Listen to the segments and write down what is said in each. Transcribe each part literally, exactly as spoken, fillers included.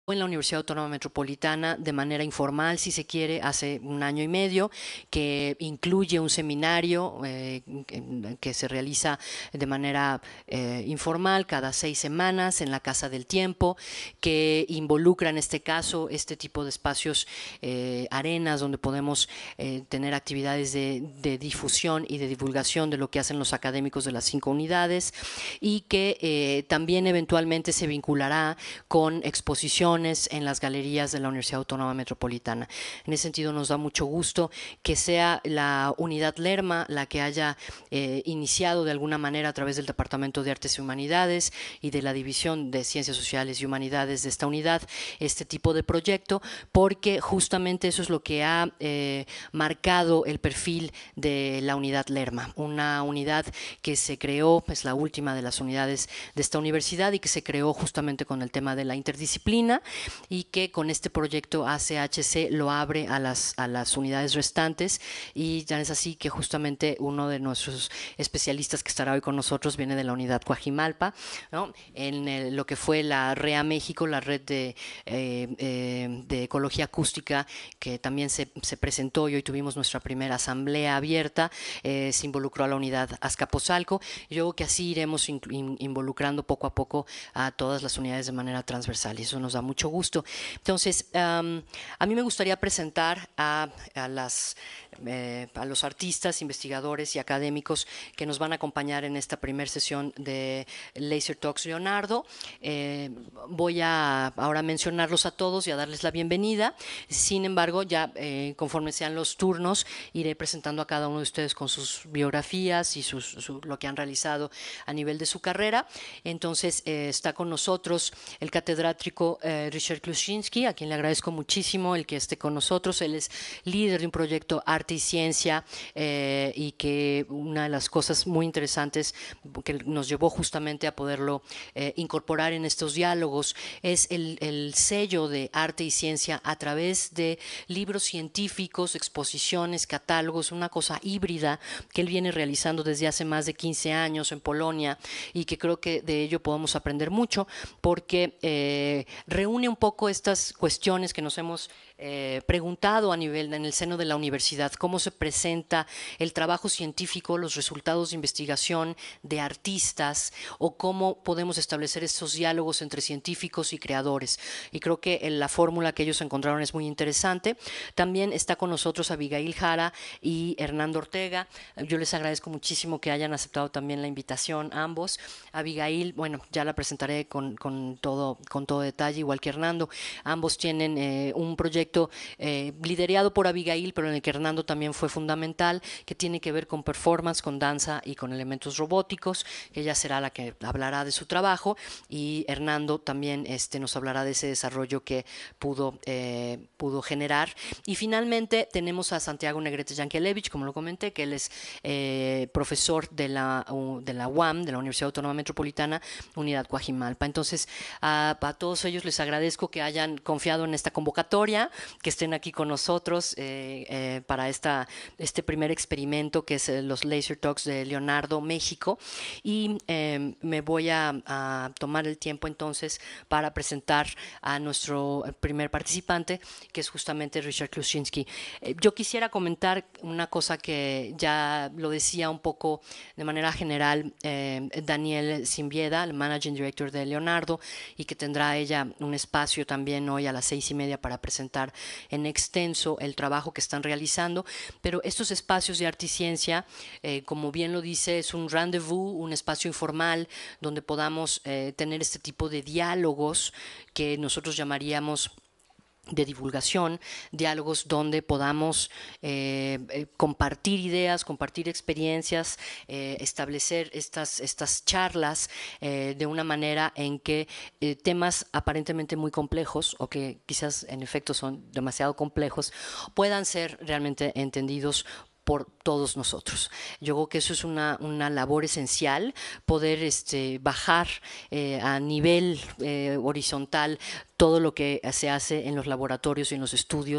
en la Universidad Autónoma Metropolitana de manera informal, si se quiere, hace un año y medio, que incluye un seminario eh, que se realiza de manera eh, informal cada seis semanas en la Casa del Tiempo, que involucra en este caso este tipo de espacios, eh, arenas, donde podemos eh, tener actividades de, de difusión y de divulgación de lo que hacen los académicos de las cinco unidades, y que eh, también eventualmente se vinculará con exposiciones en las galerías de la Universidad Autónoma Metropolitana. En ese sentido, nos da mucho gusto que sea la unidad Lerma la que haya eh, iniciado de alguna manera a través del Departamento de Artes y Humanidades y de la División de Ciencias Sociales y Humanidades de esta unidad este tipo de proyecto, porque justamente eso es lo que ha eh, marcado el perfil de la unidad Lerma, una unidad que se creó, es la última de las unidades de esta universidad y que se creó justamente con el tema de la interdisciplina, y que con este proyecto A C H C lo abre a las, a las unidades restantes, y ya es así que justamente uno de nuestros especialistas que estará hoy con nosotros viene de la unidad Coajimalpa, ¿no? En el, lo que fue la REA México, la red de, eh, eh, de ecología acústica, que también se, se presentó y hoy tuvimos nuestra primera asamblea abierta, eh, se involucró a la unidad Azcapotzalco, y yo creo que así iremos in, in, involucrando poco a poco a todas las unidades de manera transversal, y eso nos da mucho gusto. Entonces, um, a mí me gustaría presentar a, a, las, eh, a los artistas, investigadores y académicos que nos van a acompañar en esta primera sesión de Laser Talks Leonardo. Eh, voy a ahora mencionarlos a todos y a darles la bienvenida. Sin embargo, ya eh, conforme sean los turnos, iré presentando a cada uno de ustedes con sus biografías y sus, su, lo que han realizado a nivel de su carrera. Entonces, eh, está con nosotros el catedrático eh, Ryszard Kluczynski, a quien le agradezco muchísimo el que esté con nosotros. Él es líder de un proyecto Arte y Ciencia, eh, y que una de las cosas muy interesantes que nos llevó justamente a poderlo eh, incorporar en estos diálogos es el, el sello de arte y ciencia a través de libros científicos, exposiciones, catálogos, una cosa híbrida que él viene realizando desde hace más de quince años en Polonia, y que creo que de ello podemos aprender mucho, porque eh, reúne un poco estas cuestiones que nos hemos eh, preguntado a nivel en el seno de la universidad: cómo se presenta el trabajo científico, los resultados de investigación de artistas, o cómo podemos establecer estos diálogos entre científicos y creadores. Y creo que la fórmula que ellos encontraron es muy interesante. También está con nosotros Abigail Jara y Hernando Ortega. Yo les agradezco muchísimo que hayan aceptado también la invitación ambos. Abigail, bueno, ya la presentaré con, con, todo, con todo detalle, igual que Hernando. Ambos tienen eh, un proyecto eh, liderado por Abigail, pero en el que Hernando también fue fundamental, que tiene que ver con performance, con danza y con elementos robóticos, que ella será la que hablará de su trabajo, y Hernando también este, nos hablará de ese desarrollo que pudo, eh, pudo generar. Y finalmente tenemos a Santiago Negrete Yankelevich, como lo comenté, que él es eh, profesor de la, de la U A M, de la Universidad Autónoma Metropolitana, Unidad Coajimalpa. Entonces, a, a todos ellos les agradezco que hayan confiado en esta convocatoria, que estén aquí con nosotros eh, eh, para esta, este primer experimento que es eh, los Laser Talks de Leonardo, México. Y eh, me voy a, a tomar el tiempo entonces para presentar a nuestro primer participante, que es justamente Ryszard Kluczynski. Eh, yo quisiera comentar una cosa que ya lo decía un poco de manera general eh, Daniel Simbieda, el Managing Director de Leonardo, y que tendrá ella un espacio también hoy a las seis y media para presentar en extenso el trabajo que están realizando. Pero estos espacios de arte y ciencia, eh, como bien lo dice, es un rendezvous, un espacio informal donde podamos eh, tener este tipo de diálogos que nosotros llamaríamos de divulgación, diálogos donde podamos eh, eh, compartir ideas, compartir experiencias, eh, establecer estas, estas charlas eh, de una manera en que eh, temas aparentemente muy complejos, o que quizás en efecto son demasiado complejos, puedan ser realmente entendidos por todos nosotros. Yo creo que eso es una, una labor esencial, poder este, bajar eh, a nivel eh, horizontal todo lo que se hace en los laboratorios y en los estudios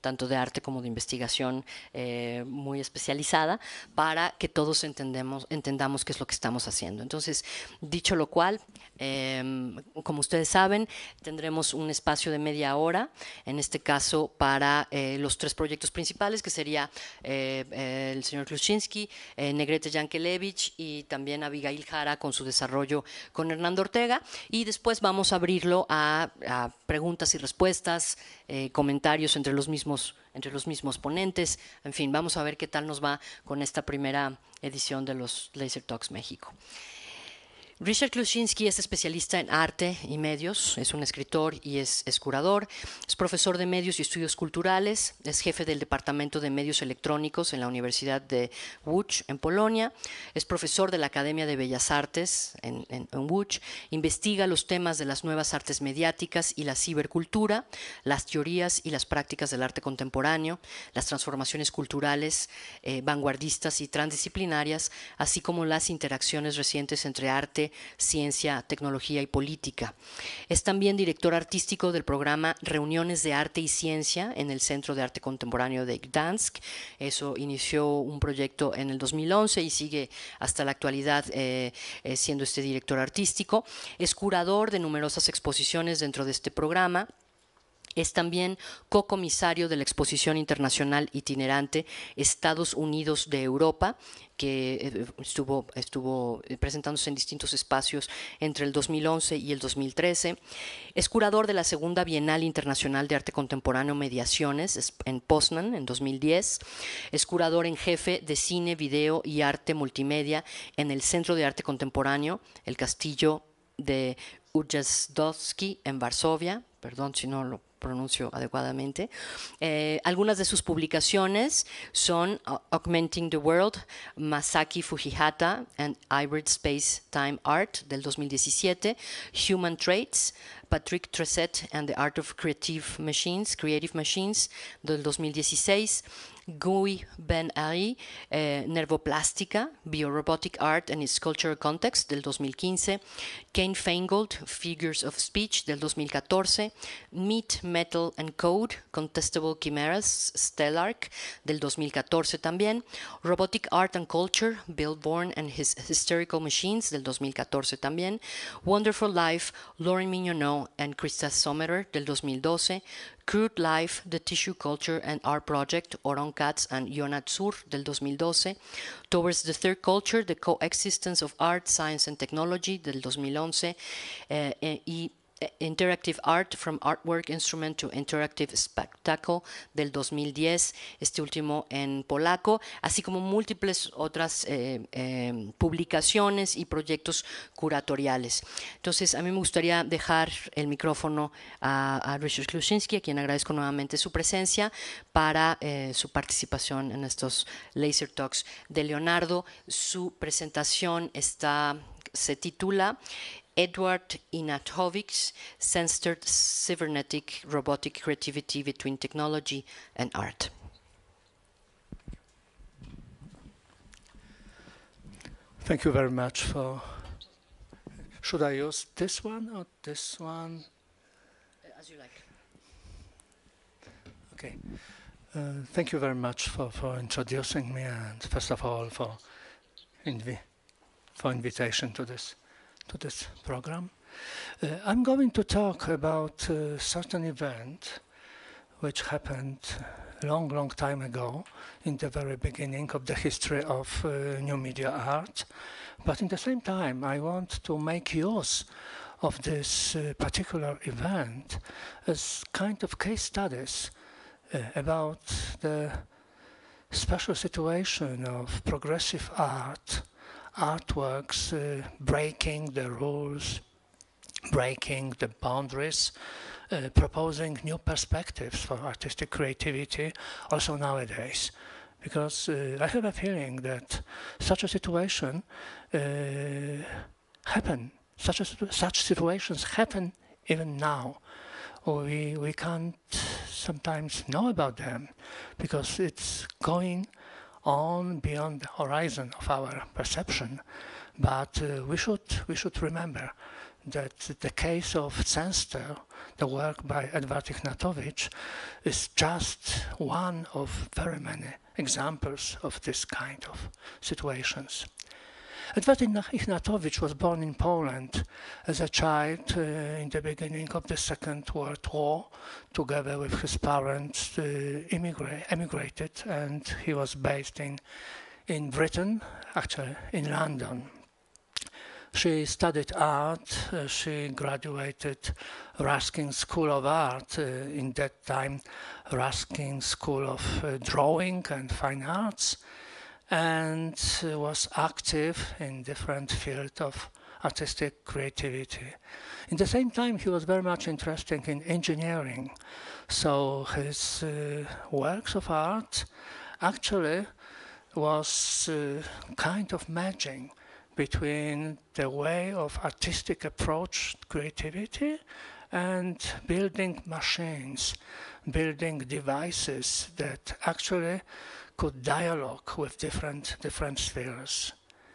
tanto de arte como de investigación eh, muy especializada, para que todos entendemos, entendamos qué es lo que estamos haciendo. Entonces, dicho lo cual, eh, como ustedes saben, tendremos un espacio de media hora, en este caso para eh, los tres proyectos principales, que sería eh, eh, el señor Kluczynski, eh, Negrete Yankelevich y también Abigail Jara con su desarrollo con Hernando Ortega, y después vamos a abrirlo a, a preguntas y respuestas, eh, comentarios entre los mismos entre los mismos ponentes. En fin, vamos a ver qué tal nos va con esta primera edición de los Laser Talks México. Richard Kluczynski es especialista en arte y medios, es un escritor y es, es curador, es profesor de medios y estudios culturales, es jefe del Departamento de Medios Electrónicos en la Universidad de Łódź, en Polonia, es profesor de la Academia de Bellas Artes en, en, en Łódź, investiga los temas de las nuevas artes mediáticas y la cibercultura, las teorías y las prácticas del arte contemporáneo, las transformaciones culturales, eh, vanguardistas y transdisciplinarias, así como las interacciones recientes entre arte, ciencia, tecnología y política. Es también director artístico del programa Reuniones de Arte y Ciencia en el Centro de Arte Contemporáneo de Gdansk. Eso inició un proyecto en el dos mil once y sigue hasta la actualidad eh, eh, siendo este director artístico. Es curador de numerosas exposiciones dentro de este programa. Es también cocomisario de la Exposición Internacional Itinerante Estados Unidos de Europa, que estuvo, estuvo presentándose en distintos espacios entre el dos mil once y el dos mil trece. Es curador de la Segunda Bienal Internacional de Arte Contemporáneo Mediaciones en Poznan en dos mil diez. Es curador en jefe de Cine, Video y Arte Multimedia en el Centro de Arte Contemporáneo, el Castillo de Ujazdowski en Varsovia. Perdón si no lo pronuncio adecuadamente. Eh, algunas de sus publicaciones son uh, Augmenting the World, Masaki Fujihata and Hybrid Space Time Art del dos mil diecisiete, Human Traits, Patrick Tresset and the Art of Creative Machines, Creative Machines del dos mil dieciséis, Guy Ben Ari, eh, Nervoplástica, Biorobotic Art and its Cultural Context del dos mil quince, Kane Feingold, Figures of Speech del dos mil catorce, Meat, Metal and Code, Contestable Chimeras, Stellark del dos mil catorce también, Robotic Art and Culture, Bill Bourne and His Hysterical Machines del dos mil catorce también, Wonderful Life, Lauren Mignonneau and Krista Sommerer del dos mil doce, Crude Life, The Tissue Culture and Art Project, Oron Katz and Yonat Sur del dos mil doce, Towards the Third Culture, The Coexistence of Art, Science and Technology del dos mil once, eh, eh, y Interactive Art from Artwork Instrument to Interactive Spectacle del dos mil diez, este último en polaco, así como múltiples otras eh, eh, publicaciones y proyectos curatoriales. Entonces, a mí me gustaría dejar el micrófono a, a Richard Kluczynski, a quien agradezco nuevamente su presencia, para eh, su participación en estos Laser Talks de Leonardo. Su presentación está, se titula Edward Ignatowicz, Censored Cybernetic Robotic Creativity Between Technology and Art. Thank you very much for... Should I use this one or this one? As you like. Okay. Uh, thank you very much for, for introducing me, and first of all for, invi for invitation to this to this program. Uh, I'm going to talk about a certain event which happened a long, long time ago in the very beginning of the history of uh, new media art. But in the same time, I want to make use of this uh, particular event as kind of case studies uh, about the special situation of progressive art, artworks uh, breaking the rules, breaking the boundaries, uh, proposing new perspectives for artistic creativity also nowadays. Because uh, I have a feeling that such a situation uh, happen, such, a, such situations happen even now. We, we can't sometimes know about them because it's going on beyond the horizon of our perception, but uh, we should we should remember that the case of Censter, the work by Edward Ignatowicz, is just one of very many examples of this kind of situations. Edward Ignatowicz was born in Poland as a child uh, in the beginning of the Second World War. Together with his parents, uh, immigra emigrated, and he was based in, in Britain, actually in London. She studied art. Uh, she graduated Ruskin School of Art, uh, in that time Ruskin School of uh, Drawing and Fine Arts, and uh, was active in different fields of artistic creativity. In the same time, he was very much interested in engineering, so his uh, works of art actually was uh, kind of merging between the way of artistic approach creativity and building machines, building devices that actually could dialogue with different, different spheres.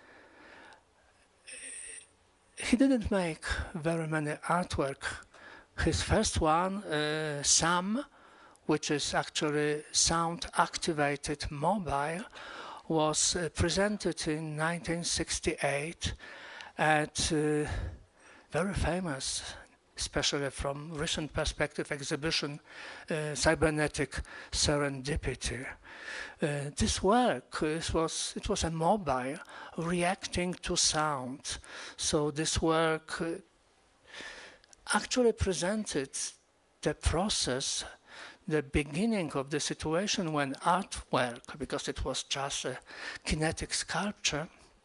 He didn't make very many artwork. His first one, uh, Sam, which is actually sound-activated mobile, was uh, presented in nineteen sixty-eight at uh, very famous, especially from recent perspective, exhibition, uh, Cybernetic Serendipity. Uh, this work is, was, it was a mobile reacting to sound. So this work uh, actually presented the process, the beginning of the situation when artwork, because it was just a kinetic sculpture,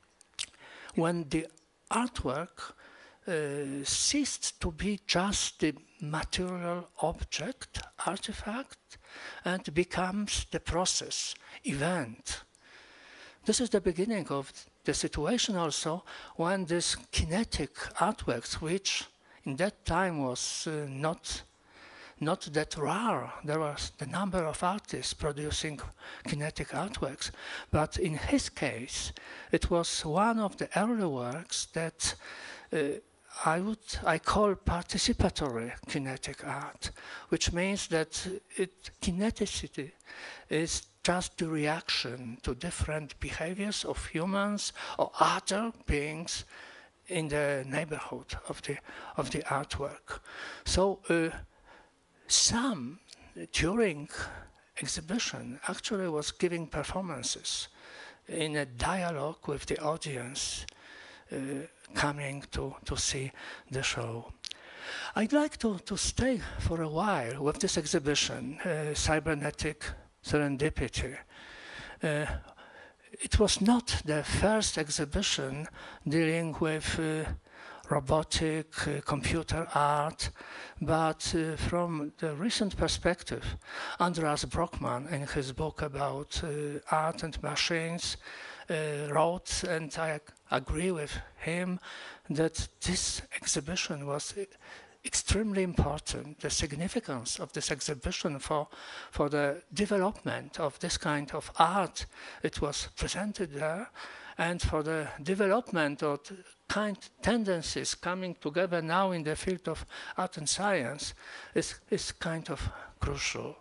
when the artwork uh, ceased to be just the material object, artifact, and becomes the process, event. This is the beginning of the situation also when this kinetic artworks, which in that time was uh, not not that rare. There was the number of artists producing kinetic artworks, but in his case, it was one of the early works that uh, I would I call participatory kinetic art, which means that it, kineticity is just the reaction to different behaviors of humans or other beings in the neighborhood of the of the artwork. So. Uh, Sam, during exhibition, actually was giving performances in a dialogue with the audience uh, coming to, to see the show. I'd like to, to stay for a while with this exhibition, uh, Cybernetic Serendipity. Uh, it was not the first exhibition dealing with uh, robotic, uh, computer art, but uh, from the recent perspective, Andreas Brockmann, in his book about uh, art and machines, uh, wrote, and I agree with him, that this exhibition was extremely important. The significance of this exhibition for, for the development of this kind of art, it was presented there, and for the development of kind tendencies coming together now in the field of art and science is, is kind of crucial.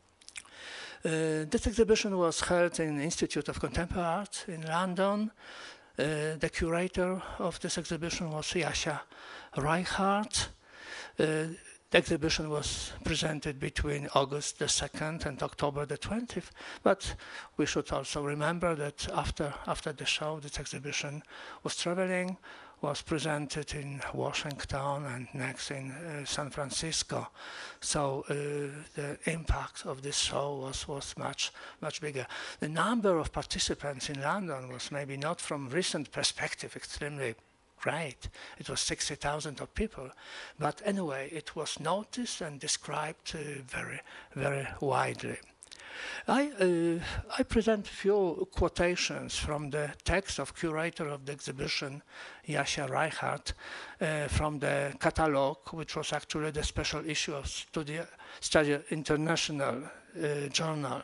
Uh, this exhibition was held in the Institute of Contemporary Art in London. Uh, the curator of this exhibition was Jasia Reichart. Uh, The exhibition was presented between August the second and October the twentieth, but we should also remember that after, after the show, this exhibition was traveling, was presented in Washington and next in uh, San Francisco. So uh, the impact of this show was, was much, much bigger. The number of participants in London was maybe not from recent perspective extremely great. It was sixty thousand of people, but anyway, it was noticed and described uh, very, very widely. I, uh, I present a few quotations from the text of curator of the exhibition, Jasia Reichart, uh, from the catalogue, which was actually the special issue of Studia, Studia International uh, journal.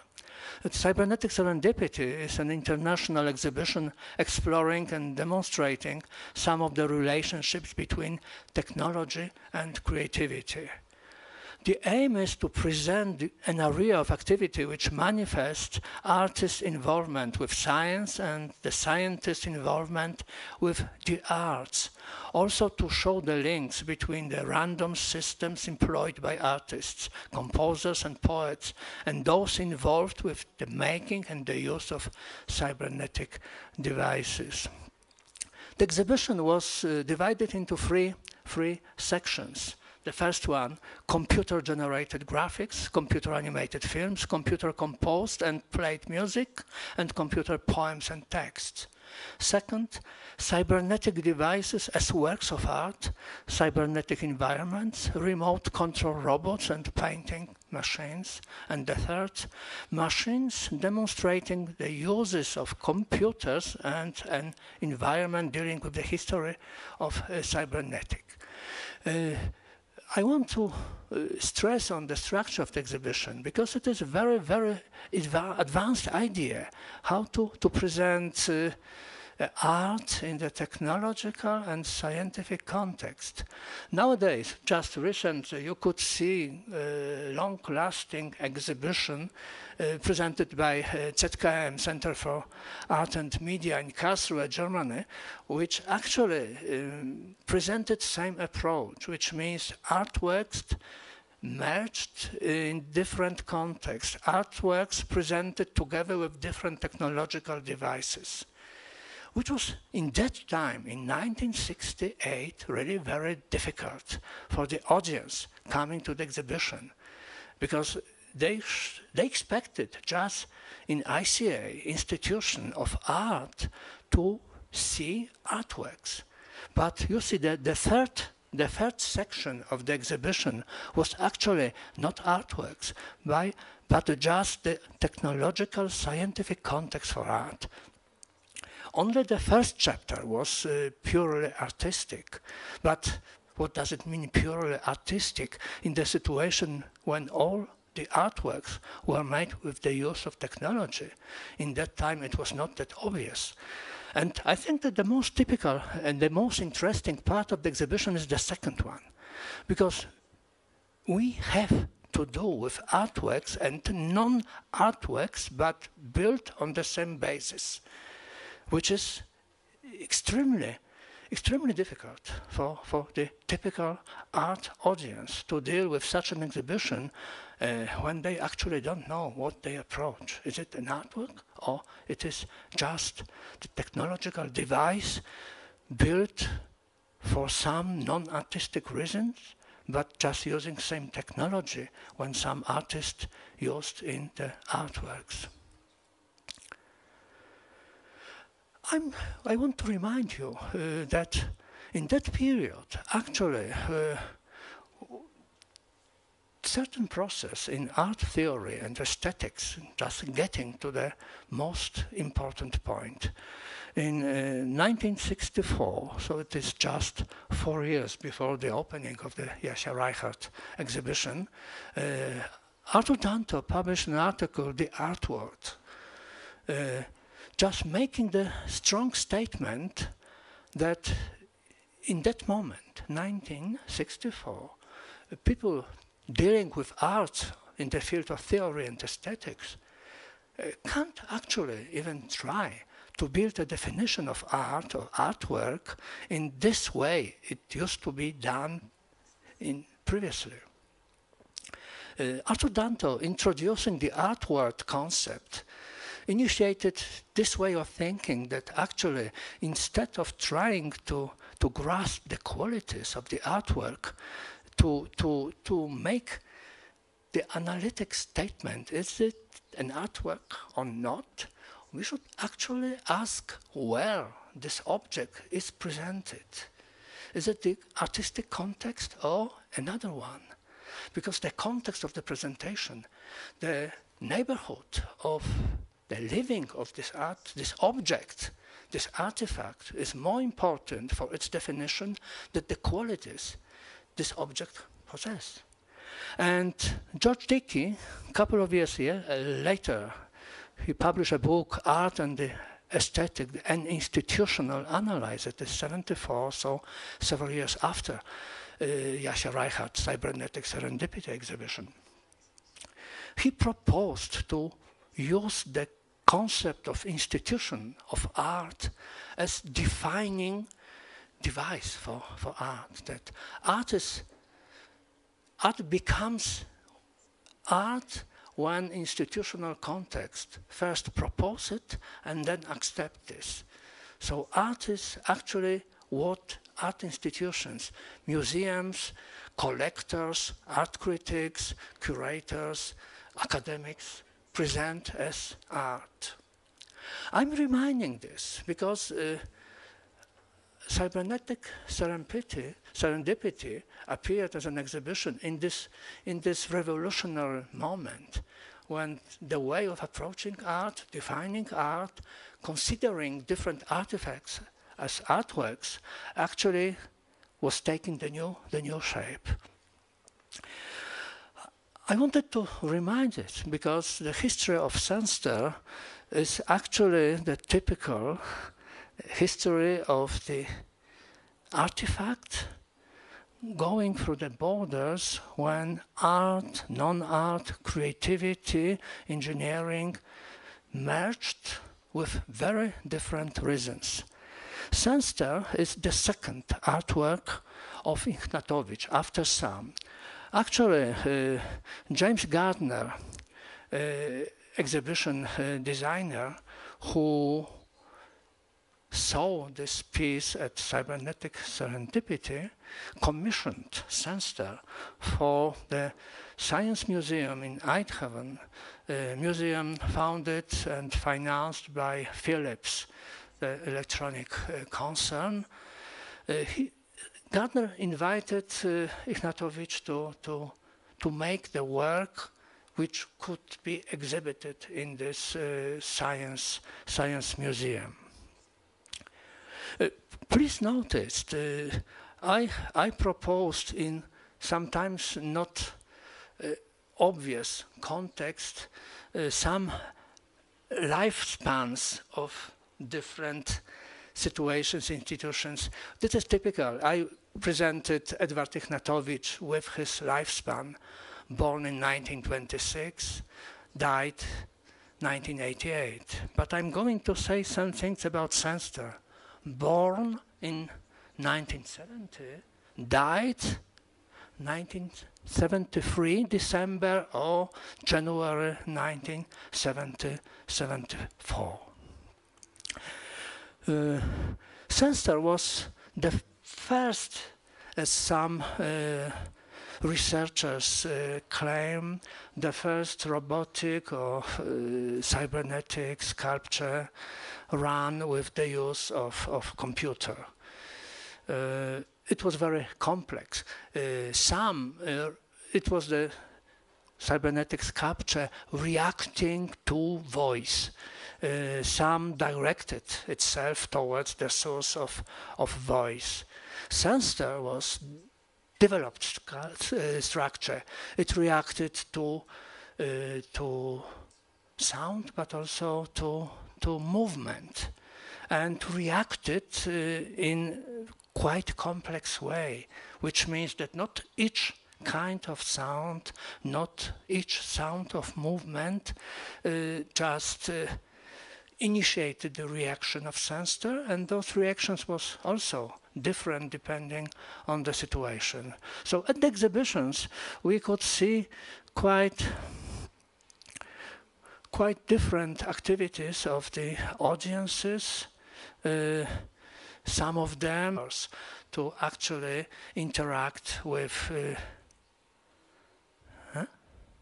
Cybernetic Serendipity is an international exhibition exploring and demonstrating some of the relationships between technology and creativity. The aim is to present an area of activity which manifests artists' involvement with science and the scientists' involvement with the arts. Also to show the links between the random systems employed by artists, composers and poets, and those involved with the making and the use of cybernetic devices. The exhibition was uh, divided into three, three sections. The first one, computer-generated graphics, computer-animated films, computer-composed and played music, and computer poems and texts. Second, cybernetic devices as works of art, cybernetic environments, remote control robots and painting machines. And the third, machines demonstrating the uses of computers and an environment dealing with the history of uh, cybernetic. Uh, I want to uh, stress on the structure of the exhibition because it is a very, very advanced idea how to, to present uh, uh, art in the technological and scientific context. Nowadays, just recently, you could see a long-lasting exhibition uh, presented by uh, Z K M, Center for Art and Media in Karlsruhe, Germany, which actually um, presented same approach, which means artworks merged in different contexts, artworks presented together with different technological devices, which was in that time, in nineteen sixty-eight, really very difficult for the audience coming to the exhibition, because they, they expected just in I C A, institution of art, to see artworks. But you see that the third, the third section of the exhibition was actually not artworks, by, but just the technological scientific context for art. Only the first chapter was uh, purely artistic. But what does it mean purely artistic in the situation when all the artworks were made with the use of technology? In that time it was not that obvious. And I think that the most typical and the most interesting part of the exhibition is the second one, because we have to do with artworks and non-artworks, but built on the same basis, which is extremely, extremely difficult for, for the typical art audience to deal with such an exhibition uh, when they actually don't know what they approach. Is it an artwork, or it is just the technological device built for some non-artistic reasons, but just using same technology when some artist used in the artworks? I'm, I want to remind you uh, that in that period, actually, uh, certain process in art theory and aesthetics, just getting to the most important point. In uh, nineteen sixty-four, so it is just four years before the opening of the Jasia Reichert exhibition, uh, Arthur Danto published an article, The Art World, uh, just making the strong statement that in that moment, nineteen sixty-four, people dealing with art in the field of theory and aesthetics uh, can't actually even try to build a definition of art or artwork in this way it used to be done in previously. Uh, Arthur Danto, introducing the art world concept, initiated this way of thinking that actually instead of trying to, to grasp the qualities of the artwork, to, to, to make the analytic statement, is it an artwork or not, we should actually ask where this object is presented. Is it the artistic context or another one? Because the context of the presentation, the neighborhood of the living of this art, this object, this artifact is more important for its definition than the qualities this object possesses. And George Dickey, a couple of years here, uh, later, he published a book, Art and the Aesthetic and Institutional Analysis, it is seventy-four, so several years after uh, Jasia Reichardt's Cybernetic Serendipity exhibition. He proposed to use the concept of institution of art as defining device for, for art, that art is art becomes art when institutional context first propose it and then accept this. So art is actually what art institutions, museums, collectors, art critics, curators, academics present as art. I'm reminding this because uh, Cybernetic Serendipity, Serendipity appeared as an exhibition in this, in this revolutionary moment when the way of approaching art, defining art, considering different artifacts as artworks actually was taking the new, the new shape. I wanted to remind it because the history of Sandster is actually the typical history of the artifact going through the borders when art, non-art, creativity, engineering merged with very different reasons. Sandster is the second artwork of Ignatowicz after Sam. Actually, uh, James Gardner, uh, exhibition uh, designer who saw this piece at Cybernetic Serendipity, commissioned Sandster for the Science Museum in Eindhoven, a museum founded and financed by Philips, the electronic uh, concern. Uh, he, Gardner invited uh, Ignatowicz to, to, to make the work which could be exhibited in this uh, science, science museum. Uh, please notice, uh, I, I proposed in sometimes not uh, obvious context uh, some lifespans of different situations, institutions. This is typical. I presented Edward Ignatowicz with his lifespan, born in nineteen twenty-six, died nineteen eighty-eight. But I'm going to say some things about Sandster. Born in nineteen seventy, died nineteen seventy-three, December or January nineteen seventy-four. Uh, Sandster was the first, as some uh, researchers uh, claim, the first robotic or uh, cybernetic sculpture run with the use of, of computer. Uh, it was very complex. Uh, some, uh, it was the cybernetic sculpture reacting to voice. Uh, some directed itself towards the source of, of voice. Sandster was developed uh, structure. It reacted to, uh, to sound, but also to, to movement, and reacted uh, in quite complex way, which means that not each kind of sound, not each sound of movement uh, just uh, initiated the reaction of Sandster, and those reactions was also different depending on the situation. So at the exhibitions we could see quite quite different activities of the audiences, uh, some of them to actually interact with uh, huh?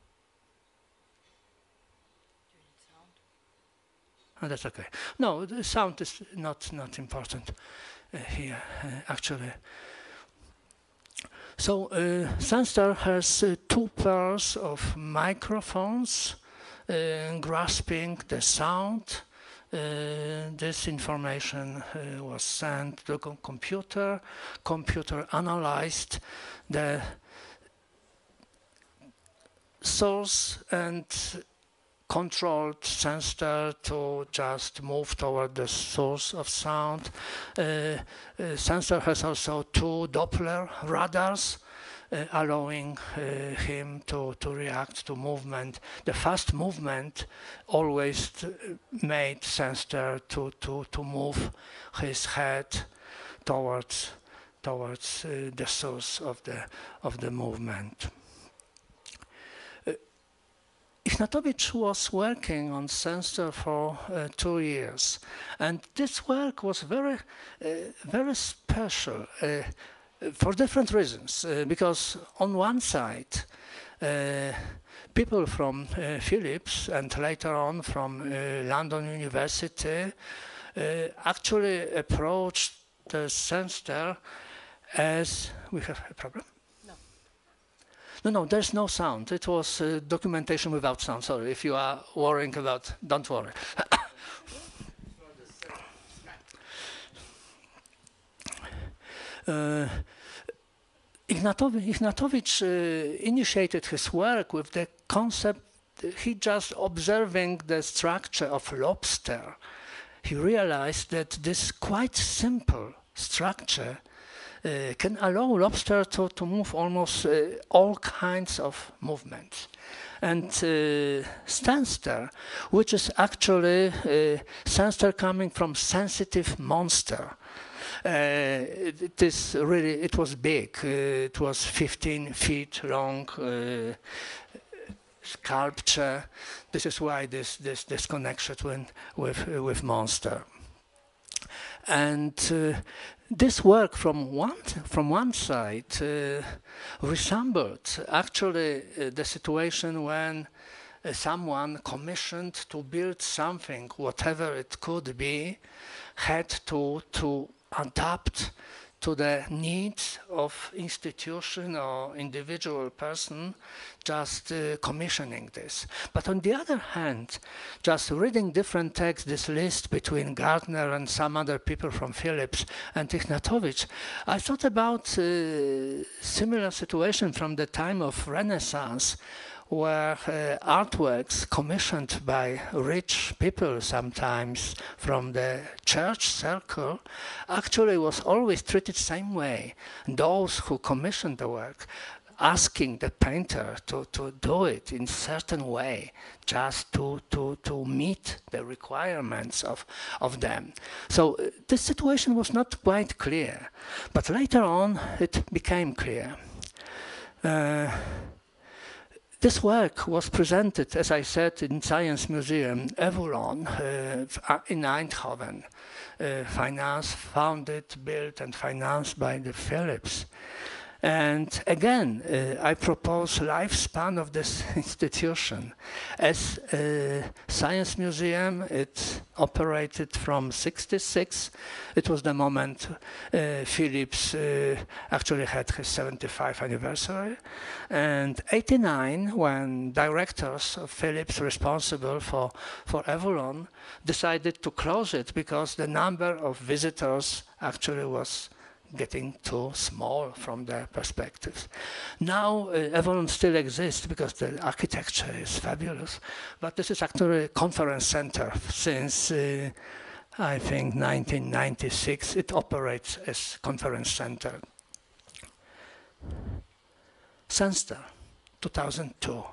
Oh, that's okay. No, the sound is not, not important uh, here, uh, actually. So uh, Sandster has uh, two pairs of microphones uh, grasping the sound. Uh, this information uh, was sent to the computer. Computer analyzed the source and controlled Sensor to just move toward the source of sound. Uh, uh, Sensor has also two Doppler radars, Uh, allowing uh, him to, to react to movement. The fast movement always made Sensor to, to, to move his head towards, towards uh, the source of the, of the movement. Uh, Ignatowicz was working on Sensor for uh, two years, and this work was very, uh, very special. Uh, For different reasons, uh, because on one side, uh, people from uh, Philips and later on from uh, London University uh, actually approached the Sensor as, we have a problem? No. No, no, there's no sound. It was uh, documentation without sound. Sorry, if you are worrying about, don't worry. Uh, Ignatowicz, Ignatowicz uh, initiated his work with the concept, he just observing the structure of lobster. He realized that this quite simple structure uh, can allow lobster to, to move almost uh, all kinds of movements. And uh, Sensor, which is actually uh, Sensor coming from sensitive monster. Uh, it, it is really, it was big. Uh, it was fifteen feet long uh, sculpture. This is why this this this connection with with, uh, with monster. And uh, this work from one from one side uh, resembled actually uh, the situation when uh, someone commissioned to build something, whatever it could be, had to to adapt to the needs of institution or individual person just uh, commissioning this. But on the other hand, just reading different texts, this list between Gardner and some other people from Philips and Ignatowicz, I thought about a similar situation from the time of Renaissance, where uh, artworks commissioned by rich people sometimes from the church circle actually was always treated same way. Those who commissioned the work asking the painter to, to do it in certain way just to, to, to meet the requirements of, of them. So uh, this situation was not quite clear, but later on it became clear. Uh, This work was presented, as I said, in Science Museum, Evulon, uh, in Eindhoven, uh, financed, founded, built, and financed by the Philips. And again, uh, I propose lifespan of this institution. As a science museum, it operated from sixty-six. It was the moment uh, Philips uh, actually had his seventy-fifth anniversary. And eighty-nine, when directors of Philips responsible for, for Evulon decided to close it because the number of visitors actually was getting too small from their perspectives. Now uh, Evulon still exists because the architecture is fabulous, but this is actually a conference center. Since uh, I think nineteen ninety-six it operates as conference center. Sensor, two thousand two.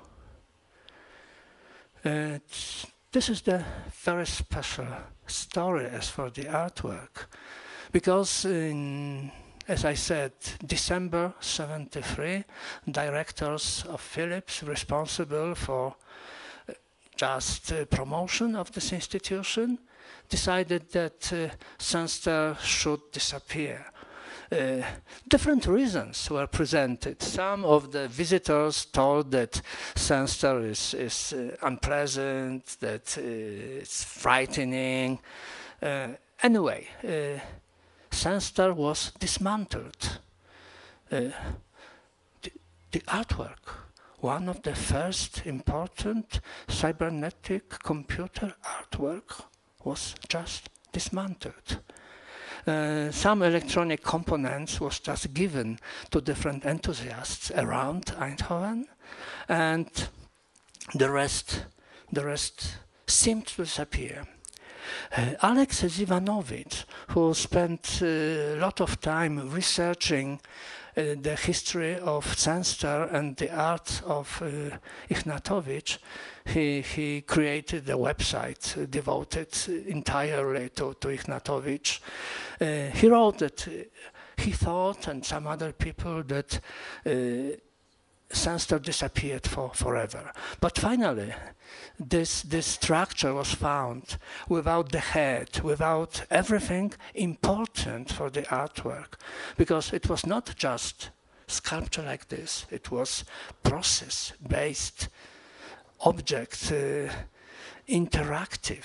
Uh, this is the very special story as for the artwork. Because, in, as I said, December seventy-three, directors of Philips responsible for just uh, promotion of this institution decided that uh, Sensor should disappear. Uh, different reasons were presented. Some of the visitors told that Sensor is, is uh, unpleasant, that uh, it's frightening. Uh, anyway, uh, Sensor was dismantled. Uh, the, the artwork, one of the first important cybernetic computer artwork, was just dismantled. Uh, some electronic components was just given to different enthusiasts around Eindhoven, and the rest the rest seemed to disappear. Uh, Alex Zivanovich, who spent a lot of time researching uh, the history of Sangster and the art of uh, Ignatowicz, he, he created a website devoted entirely to, to Ignatowicz. Uh, he wrote that uh, he thought, and some other people, that uh, Sangster disappeared for forever. But finally, this, this structure was found without the head, without everything important for the artwork, because it was not just sculpture like this, it was process-based object, uh, interactive.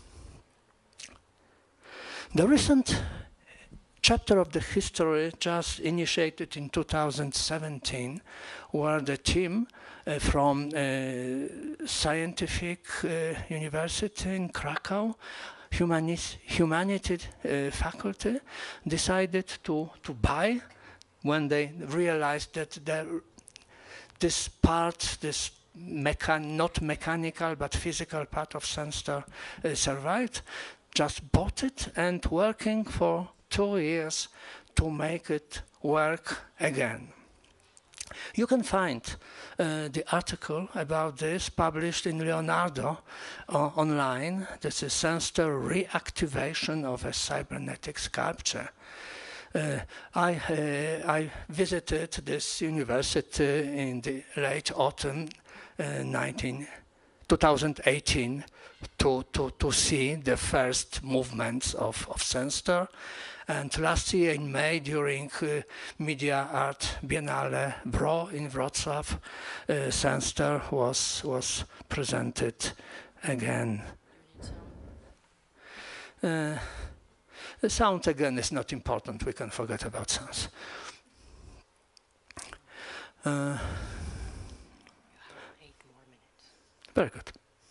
The recent chapter of the history just initiated in two thousand seventeen, where the team uh, from uh, Scientific uh, University in Krakow, Humanis Humanities uh, faculty, decided to, to buy, when they realized that the, this part, this mechan not mechanical but physical part of Sangster uh, survived, just bought it and working for two years to make it work again. You can find uh, the article about this published in Leonardo uh, online. This is Sangster reactivation of a cybernetic sculpture. Uh, I, uh, I visited this university in the late autumn uh, nineteen, twenty eighteen to, to, to see the first movements of, of Sangster. And last year in May, during uh, Media Art Biennale Bro in Wrocław, uh, Sangster was, was presented again. Uh, the sound again is not important, we can forget about sounds. Uh, very good.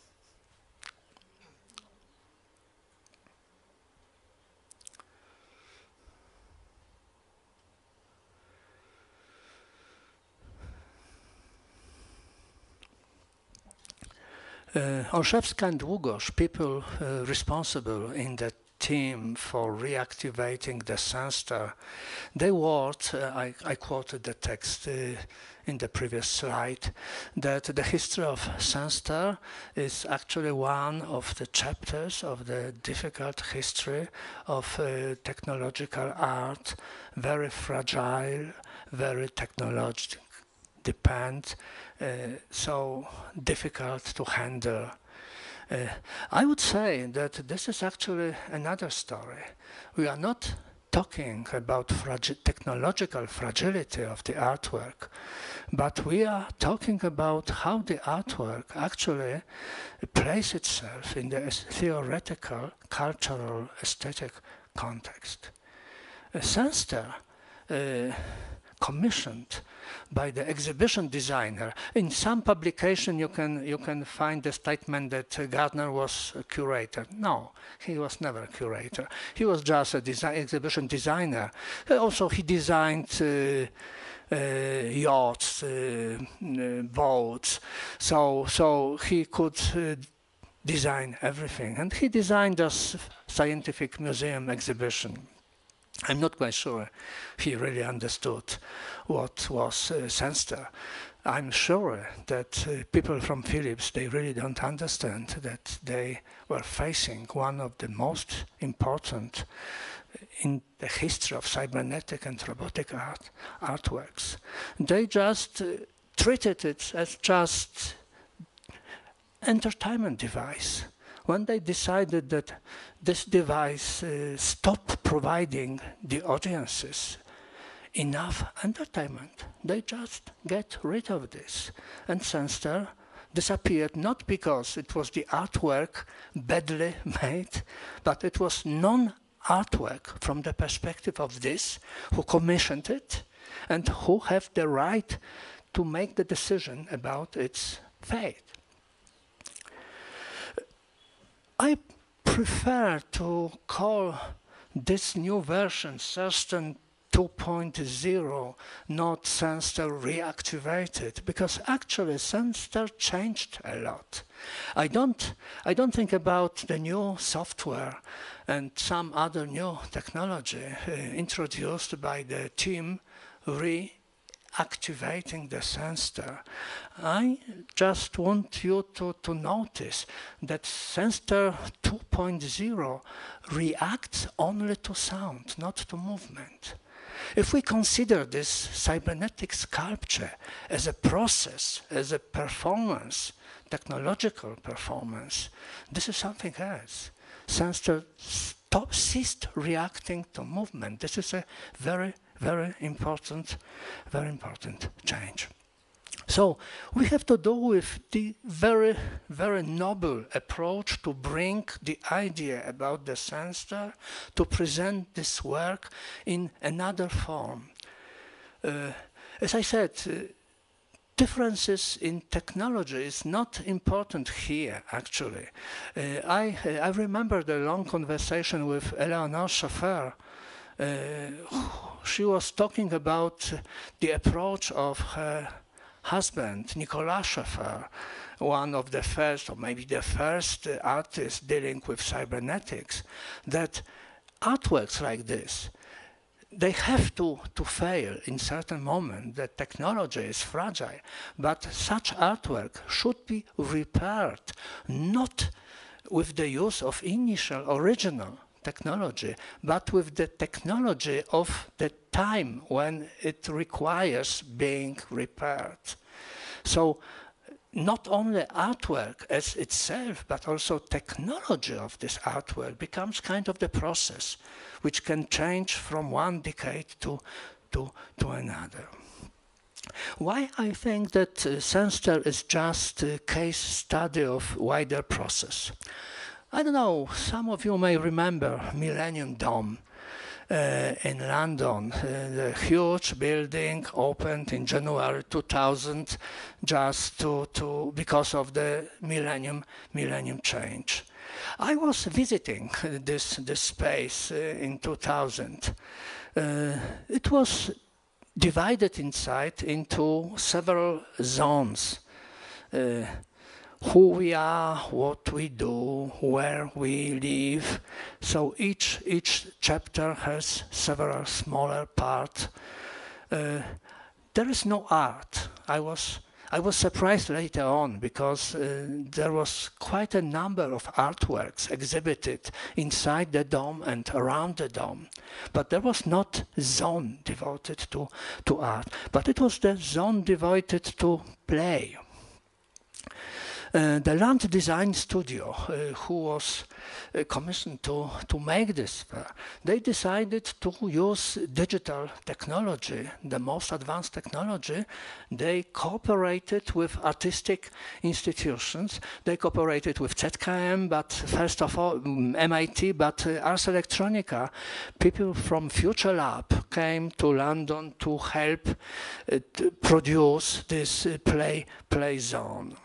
Uh, Olszewska and Długosz, people uh, responsible in the team for reactivating the Sangster, they wrote, uh, I, I quoted the text uh, in the previous slide, that the history of Sangster is actually one of the chapters of the difficult history of uh, technological art, very fragile, very technological, depend, uh, so difficult to handle. Uh, I would say that this is actually another story. We are not talking about fragi technological fragility of the artwork, but we are talking about how the artwork actually places itself in the theoretical, cultural, aesthetic context. Uh, Sangster uh, commissioned by the exhibition designer. In some publication you can you can find the statement that uh, Gardner was a curator. No, he was never a curator. He was just a design, exhibition designer. Uh, also he designed uh, uh, yachts, uh, uh, boats, so so he could uh, design everything. And he designed a scientific museum exhibition. I'm not quite sure he really understood what was uh, Sangster. I'm sure that uh, people from Philips, they really don't understand that they were facing one of the most important in the history of cybernetic and robotic art artworks. They just uh, treated it as just entertainment device. When they decided that this device uh, stopped providing the audiences enough entertainment, they just get rid of this. And Sangster disappeared not because it was the artwork badly made, but it was non-artwork from the perspective of this who commissioned it and who have the right to make the decision about its fate. I prefer to call this new version, Thurston two point oh, not Sandster reactivated, because actually Sandster changed a lot. I don't, I don't think about the new software and some other new technology uh, introduced by the team reactivating the Sandster. I just want you to, to notice that Sandster two point oh reacts only to sound, not to movement. If we consider this cybernetic sculpture as a process, as a performance, technological performance, this is something else. Sandster stop, ceased reacting to movement. This is a very, very important, very important change. So we have to do with the very, very noble approach to bring the idea about the Sandster, to present this work in another form. Uh, as I said, uh, differences in technology is not important here, actually. Uh, I, I remember the long conversation with Eleonore Schaeffer. Uh, she was talking about the approach of her husband, Nicolas Schaeffer, one of the first, or maybe the first uh, artists dealing with cybernetics, that artworks like this, they have to, to fail in certain moment. The technology is fragile, but such artwork should be repaired, not with the use of initial, original technology, but with the technology of the time when it requires being repaired. So not only artwork as itself, but also technology of this artwork becomes kind of the process which can change from one decade to, to, to another. Why I think that uh, Sandster is just a case study of wider process. I don't know, some of you may remember Millennium Dome uh, in London. Uh, the huge building opened in January two thousand just to, to, because of the Millennium, Millennium change. I was visiting this, this space uh, in two thousand. Uh, it was divided inside into several zones. Uh, who we are, what we do, where we live. So each, each chapter has several smaller parts. Uh, there is no art. I was, I was surprised later on because uh, there was quite a number of artworks exhibited inside the dome and around the dome. But there was not a zone devoted to, to art, but it was the zone devoted to play. Uh, the Land Design Studio, uh, who was uh, commissioned to, to make this fair, they decided to use digital technology, the most advanced technology. They cooperated with artistic institutions. They cooperated with Z K M, but first of all, um, M I T, but uh, Ars Electronica. People from Future Lab came to London to help uh, to produce this uh, play, play zone.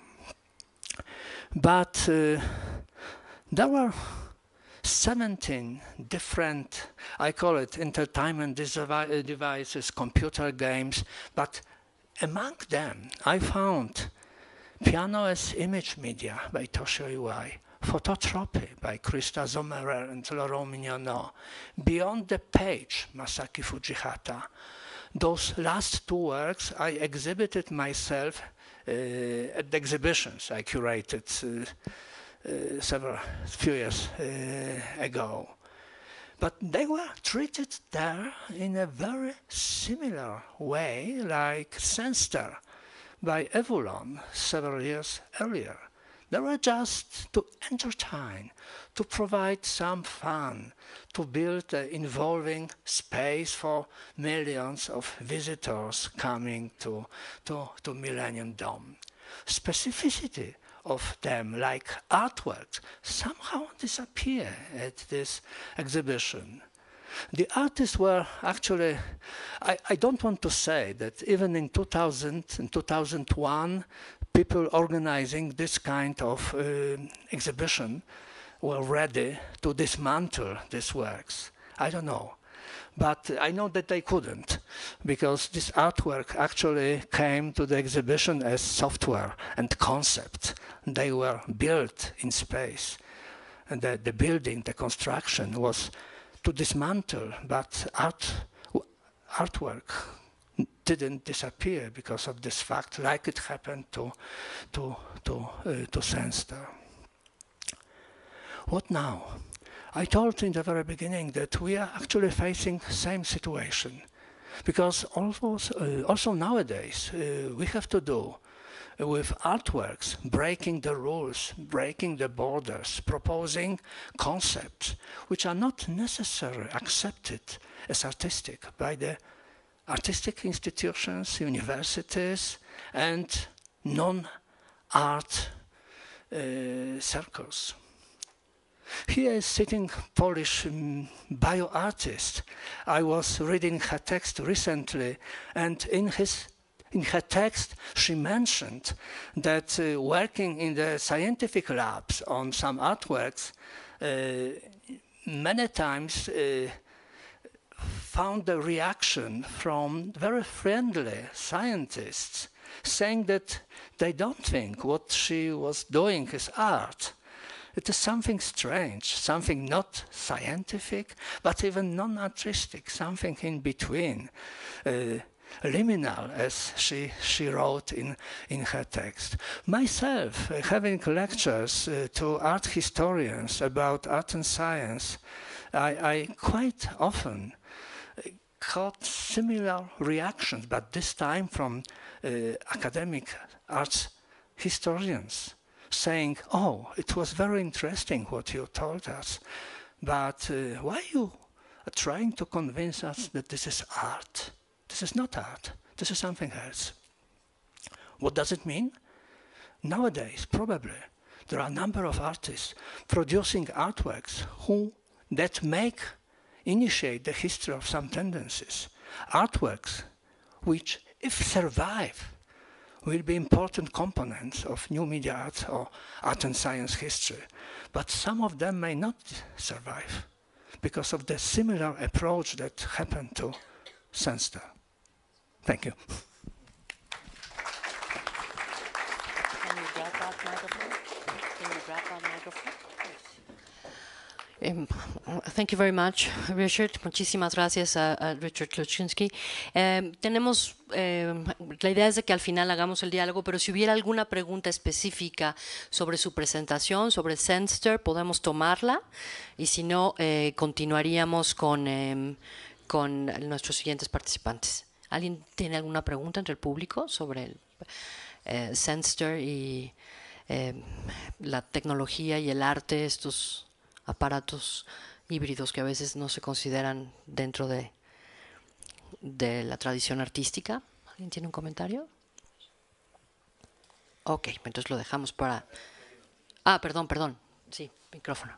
But uh, there were seventeen different, I call it entertainment devices, computer games, but among them I found Piano as Image Media by Toshio Iwai, Phototropy by Krista Sommerer and Laurent Mignonneau, Beyond the Page, Masaki Fujihata. Those last two works I exhibited myself Uh, at the exhibitions I curated uh, uh, several few years uh, ago. But they were treated there in a very similar way like Sandster by Evulon several years earlier. They were just to entertain, to provide some fun, to build an involving space for millions of visitors coming to, to, to Millennium Dome. Specificity of them, like artworks, somehow disappear at this exhibition. The artists were actually, I, I don't want to say that even in two thousand and two thousand one, people organizing this kind of uh, exhibition were ready to dismantle these works. I don't know. But I know that they couldn't, because this artwork actually came to the exhibition as software and concept. They were built in space. And the, the building, the construction was to dismantle, but art, artwork didn't disappear because of this fact, like it happened to, to, to, uh, to Sandster. What now? I told in the very beginning that we are actually facing the same situation, because also, uh, also nowadays uh, we have to do with artworks breaking the rules, breaking the borders, proposing concepts which are not necessarily accepted as artistic by the artistic institutions, universities, and non-art uh, circles. Here is sitting Polish um, bio-artist. I was reading her text recently, and in, his, in her text she mentioned that uh, working in the scientific labs on some artworks uh, many times uh, found a reaction from very friendly scientists saying that they don't think what she was doing is art. It is something strange, something not scientific, but even non-artistic, something in between, uh, liminal, as she, she wrote in, in her text. Myself, uh, having lectures uh, to art historians about art and science, I, I quite often caught similar reactions, but this time from uh, academic arts historians, saying, oh, it was very interesting what you told us, but uh, why are you trying to convince us that this is art? This is not art. This is something else. What does it mean? Nowadays, probably, there are a number of artists producing artworks who, that make, initiate the history of some tendencies. Artworks which, if survive, will be important components of new media art or art and science history. But some of them may not survive because of the similar approach that happened to Sandster. Thank you. Can you grab that microphone? Can you grab that microphone? Um, thank you very much, Richard. Muchísimas gracias a, a Richard Kluczynski. Eh, tenemos, eh, la idea es de que al final hagamos el diálogo, pero si hubiera alguna pregunta específica sobre su presentación, sobre Sandster, podemos tomarla, y si no, eh, continuaríamos con, eh, con nuestros siguientes participantes. ¿Alguien tiene alguna pregunta entre el público sobre el, eh, Sandster y eh, la tecnología y el arte, estos aparatos híbridos que a veces no se consideran dentro de, de la tradición artística? ¿Alguien tiene un comentario? Ok, entonces lo dejamos para... Ah, perdón, perdón. Sí, micrófono.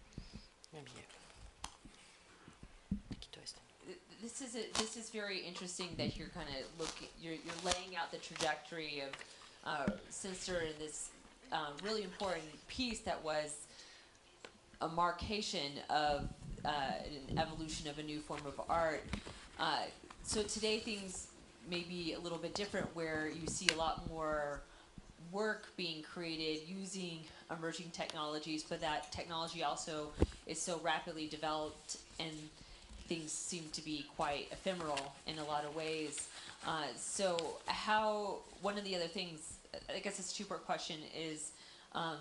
This is a, this is very interesting that you're kind of looking, you're you're laying out the trajectory of uh, Sandster in this um, really important piece that was a markation of uh, an evolution of a new form of art. Uh, so today things may be a little bit different, where you see a lot more work being created using emerging technologies, but that technology also is so rapidly developed and things seem to be quite ephemeral in a lot of ways. Uh, so how, one of the other things, I guess it's a two-part question, is um,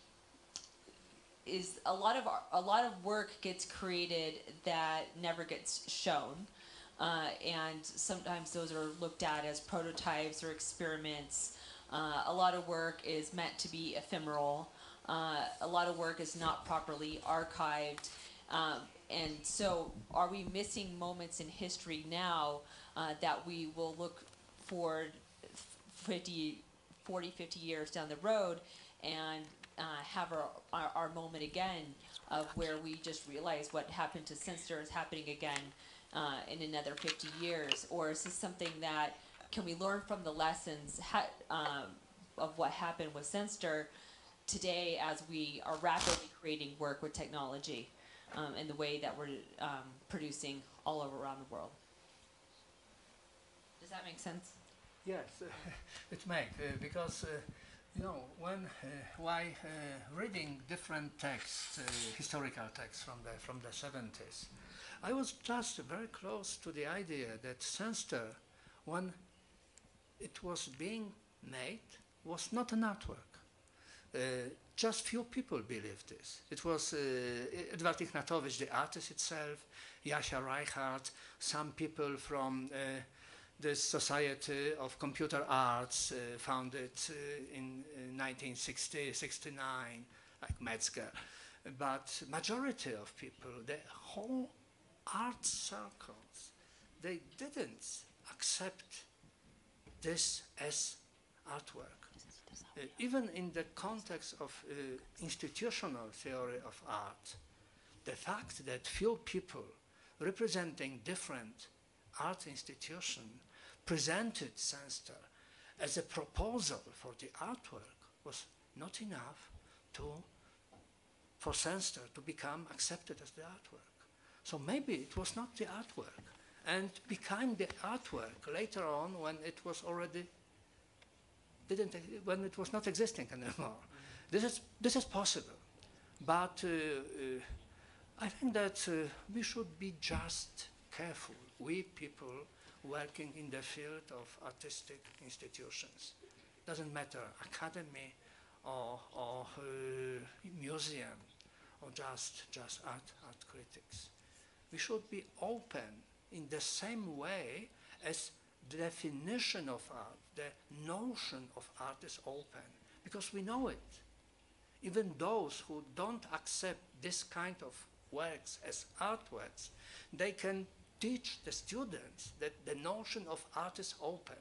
is a lot of a lot of work gets created that never gets shown, uh, and sometimes those are looked at as prototypes or experiments. Uh, a lot of work is meant to be ephemeral. Uh, a lot of work is not properly archived, um, and so are we missing moments in history now uh, that we will look for fifty, forty, fifty years down the road and Uh, have our, our, our moment again of where we just realize what happened to Sandster is happening again uh, in another fifty years? Or is this something that, can we learn from the lessons ha um, of what happened with Sandster today as we are rapidly creating work with technology um, and the way that we're um, producing all over around the world. Does that make sense? Yes, uh, it makes, uh, because, uh, you know, when, uh, while uh, reading different texts, uh, historical texts from the, from the seventies, I was just very close to the idea that Sangster, when it was being made, was not an artwork. Uh, just few people believed this. It was uh, Edward Ignatowicz, the artist itself, Jasia Reichart, some people from uh, the Society of Computer Arts, uh, founded uh, in uh, nineteen sixty, sixty-nine, like Metzger. But majority of people, the whole art circles, they didn't accept this as artwork. Uh, even in the context of uh, institutional theory of art, the fact that few people representing different art institutions presented Sangster as a proposal for the artwork was not enough to, for Sangster to become accepted as the artwork. So maybe it was not the artwork, and became the artwork later on when it was already didn't when it was not existing anymore. This is this is possible, but uh, uh, I think that uh, we should be just careful. We people working in the field of artistic institutions, doesn't matter academy or, or uh, museum or just just art art critics. We should be open in the same way as the definition of art, the notion of art is open, because we know it. Even those who don't accept this kind of works as artworks, they can teach the students that the notion of art is open.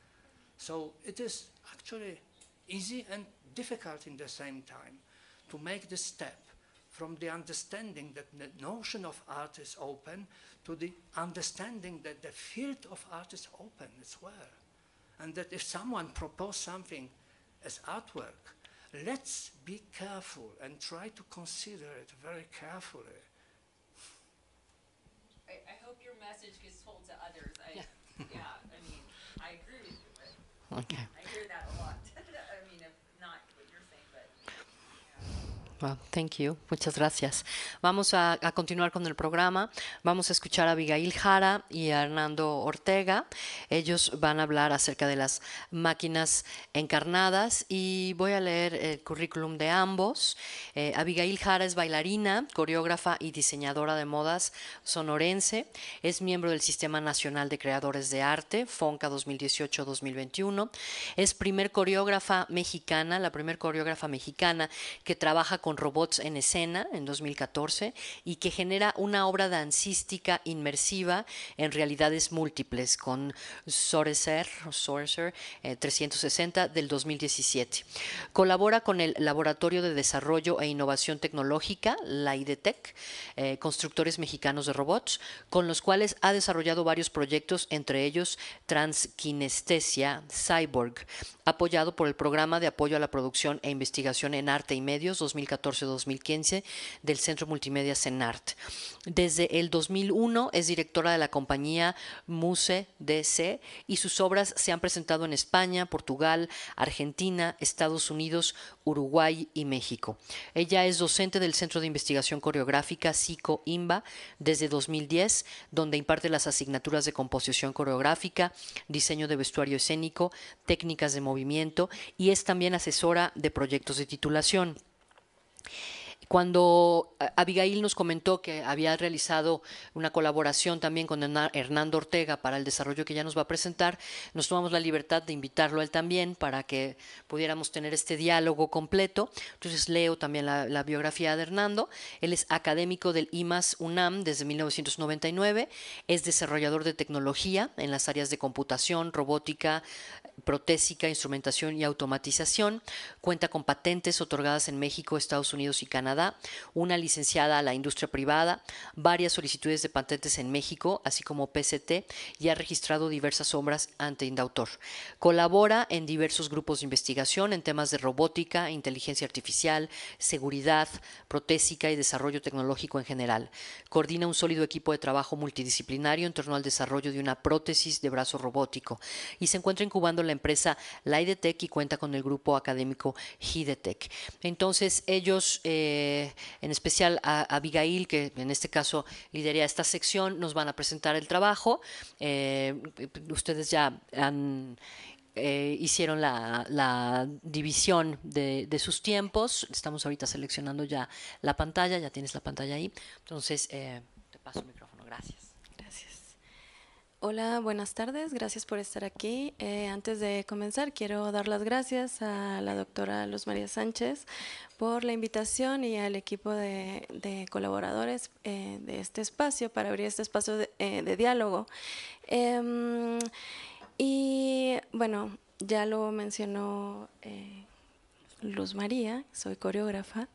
So it is actually easy and difficult in the same time to make this step from the understanding that the notion of art is open to the understanding that the field of art is open as well. And that if someone proposes something as artwork, let's be careful and try to consider it very carefully. I, I hope your message gets told to others. I, yeah. yeah, I mean, I agree with you, but Okay. I hear that a lot. I mean, if not what you're saying, but yeah. Well, thank you. Muchas gracias. Vamos a, a continuar con el programa. Vamos a escuchar a Abigail Jara y a Hernando Ortega. Ellos van a hablar acerca de las máquinas encarnadas y voy a leer el currículum de ambos. Eh, Abigail Jara es bailarina, coreógrafa y diseñadora de modas sonorense. Es miembro del Sistema Nacional de Creadores de Arte, FONCA dos mil dieciocho a dos mil veintiuno. Es primer coreógrafa mexicana, la primer coreógrafa mexicana que trabaja con robots en escena en dos mil catorce y que genera una obra dancística inmersiva en realidades múltiples con Sorcerer, Sorcerer eh, trescientos sesenta del dos mil diecisiete. Colabora con el Laboratorio de Desarrollo e Innovación Tecnológica, la I D T E C, eh, constructores mexicanos de robots, con los cuales ha desarrollado varios proyectos, entre ellos Transkinestesia Cyborg, apoyado por el Programa de Apoyo a la Producción e Investigación en Arte y Medios dos mil catorce a dos mil quince del Centro Multimedia CENART. Desde el dos mil uno es directora de la compañía Muse D C y sus obras se han presentado en España, Portugal, Argentina, Estados Unidos, Uruguay y México. Ella es docente del Centro de Investigación Coreográfica SICO-IMBA desde dos mil diez, donde imparte las asignaturas de composición coreográfica, diseño de vestuario escénico, técnicas de movimiento y es también asesora de proyectos de titulación. Cuando Abigail nos comentó que había realizado una colaboración también con Hernando Ortega para el desarrollo que ella nos va a presentar, nos tomamos la libertad de invitarlo a él también para que pudiéramos tener este diálogo completo. Entonces leo también la, la biografía de Hernando. Él es académico del I M A S UNAM desde mil novecientos noventa y nueve, es desarrollador de tecnología en las áreas de computación, robótica, protésica, instrumentación y automatización. Cuenta con patentes otorgadas en México, Estados Unidos y Canadá, una licenciada a la industria privada, varias solicitudes de patentes en México, así como P C T, y ha registrado diversas obras ante Indautor. Colabora en diversos grupos de investigación en temas de robótica, inteligencia artificial, seguridad, protésica y desarrollo tecnológico en general. Coordina un sólido equipo de trabajo multidisciplinario en torno al desarrollo de una prótesis de brazo robótico y se encuentra incubando la empresa Laidetech y cuenta con el grupo académico Hidetech. Entonces ellos, eh, en especial a Abigail, que en este caso lidera esta sección, nos van a presentar el trabajo. Eh, ustedes ya han Eh, hicieron la, la división de, de sus tiempos. Estamos ahorita seleccionando ya la pantalla, ya tienes la pantalla ahí. Entonces, eh, te paso el micrófono. Gracias. Gracias. Hola, buenas tardes. Gracias por estar aquí. Eh, antes de comenzar, quiero dar las gracias a la doctora Luz María Sánchez por la invitación y al equipo de, de colaboradores eh, de este espacio para abrir este espacio de, eh, de diálogo. Eh, Y bueno, ya lo mencionó eh, Luz María, soy coreógrafa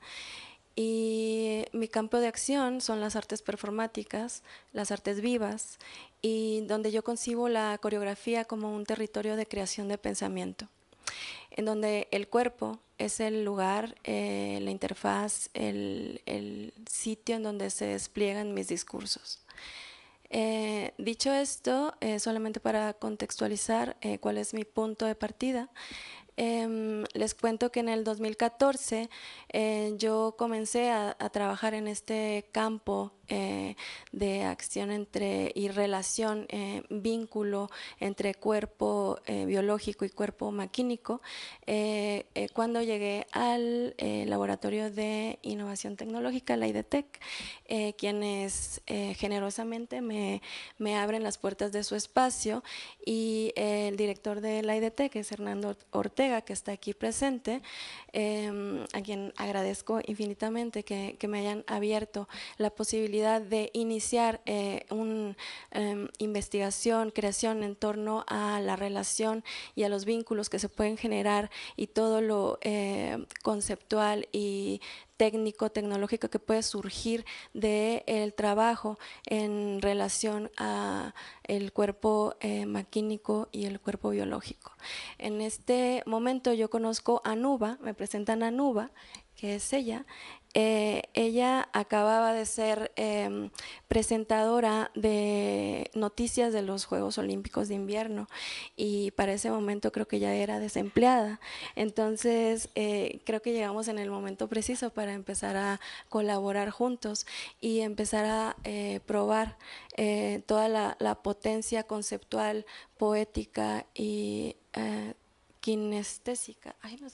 y mi campo de acción son las artes performáticas, las artes vivas, y donde yo concibo la coreografía como un territorio de creación de pensamiento, en donde el cuerpo es el lugar, eh, la interfaz, el, el sitio en donde se despliegan mis discursos. Eh, dicho esto, eh, solamente para contextualizar eh, cuál es mi punto de partida, eh, les cuento que en el dos mil catorce eh, yo comencé a, a trabajar en este campo eh, de acción entre y relación, eh, vínculo entre cuerpo eh, biológico y cuerpo maquínico, eh, eh, cuando llegué al eh, Laboratorio de Innovación Tecnológica, la Laidetech, eh, quienes eh, generosamente me, me abren las puertas de su espacio, y eh, el director de la Laidetech es Hernando Ortega, que está aquí presente, eh, a quien agradezco infinitamente que, que me hayan abierto la posibilidad de iniciar eh, una eh, investigación, creación en torno a la relación y a los vínculos que se pueden generar y todo lo eh, conceptual y técnico, tecnológico que puede surgir del trabajo en relación a el cuerpo eh, maquínico y el cuerpo biológico. En este momento yo conozco a Nuba, me presentan a Nuba, que es ella. Eh, ella acababa de ser eh, presentadora de noticias de los Juegos Olímpicos de Invierno y para ese momento creo que ya era desempleada. Entonces eh, creo que llegamos en el momento preciso para empezar a colaborar juntos y empezar a eh, probar eh, toda la, la potencia conceptual, poética y eh, kinestésica. Ay, no sé.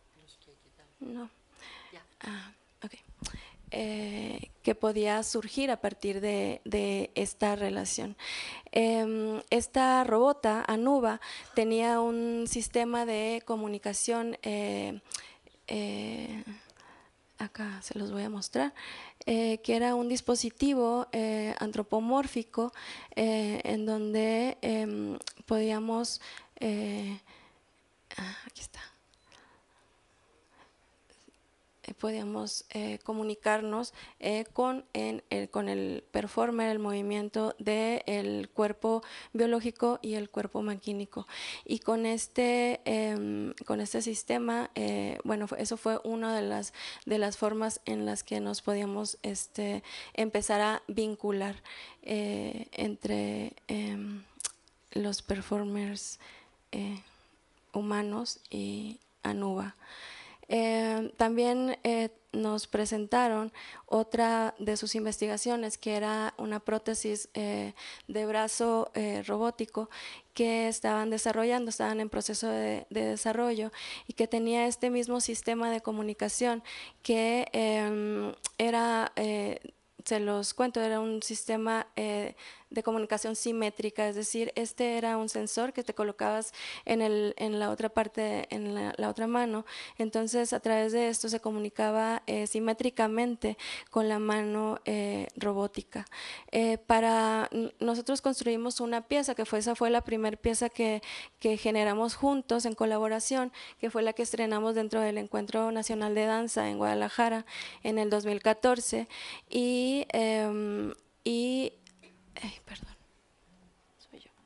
No. Ah, ok. Eh, que podía surgir a partir de, de esta relación. Eh, esta robota, Anuba, tenía un sistema de comunicación, eh, eh, acá se los voy a mostrar, eh, que era un dispositivo eh, antropomórfico eh, en donde eh, podíamos, eh, ah, aquí está, podíamos eh, comunicarnos eh, con, en, el, con el performer, el movimiento del cuerpo biológico y el cuerpo maquínico. Y con este, eh, con este sistema, eh, bueno, eso fue una de las, de las formas en las que nos podíamos este, empezar a vincular eh, entre eh, los performers eh, humanos y Anuba. Eh, también eh, nos presentaron otra de sus investigaciones, que era una prótesis eh, de brazo eh, robótico que estaban desarrollando, estaban en proceso de, de desarrollo, y que tenía este mismo sistema de comunicación que eh, era, eh, se los cuento, era un sistema eh, de comunicación simétrica, es decir, este era un sensor que te colocabas en, el, en la otra parte, en la, la otra mano, entonces a través de esto se comunicaba eh, simétricamente con la mano eh, robótica. Eh, para nosotros construimos una pieza que fue, esa fue la primera pieza que, que generamos juntos en colaboración, que fue la que estrenamos dentro del Encuentro Nacional de Danza en Guadalajara en el dos mil catorce y, eh, y ay, perdón, soy yo.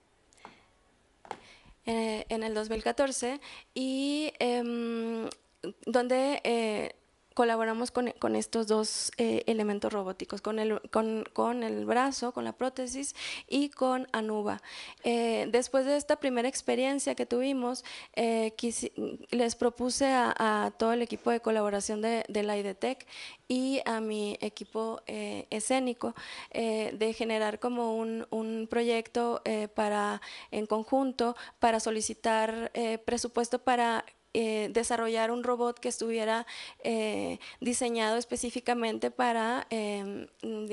Eh, en el dos mil catorce y eh, donde eh, colaboramos con, con estos dos eh, elementos robóticos, con el, con, con el brazo, con la prótesis y con Anuba. Eh, después de esta primera experiencia que tuvimos, eh, quisi, les propuse a, a todo el equipo de colaboración de, de la IDETEC y a mi equipo eh, escénico eh, de generar como un, un proyecto eh, para, en conjunto para solicitar eh, presupuesto para Eh, desarrollar un robot que estuviera eh, diseñado específicamente para, eh,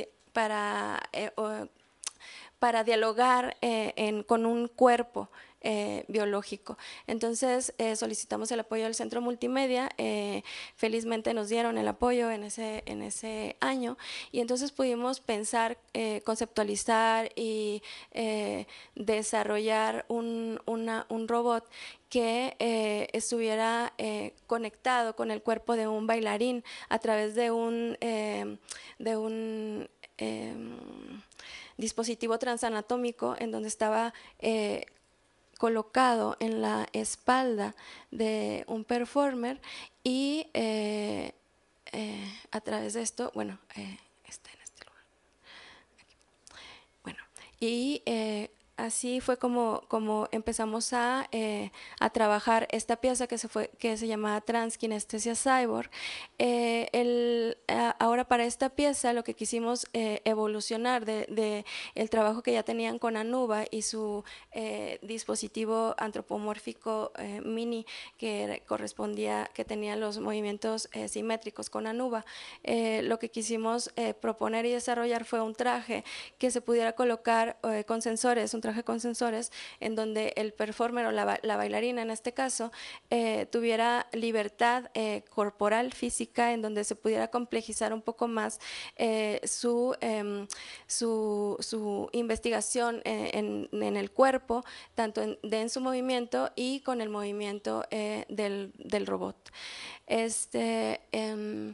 para, eh, o, para dialogar eh, en, con un cuerpo eh, biológico. Entonces eh, solicitamos el apoyo del Centro Multimedia, eh, felizmente nos dieron el apoyo en ese, en ese año y entonces pudimos pensar, eh, conceptualizar y eh, desarrollar un, una, un robot que eh, estuviera eh, conectado con el cuerpo de un bailarín a través de un, eh, de un eh, dispositivo transanatómico en donde estaba eh, colocado en la espalda de un performer y eh, eh, a través de esto, bueno, eh, está en este lugar. Aquí. Bueno, y eh, así fue como, como empezamos a, eh, a trabajar esta pieza que se, fue, que se llamaba Transkinestesia Cyborg. Eh, el, a, ahora para esta pieza lo que quisimos eh, evolucionar de, de el trabajo que ya tenían con Anuba y su eh, dispositivo antropomórfico eh, mini que era, correspondía, que tenía los movimientos eh, simétricos con Anuba. Eh, lo que quisimos eh, proponer y desarrollar fue un traje que se pudiera colocar eh, con sensores, un traje con sensores en donde el performer o la, la bailarina en este caso eh, tuviera libertad eh, corporal, física, en donde se pudiera complejizar un poco más eh, su, eh, su, su investigación en, en, en el cuerpo, tanto en, de, en su movimiento y con el movimiento eh, del, del robot. Este, eh,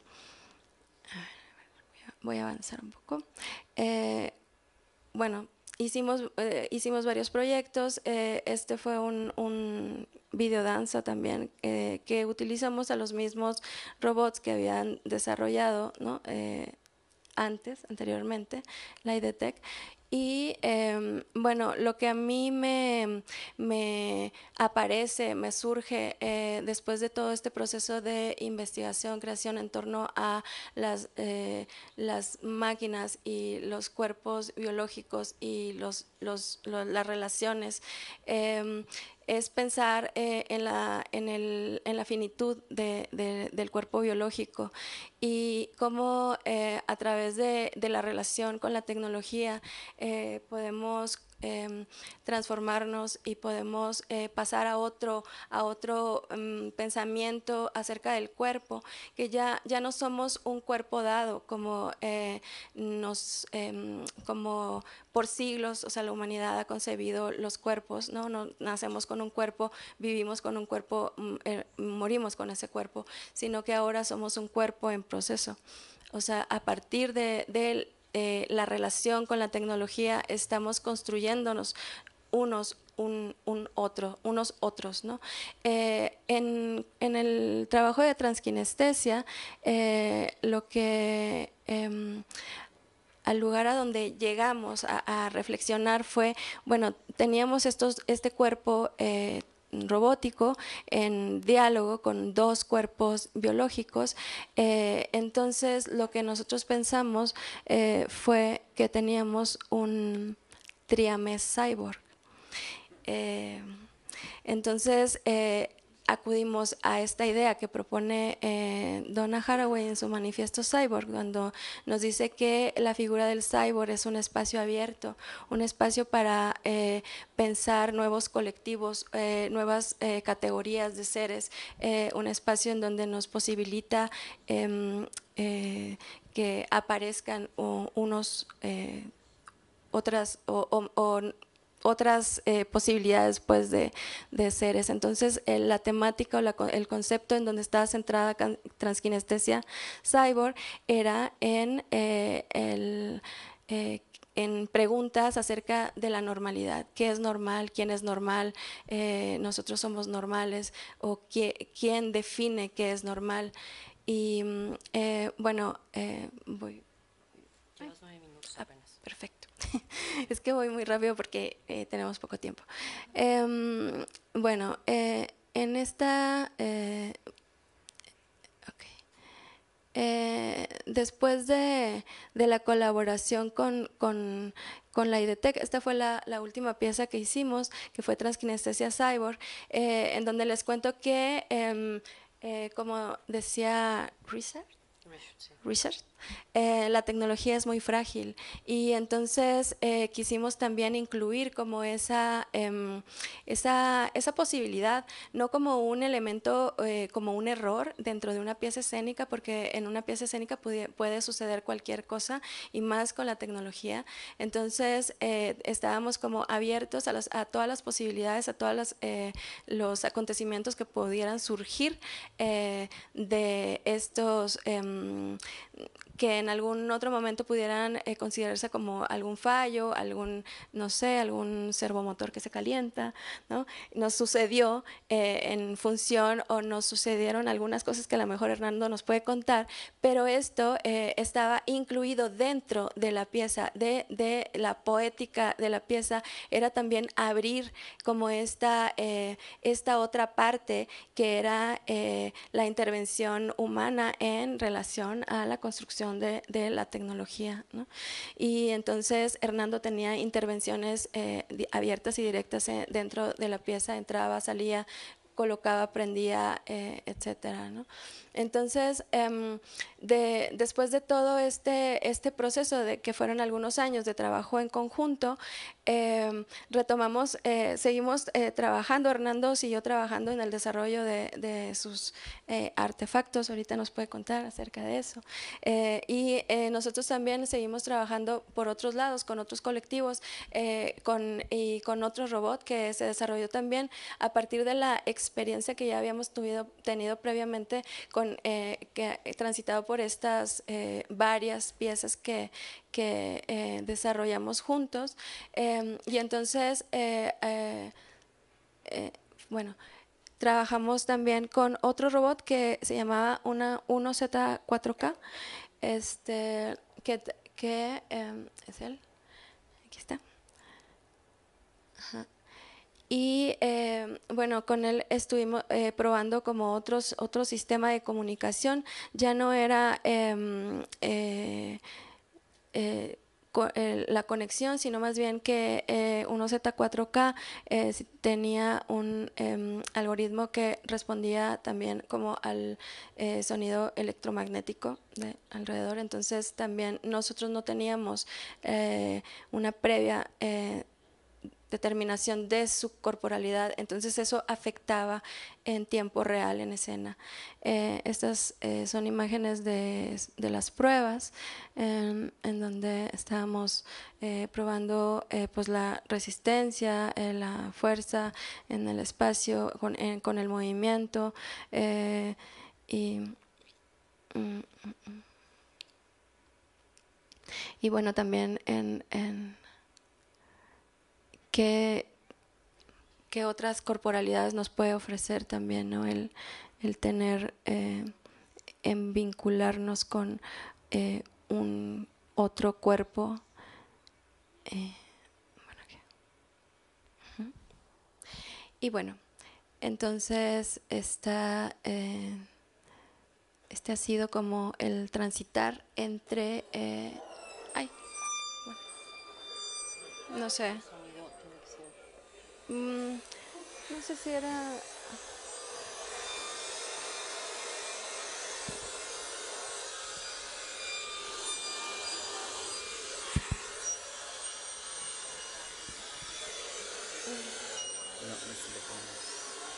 voy a avanzar un poco. Eh, bueno, Hicimos, eh, hicimos varios proyectos, eh, este fue un, un videodanza también eh, que utilizamos a los mismos robots que habían desarrollado, ¿no? eh, antes, anteriormente, la IDETEC. Y eh, bueno, lo que a mí me, me aparece, me surge eh, después de todo este proceso de investigación, creación en torno a las, eh, las máquinas y los cuerpos biológicos y los, los, los, las relaciones, eh, es pensar eh, en, la, en, el, en la finitud de, de, del cuerpo biológico y cómo eh, a través de, de la relación con la tecnología eh, podemos eh, transformarnos y podemos eh, pasar a otro, a otro um, pensamiento acerca del cuerpo, que ya, ya no somos un cuerpo dado como, eh, nos, eh, como por siglos, o sea, la humanidad ha concebido los cuerpos, ¿no? No nacemos con un cuerpo, vivimos con un cuerpo, eh, morimos con ese cuerpo, sino que ahora somos un cuerpo en proceso. O sea, a partir de, de eh, la relación con la tecnología estamos construyéndonos unos un, un otro, unos otros, ¿no? Eh, en, en el trabajo de transkinestesia, eh, lo que eh, al lugar a donde llegamos a, a reflexionar fue, bueno, teníamos estos, este cuerpo eh, robótico en diálogo con dos cuerpos biológicos, eh, entonces lo que nosotros pensamos eh, fue que teníamos un triamés cyborg. Eh, entonces, eh, acudimos a esta idea que propone eh, Donna Haraway en su manifiesto Cyborg, cuando nos dice que la figura del cyborg es un espacio abierto, un espacio para eh, pensar nuevos colectivos, eh, nuevas eh, categorías de seres, eh, un espacio en donde nos posibilita eh, eh, que aparezcan o, unos eh, otras o, o, o otras eh, posibilidades pues de, de seres. Entonces eh, la temática o la, el concepto en donde estaba centrada Transkinestesia Cyborg era en eh, el eh, en preguntas acerca de la normalidad, qué es normal, quién es normal, eh, nosotros somos normales, o qué, quién define qué es normal. Y eh, bueno, eh, voy. Llevas nueve minutos apenas. Ah, perfecto. Es que voy muy rápido porque eh, tenemos poco tiempo. Eh, bueno, eh, en esta... Eh, okay. eh, después de, de la colaboración con, con, con la IDETEC, esta fue la, la última pieza que hicimos, que fue Transkinestesia Cyborg, eh, en donde les cuento que, eh, eh, como decía Richard, Research, eh, la tecnología es muy frágil y entonces eh, quisimos también incluir como esa, eh, esa, esa posibilidad, no como un elemento, eh, como un error dentro de una pieza escénica, porque en una pieza escénica puede, puede suceder cualquier cosa y más con la tecnología. Entonces eh, estábamos como abiertos a, las, a todas las posibilidades, a todos las, eh, los acontecimientos que pudieran surgir eh, de estos eh, que en algún otro momento pudieran eh, considerarse como algún fallo, algún, no sé, algún servomotor que se calienta, ¿no? Nos sucedió eh, en función o nos sucedieron algunas cosas que a lo mejor Hernando nos puede contar, pero esto eh, estaba incluido dentro de la pieza, de, de la poética de la pieza, era también abrir como esta, eh, esta otra parte que era eh, la intervención humana en relación a la construcción De, de la tecnología, ¿no? Y entonces Hernando tenía intervenciones eh, abiertas y directas eh, dentro de la pieza, entraba, salía, colocaba, prendía, eh, etcétera, ¿no? Entonces, eh, de, después de todo este, este proceso, de que fueron algunos años de trabajo en conjunto, eh, retomamos, eh, seguimos eh, trabajando, Hernando siguió trabajando en el desarrollo de, de sus eh, artefactos, ahorita nos puede contar acerca de eso, eh, y eh, nosotros también seguimos trabajando por otros lados, con otros colectivos, eh, con, y con otro robot que se desarrolló también a partir de la experiencia que ya habíamos tuvido, tenido previamente con Eh, que he transitado por estas eh, varias piezas que, que eh, desarrollamos juntos eh, y entonces eh, eh, eh, bueno, trabajamos también con otro robot que se llamaba una uno Z cuatro K, este, que, que eh, es él, aquí está. Ajá. Y eh, bueno, con él estuvimos eh, probando como otros, otro sistema de comunicación, ya no era eh, eh, eh, co eh, la conexión, sino más bien que eh, uno Z cuatro K eh, tenía un eh, algoritmo que respondía también como al eh, sonido electromagnético de alrededor, entonces también nosotros no teníamos eh, una previa eh, determinación de su corporalidad, entonces eso afectaba en tiempo real en escena. Eh, estas eh, son imágenes de, de las pruebas eh, en donde estábamos eh, probando eh, pues la resistencia, eh, la fuerza en el espacio, con, eh, con el movimiento eh, y, mm, y bueno, también en, en qué, qué otras corporalidades nos puede ofrecer también, ¿no? El, el tener, eh, en vincularnos con eh, un otro cuerpo. Eh, bueno, okay. uh-huh. Y bueno, entonces esta, eh, este ha sido como el transitar entre... Eh, ay, bueno, no sé. Mm, no sé si era...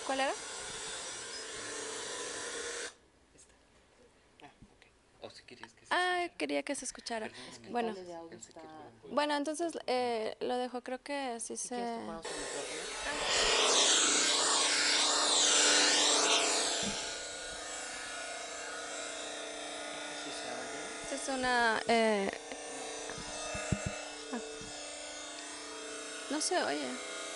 ¿Cuál era? Ah, quería que se escuchara. Bueno, bueno, entonces eh, lo dejo, creo que así se... Esta es una... Eh... ah. No se oye.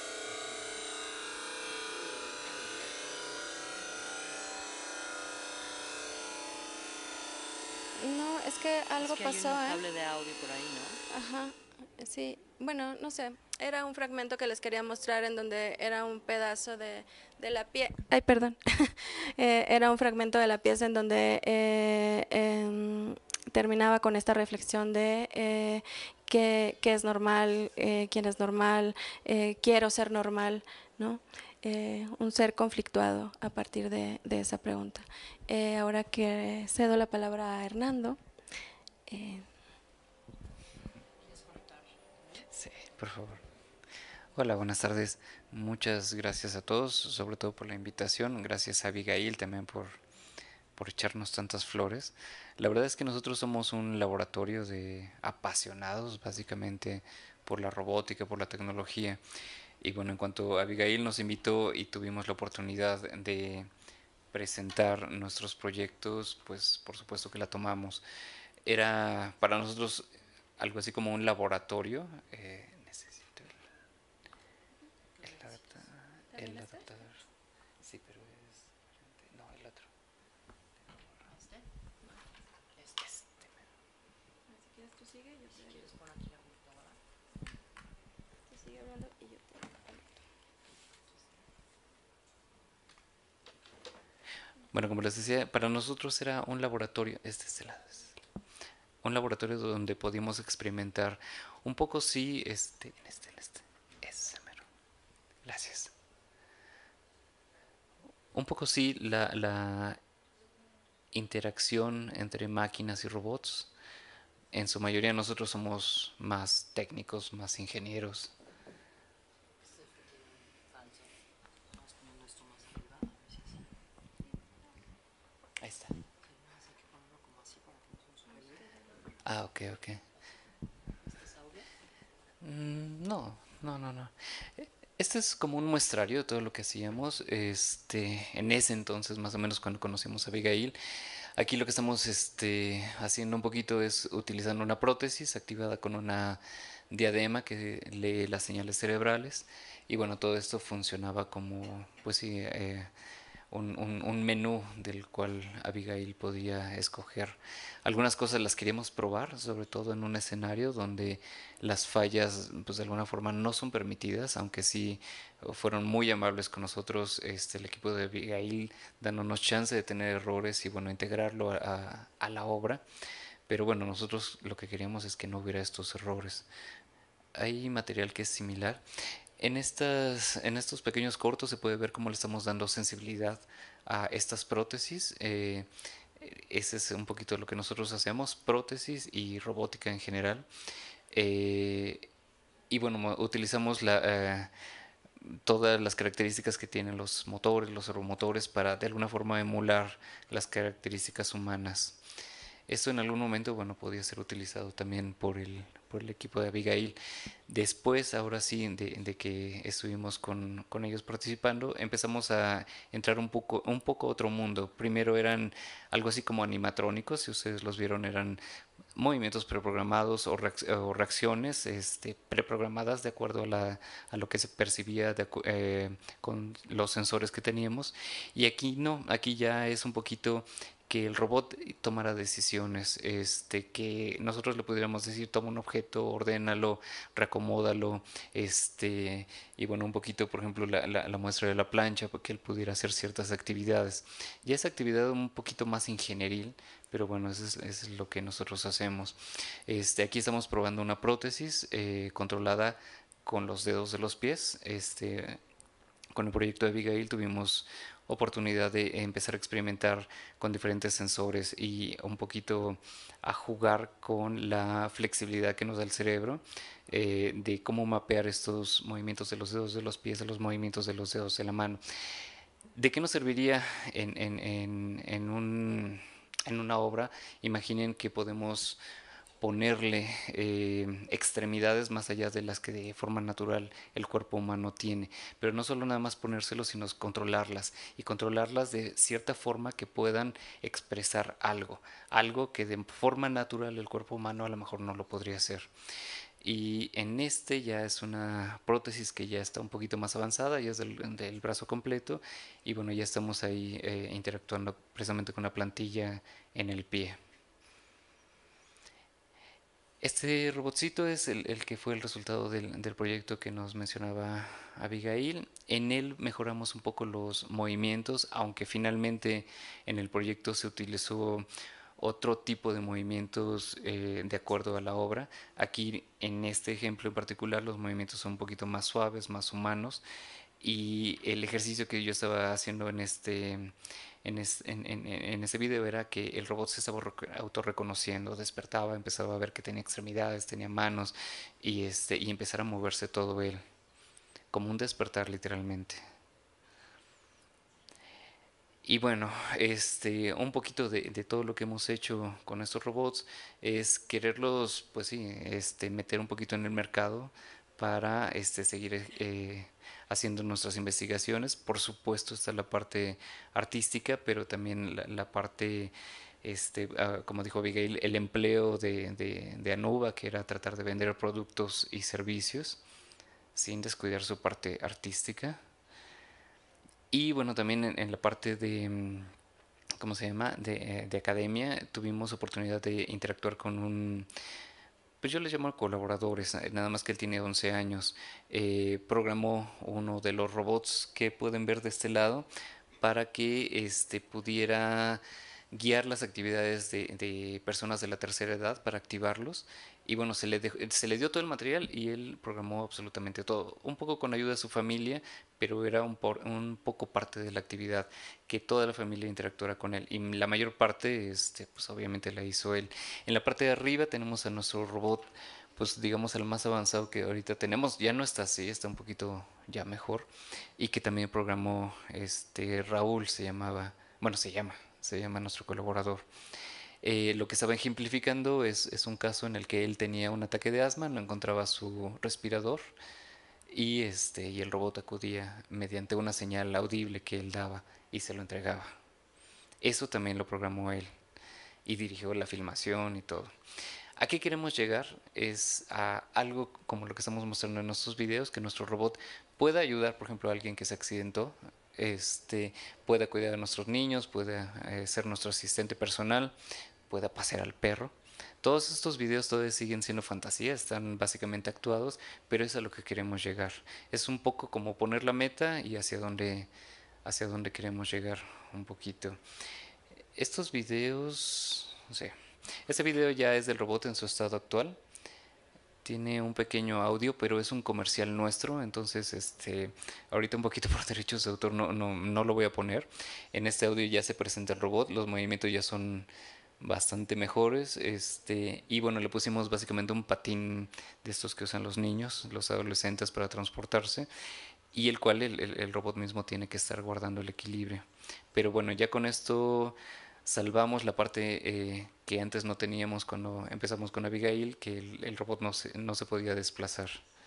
No, es que algo Es que hay pasó, un ¿eh? cable de audio por ahí, ¿no? Ajá, sí. Bueno, no sé. Era un fragmento que les quería mostrar en donde era un pedazo de, de la pieza. Ay, perdón. eh, era un fragmento de la pieza en donde eh, eh, terminaba con esta reflexión de eh, qué, qué es normal, eh, quién es normal, eh, quiero ser normal, ¿no? Eh, un ser conflictuado a partir de, de esa pregunta. Eh, ahora que cedo la palabra a Hernando. Eh, Sí, por favor. Hola, buenas tardes. Muchas gracias a todos, sobre todo por la invitación. Gracias a Abigail también por, por echarnos tantas flores. La verdad es que nosotros somos un laboratorio de apasionados, básicamente, por la robótica, por la tecnología. Y bueno, en cuanto Abigail nos invitó y tuvimos la oportunidad de presentar nuestros proyectos, pues por supuesto que la tomamos. Era para nosotros algo así como un laboratorio. Eh, necesito el, el, adapta, el adaptador. Sí, pero es... No, el otro. ¿Este? Este. Si quieres tú sigue, yo Si quieres pon aquí la computadora. te sigue hablando y yo te Bueno, como les decía, para nosotros era un laboratorio, este es este lado, un laboratorio donde podíamos experimentar un poco sí, este, en este, en este, ese mero. Gracias. Un poco sí la, la interacción entre máquinas y robots. En su mayoría nosotros somos más técnicos, más ingenieros. Ahí está. Ah, ok, ok. Mm, no, no, no, no. Este es como un muestrario de todo lo que hacíamos. Este, en ese entonces, más o menos cuando conocimos a Abigail, aquí lo que estamos este, haciendo un poquito es utilizando una prótesis activada con una diadema que lee las señales cerebrales. Y bueno, todo esto funcionaba como, pues sí, eh, un, un, un menú del cual Abigail podía escoger. Algunas cosas las queríamos probar, sobre todo en un escenario donde las fallas, pues de alguna forma no son permitidas, aunque sí fueron muy amables con nosotros, este, el equipo de Abigail, dándonos chance de tener errores y bueno, integrarlo a, a, a la obra. Pero bueno, nosotros lo que queríamos es que no hubiera estos errores. Hay material que es similar. En, estas, en estos pequeños cortos se puede ver cómo le estamos dando sensibilidad a estas prótesis. Eh, ese es un poquito lo que nosotros hacemos, prótesis y robótica en general. Eh, y bueno, utilizamos la, eh, todas las características que tienen los motores, los servomotores, para de alguna forma emular las características humanas. Esto en algún momento, bueno, podía ser utilizado también por el, por el equipo de Abigail. Después, ahora sí, de, de que estuvimos con, con ellos participando, empezamos a entrar un poco, un poco a otro mundo. Primero eran algo así como animatrónicos, si ustedes los vieron, eran movimientos preprogramados o, reacc o reacciones este, preprogramadas de acuerdo a, la, a lo que se percibía de, eh, con los sensores que teníamos. Y aquí no, aquí ya es un poquito que el robot tomara decisiones, este, que nosotros le pudiéramos decir, toma un objeto, ordénalo, reacomódalo, este, y bueno, un poquito, por ejemplo, la, la, la muestra de la plancha, para que él pudiera hacer ciertas actividades. Y esa actividad un poquito más ingenieril, pero bueno, eso es, eso es lo que nosotros hacemos. Este, aquí estamos probando una prótesis eh, controlada con los dedos de los pies. Este, con el proyecto de Abigail tuvimos oportunidad de empezar a experimentar con diferentes sensores y un poquito a jugar con la flexibilidad que nos da el cerebro, eh, de cómo mapear estos movimientos de los dedos de los pies a los movimientos de los dedos de la mano. ¿De qué nos serviría en, en, en, en, un, en una obra? Imaginen que podemos ponerle eh, extremidades más allá de las que de forma natural el cuerpo humano tiene, pero no solo nada más ponérselo, sino controlarlas y controlarlas de cierta forma que puedan expresar algo, algo que de forma natural el cuerpo humano a lo mejor no lo podría hacer. Y en este ya es una prótesis que ya está un poquito más avanzada, ya es del, del brazo completo y bueno, ya estamos ahí eh, interactuando precisamente con la plantilla en el pie. Este robotcito es el, el que fue el resultado del, del proyecto que nos mencionaba Abigail. En él mejoramos un poco los movimientos, aunque finalmente en el proyecto se utilizó otro tipo de movimientos eh, de acuerdo a la obra. Aquí en este ejemplo en particular los movimientos son un poquito más suaves, más humanos y el ejercicio que yo estaba haciendo en este en, es, en, en, en ese video era que el robot se estaba autorreconociendo, despertaba, empezaba a ver que tenía extremidades, tenía manos y este y empezar a moverse todo él, como un despertar literalmente. Y bueno, este, un poquito de, de todo lo que hemos hecho con estos robots es quererlos, pues sí, este, meter un poquito en el mercado para este, seguir eh, haciendo nuestras investigaciones. Por supuesto está la parte artística, pero también la, la parte, este, ah, como dijo Abigail, el empleo de, de, de Anuba, que era tratar de vender productos y servicios sin descuidar su parte artística. Y bueno, también en, en la parte de, mm, ¿cómo se llama? De, eh, de academia, tuvimos oportunidad de interactuar con un, pues yo les llamo colaboradores, eh, nada más que él tiene once años. Eh, programó uno de los robots que pueden ver de este lado para que este, pudiera guiar las actividades de, de personas de la tercera edad para activarlos. Y bueno, se le, dejó- se le dio todo el material y él programó absolutamente todo. Un poco con ayuda de su familia, pero era un, por- un poco parte de la actividad, que toda la familia interactuara con él. Y la mayor parte, este, pues obviamente la hizo él. En la parte de arriba tenemos a nuestro robot, pues digamos el más avanzado que ahorita tenemos. Ya no está así, está un poquito ya mejor. Y que también programó este Raúl, se llamaba, bueno, se llama, se llama nuestro colaborador. Eh, lo que estaba ejemplificando es, es un caso en el que él tenía un ataque de asma, no encontraba su respirador y, este, y el robot acudía mediante una señal audible que él daba y se lo entregaba. Eso también lo programó él y dirigió la filmación y todo. ¿A qué queremos llegar? Es a algo como lo que estamos mostrando en nuestros videos, que nuestro robot pueda ayudar, por ejemplo, a alguien que se accidentó, este, pueda cuidar a nuestros niños, pueda eh, ser nuestro asistente personal, pueda pasear al perro. Todos estos videos todavía siguen siendo fantasía, están básicamente actuados, pero es a lo que queremos llegar. Es un poco como poner la meta y hacia dónde, hacia dónde queremos llegar un poquito. Estos videos, no sé, este video ya es del robot en su estado actual. Tiene un pequeño audio, pero es un comercial nuestro, entonces este, ahorita un poquito por derechos de autor no, no, no lo voy a poner. En este audio ya se presenta el robot, los movimientos ya son bastante mejores, este, y bueno, le pusimos básicamente un patín de estos que usan los niños, los adolescentes para transportarse, y el cual el, el, el robot mismo tiene que estar guardando el equilibrio. Pero bueno, ya con esto salvamos la parte eh, que antes no teníamos cuando empezamos con Abigail, que el, el robot no se, no se podía desplazar.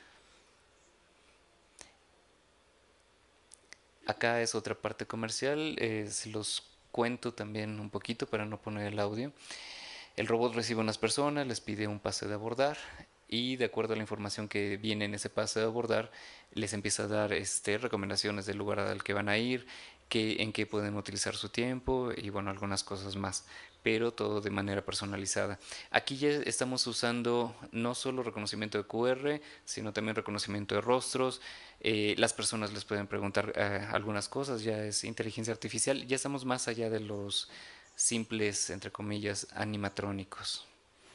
Acá es otra parte comercial, eh, se los cuento también un poquito para no poner el audio. El robot recibe unas personas, les pide un pase de abordar y de acuerdo a la información que viene en ese pase de abordar, les empieza a dar este, recomendaciones del lugar al que van a ir, que, en qué pueden utilizar su tiempo y bueno, algunas cosas más, pero todo de manera personalizada. Aquí ya estamos usando no solo reconocimiento de Q R, sino también reconocimiento de rostros. Eh, las personas les pueden preguntar eh, algunas cosas, ya es inteligencia artificial, ya estamos más allá de los simples, entre comillas, animatrónicos.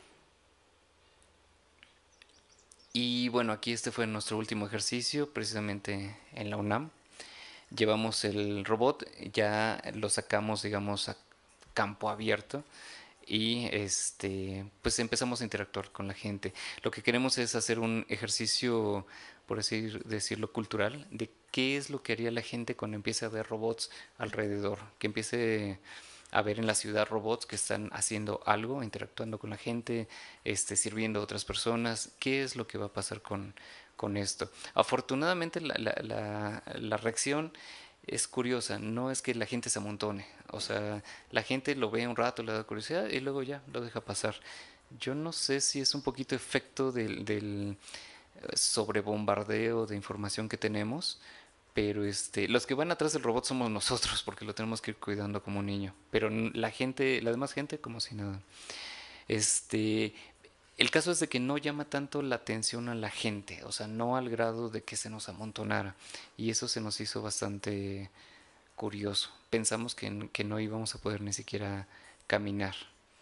Y bueno, aquí este fue nuestro último ejercicio, precisamente en la UNAM. Llevamos el robot, ya lo sacamos, digamos, a campo abierto y este, pues empezamos a interactuar con la gente. Lo que queremos es hacer un ejercicio, por así decirlo, cultural, de qué es lo que haría la gente cuando empiece a ver robots alrededor, que empiece a ver en la ciudad robots que están haciendo algo, interactuando con la gente, este, sirviendo a otras personas. ¿Qué es lo que va a pasar con, con esto? Afortunadamente la, la, la, la reacción es curiosa, no es que la gente se amontone, o sea, la gente lo ve un rato, le da curiosidad y luego ya lo deja pasar. Yo no sé si es un poquito efecto del, del sobrebombardeo de información que tenemos, pero este, los que van atrás del robot somos nosotros porque lo tenemos que ir cuidando como un niño, pero la gente, la demás gente como si nada. Este, el caso es de que no llama tanto la atención a la gente, o sea, no al grado de que se nos amontonara, y eso se nos hizo bastante curioso. Pensamos que, que no íbamos a poder ni siquiera caminar.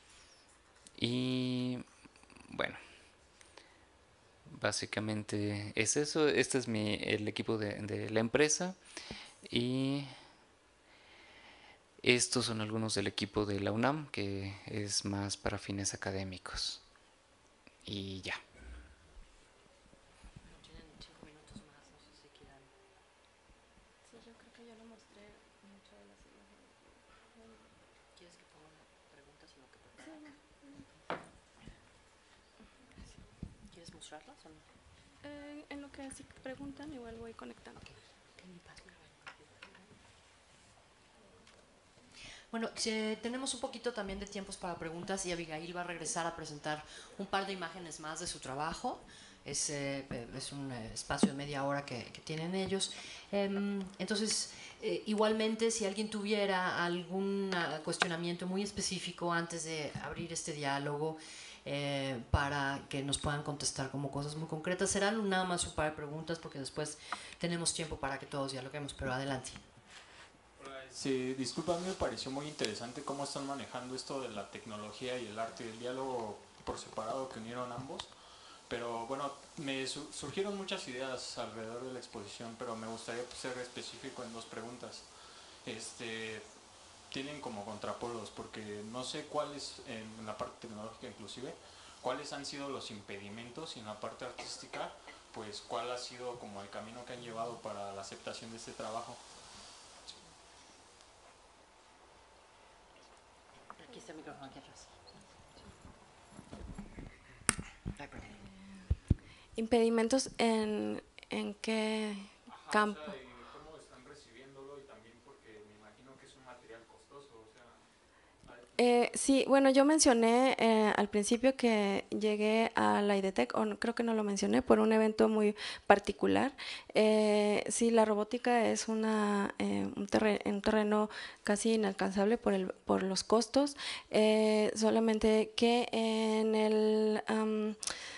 Y bueno, básicamente es eso. Este es mi, el equipo de, de la empresa. Y estos son algunos del equipo de la UNAM, que es más para fines académicos. Y ya. ¿Quieres mostrarlas o no? Eh, en lo que sí preguntan, igual voy conectando. Okay. Bueno, eh, tenemos un poquito también de tiempos para preguntas y Abigail va a regresar a presentar un par de imágenes más de su trabajo. Es, eh, es un espacio de media hora que, que tienen ellos. Eh, entonces, eh, igualmente, si alguien tuviera algún cuestionamiento muy específico antes de abrir este diálogo, eh, para que nos puedan contestar como cosas muy concretas, serán nada más un par de preguntas porque después tenemos tiempo para que todos dialoguemos, pero adelante. Sí, disculpa, a mí me pareció muy interesante cómo están manejando esto de la tecnología y el arte y el diálogo por separado que unieron ambos. Pero bueno, me su surgieron muchas ideas alrededor de la exposición, pero me gustaría ser específico en dos preguntas. Este, tienen como contrapolos, porque no sé cuáles, en la parte tecnológica inclusive, cuáles han sido los impedimentos y en la parte artística, pues cuál ha sido como el camino que han llevado para la aceptación de este trabajo. Aquí está el micrófono, aquí atrás. ¿Impedimentos en, en qué Ajá, campo? O sea, y cómo están recibiéndolo y también porque me imagino que es un material costoso, o sea... Eh, sí, bueno, yo mencioné eh, al principio que llegué a la IDETEC, o no, creo que no lo mencioné, por un evento muy particular. Eh, sí, la robótica es una, eh, un, terreno, un terreno casi inalcanzable por, el, por los costos, eh, solamente que en el... Um,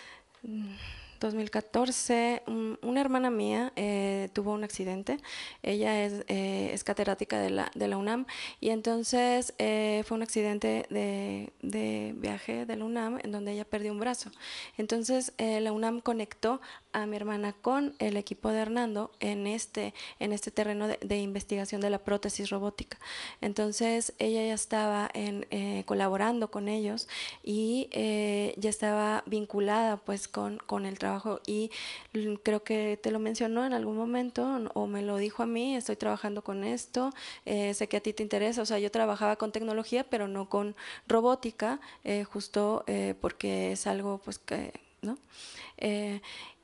dos mil catorce, un, una hermana mía eh, tuvo un accidente. Ella es, eh, es catedrática de la, de la UNAM y entonces eh, fue un accidente de, de viaje de la UNAM en donde ella perdió un brazo. Entonces eh, la UNAM conectó a mi hermana con el equipo de Hernando en este, en este terreno de, de investigación de la prótesis robótica. Entonces ella ya estaba en, eh, colaborando con ellos y eh, ya estaba vinculada pues con, con el trabajo y creo que te lo mencionó en algún momento o me lo dijo a mí, estoy trabajando con esto, eh, sé que a ti te interesa, o sea, yo trabajaba con tecnología pero no con robótica, eh, justo eh, porque es algo pues que, ¿no? Eh,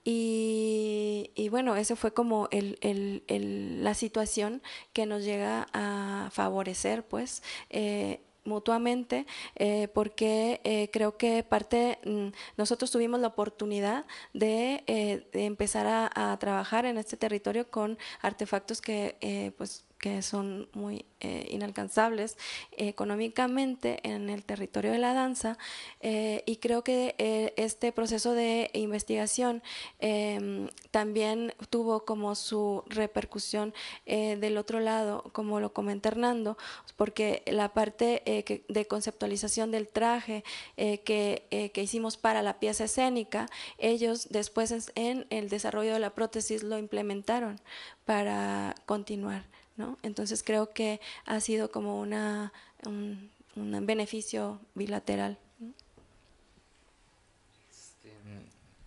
y, y bueno, eso fue como el, el, el, la situación que nos llega a favorecer pues eh, mutuamente, eh, porque eh, creo que parte, mm, nosotros tuvimos la oportunidad de, eh, de empezar a, a trabajar en este territorio con artefactos que eh, pues que son muy eh, inalcanzables eh, económicamente en el territorio de la danza eh, y creo que eh, este proceso de investigación eh, también tuvo como su repercusión eh, del otro lado, como lo comenta Hernando, porque la parte eh, que, de conceptualización del traje eh, que, eh, que hicimos para la pieza escénica, ellos después en el desarrollo de la prótesis lo implementaron para continuar, ¿no? Entonces creo que ha sido como una, un, un beneficio bilateral. Este,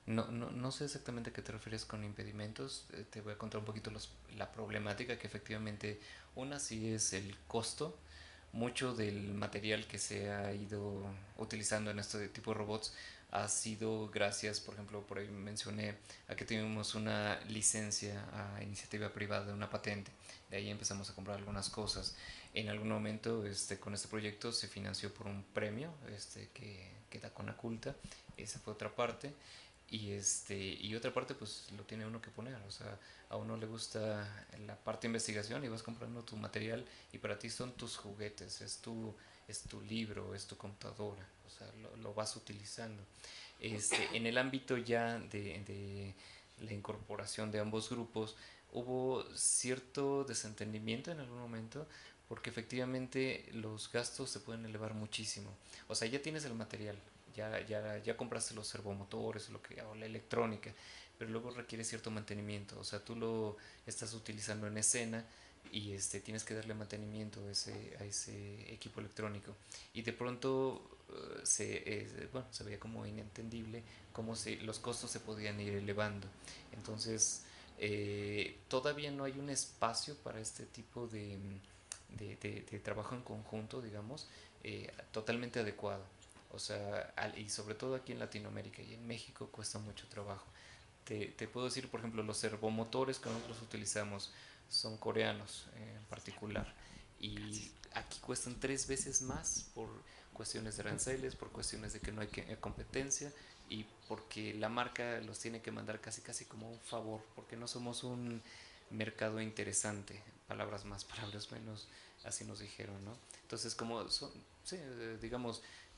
No, no, no sé exactamente a qué te refieres con impedimentos. Eh, te voy a contar un poquito los, la problemática, que efectivamente una sí es el costo. Mucho del material que se ha ido utilizando en este tipo de robots ha sido gracias, por ejemplo, por ahí mencioné a que tuvimos una licencia a iniciativa privada, una patente. De ahí empezamos a comprar algunas cosas. En algún momento este, con este proyecto se financió por un premio este, que, que da Conaculta. Esa fue otra parte. Y, este, y otra parte pues lo tiene uno que poner, o sea, a uno le gusta la parte de investigación y vas comprando tu material y para ti son tus juguetes, es tu, es tu libro, es tu computadora, o sea, lo, lo vas utilizando. Este, en el ámbito ya de, de la incorporación de ambos grupos, hubo cierto desentendimiento en algún momento porque efectivamente los gastos se pueden elevar muchísimo. O sea, ya tienes el material, ya, ya, ya compraste los servomotores lo que, o la electrónica, pero luego requiere cierto mantenimiento. O sea, tú lo estás utilizando en escena y este, tienes que darle mantenimiento a ese, a ese equipo electrónico. Y de pronto uh, se, eh, bueno, se veía como inentendible cómo se, los costos se podían ir elevando. Entonces, eh, todavía no hay un espacio para este tipo de, de, de, de trabajo en conjunto, digamos, eh, totalmente adecuado. O sea, al, y sobre todo aquí en Latinoamérica y en México cuesta mucho trabajo. Te, te puedo decir, por ejemplo, los servomotores que nosotros utilizamos son coreanos eh, en particular. Y aquí cuestan tres veces más por cuestiones de aranceles, por cuestiones de que no hay que, eh, competencia y porque la marca los tiene que mandar casi casi como un favor, porque no somos un mercado interesante, palabras más, palabras menos, así nos dijeron, ¿no? Entonces, como son, sí, eh, digamos,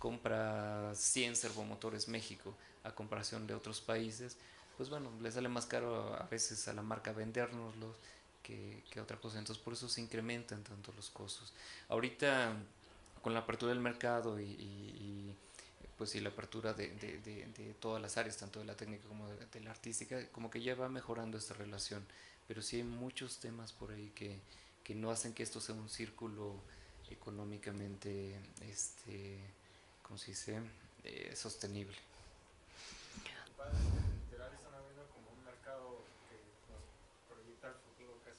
compra cien servomotores México a comparación de otros países, pues bueno, le sale más caro a veces a la marca vendérnoslos que, que otra cosa. Entonces por eso se incrementan tanto los costos. Ahorita con la apertura del mercado y, y, y pues y la apertura de, de, de, de todas las áreas, tanto de la técnica como de, de la artística, como que ya va mejorando esta relación. Pero sí hay muchos temas por ahí que, que no hacen que esto sea un círculo económicamente, este, ¿cómo se dice? Eh, sostenible. Literal están abriendo como un mercado que nos proyecta el futuro casi.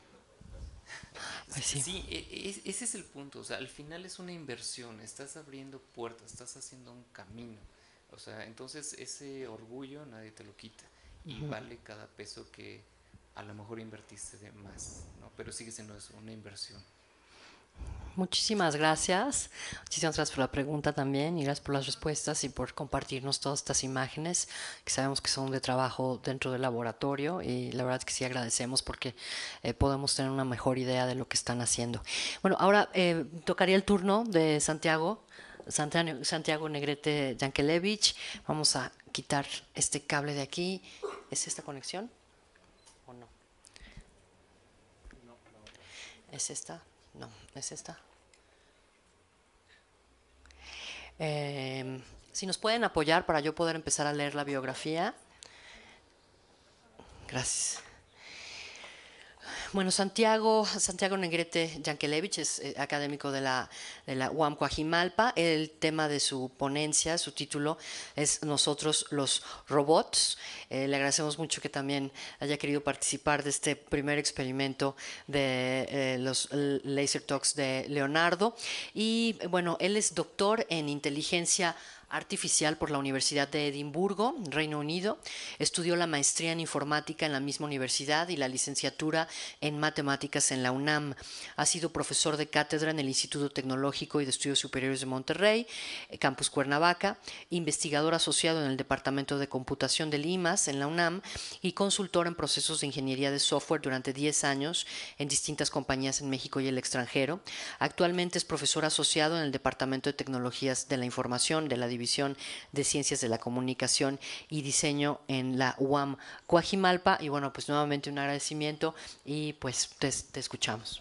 Pues sí. Sí, e- e- ese es el punto. O sea, al final es una inversión. Estás abriendo puertas, estás haciendo un camino. O sea, entonces ese orgullo nadie te lo quita. Y Ujú. vale cada peso que a lo mejor invertiste de más, ¿no? Pero sigue siendo eso, una inversión. Muchísimas gracias. Muchísimas gracias por la pregunta también y gracias por las respuestas y por compartirnos todas estas imágenes que sabemos que son de trabajo dentro del laboratorio y la verdad es que sí agradecemos porque eh, podemos tener una mejor idea de lo que están haciendo. Bueno, ahora eh, tocaría el turno de Santiago. Santiago, Santiago Negrete Yankelevich. Vamos a quitar este cable de aquí. ¿Es esta conexión o no? ¿Es esta? No, es esta. Eh, si nos pueden apoyar para yo poder empezar a leer la biografía. Gracias. Bueno, Santiago, Santiago Negrete Yankelevich es eh, académico de la, de la U A M Coajimalpa. El tema de su ponencia, su título es Nosotros los robots. Eh, le agradecemos mucho que también haya querido participar de este primer experimento de eh, los Laser Talks de Leonardo. Y bueno, él es doctor en inteligencia artificial por la Universidad de Edimburgo, Reino Unido. Estudió la maestría en informática en la misma universidad y la licenciatura en matemáticas en la UNAM. Ha sido profesor de cátedra en el Instituto Tecnológico y de Estudios Superiores de Monterrey, Campus Cuernavaca, investigador asociado en el Departamento de Computación del I M A S en la UNAM y consultor en procesos de ingeniería de software durante diez años en distintas compañías en México y el extranjero. Actualmente es profesor asociado en el Departamento de Tecnologías de la Información de la División de Ciencias de la Comunicación y Diseño en la U A M Coajimalpa. Y bueno, pues nuevamente un agradecimiento y pues te, te escuchamos.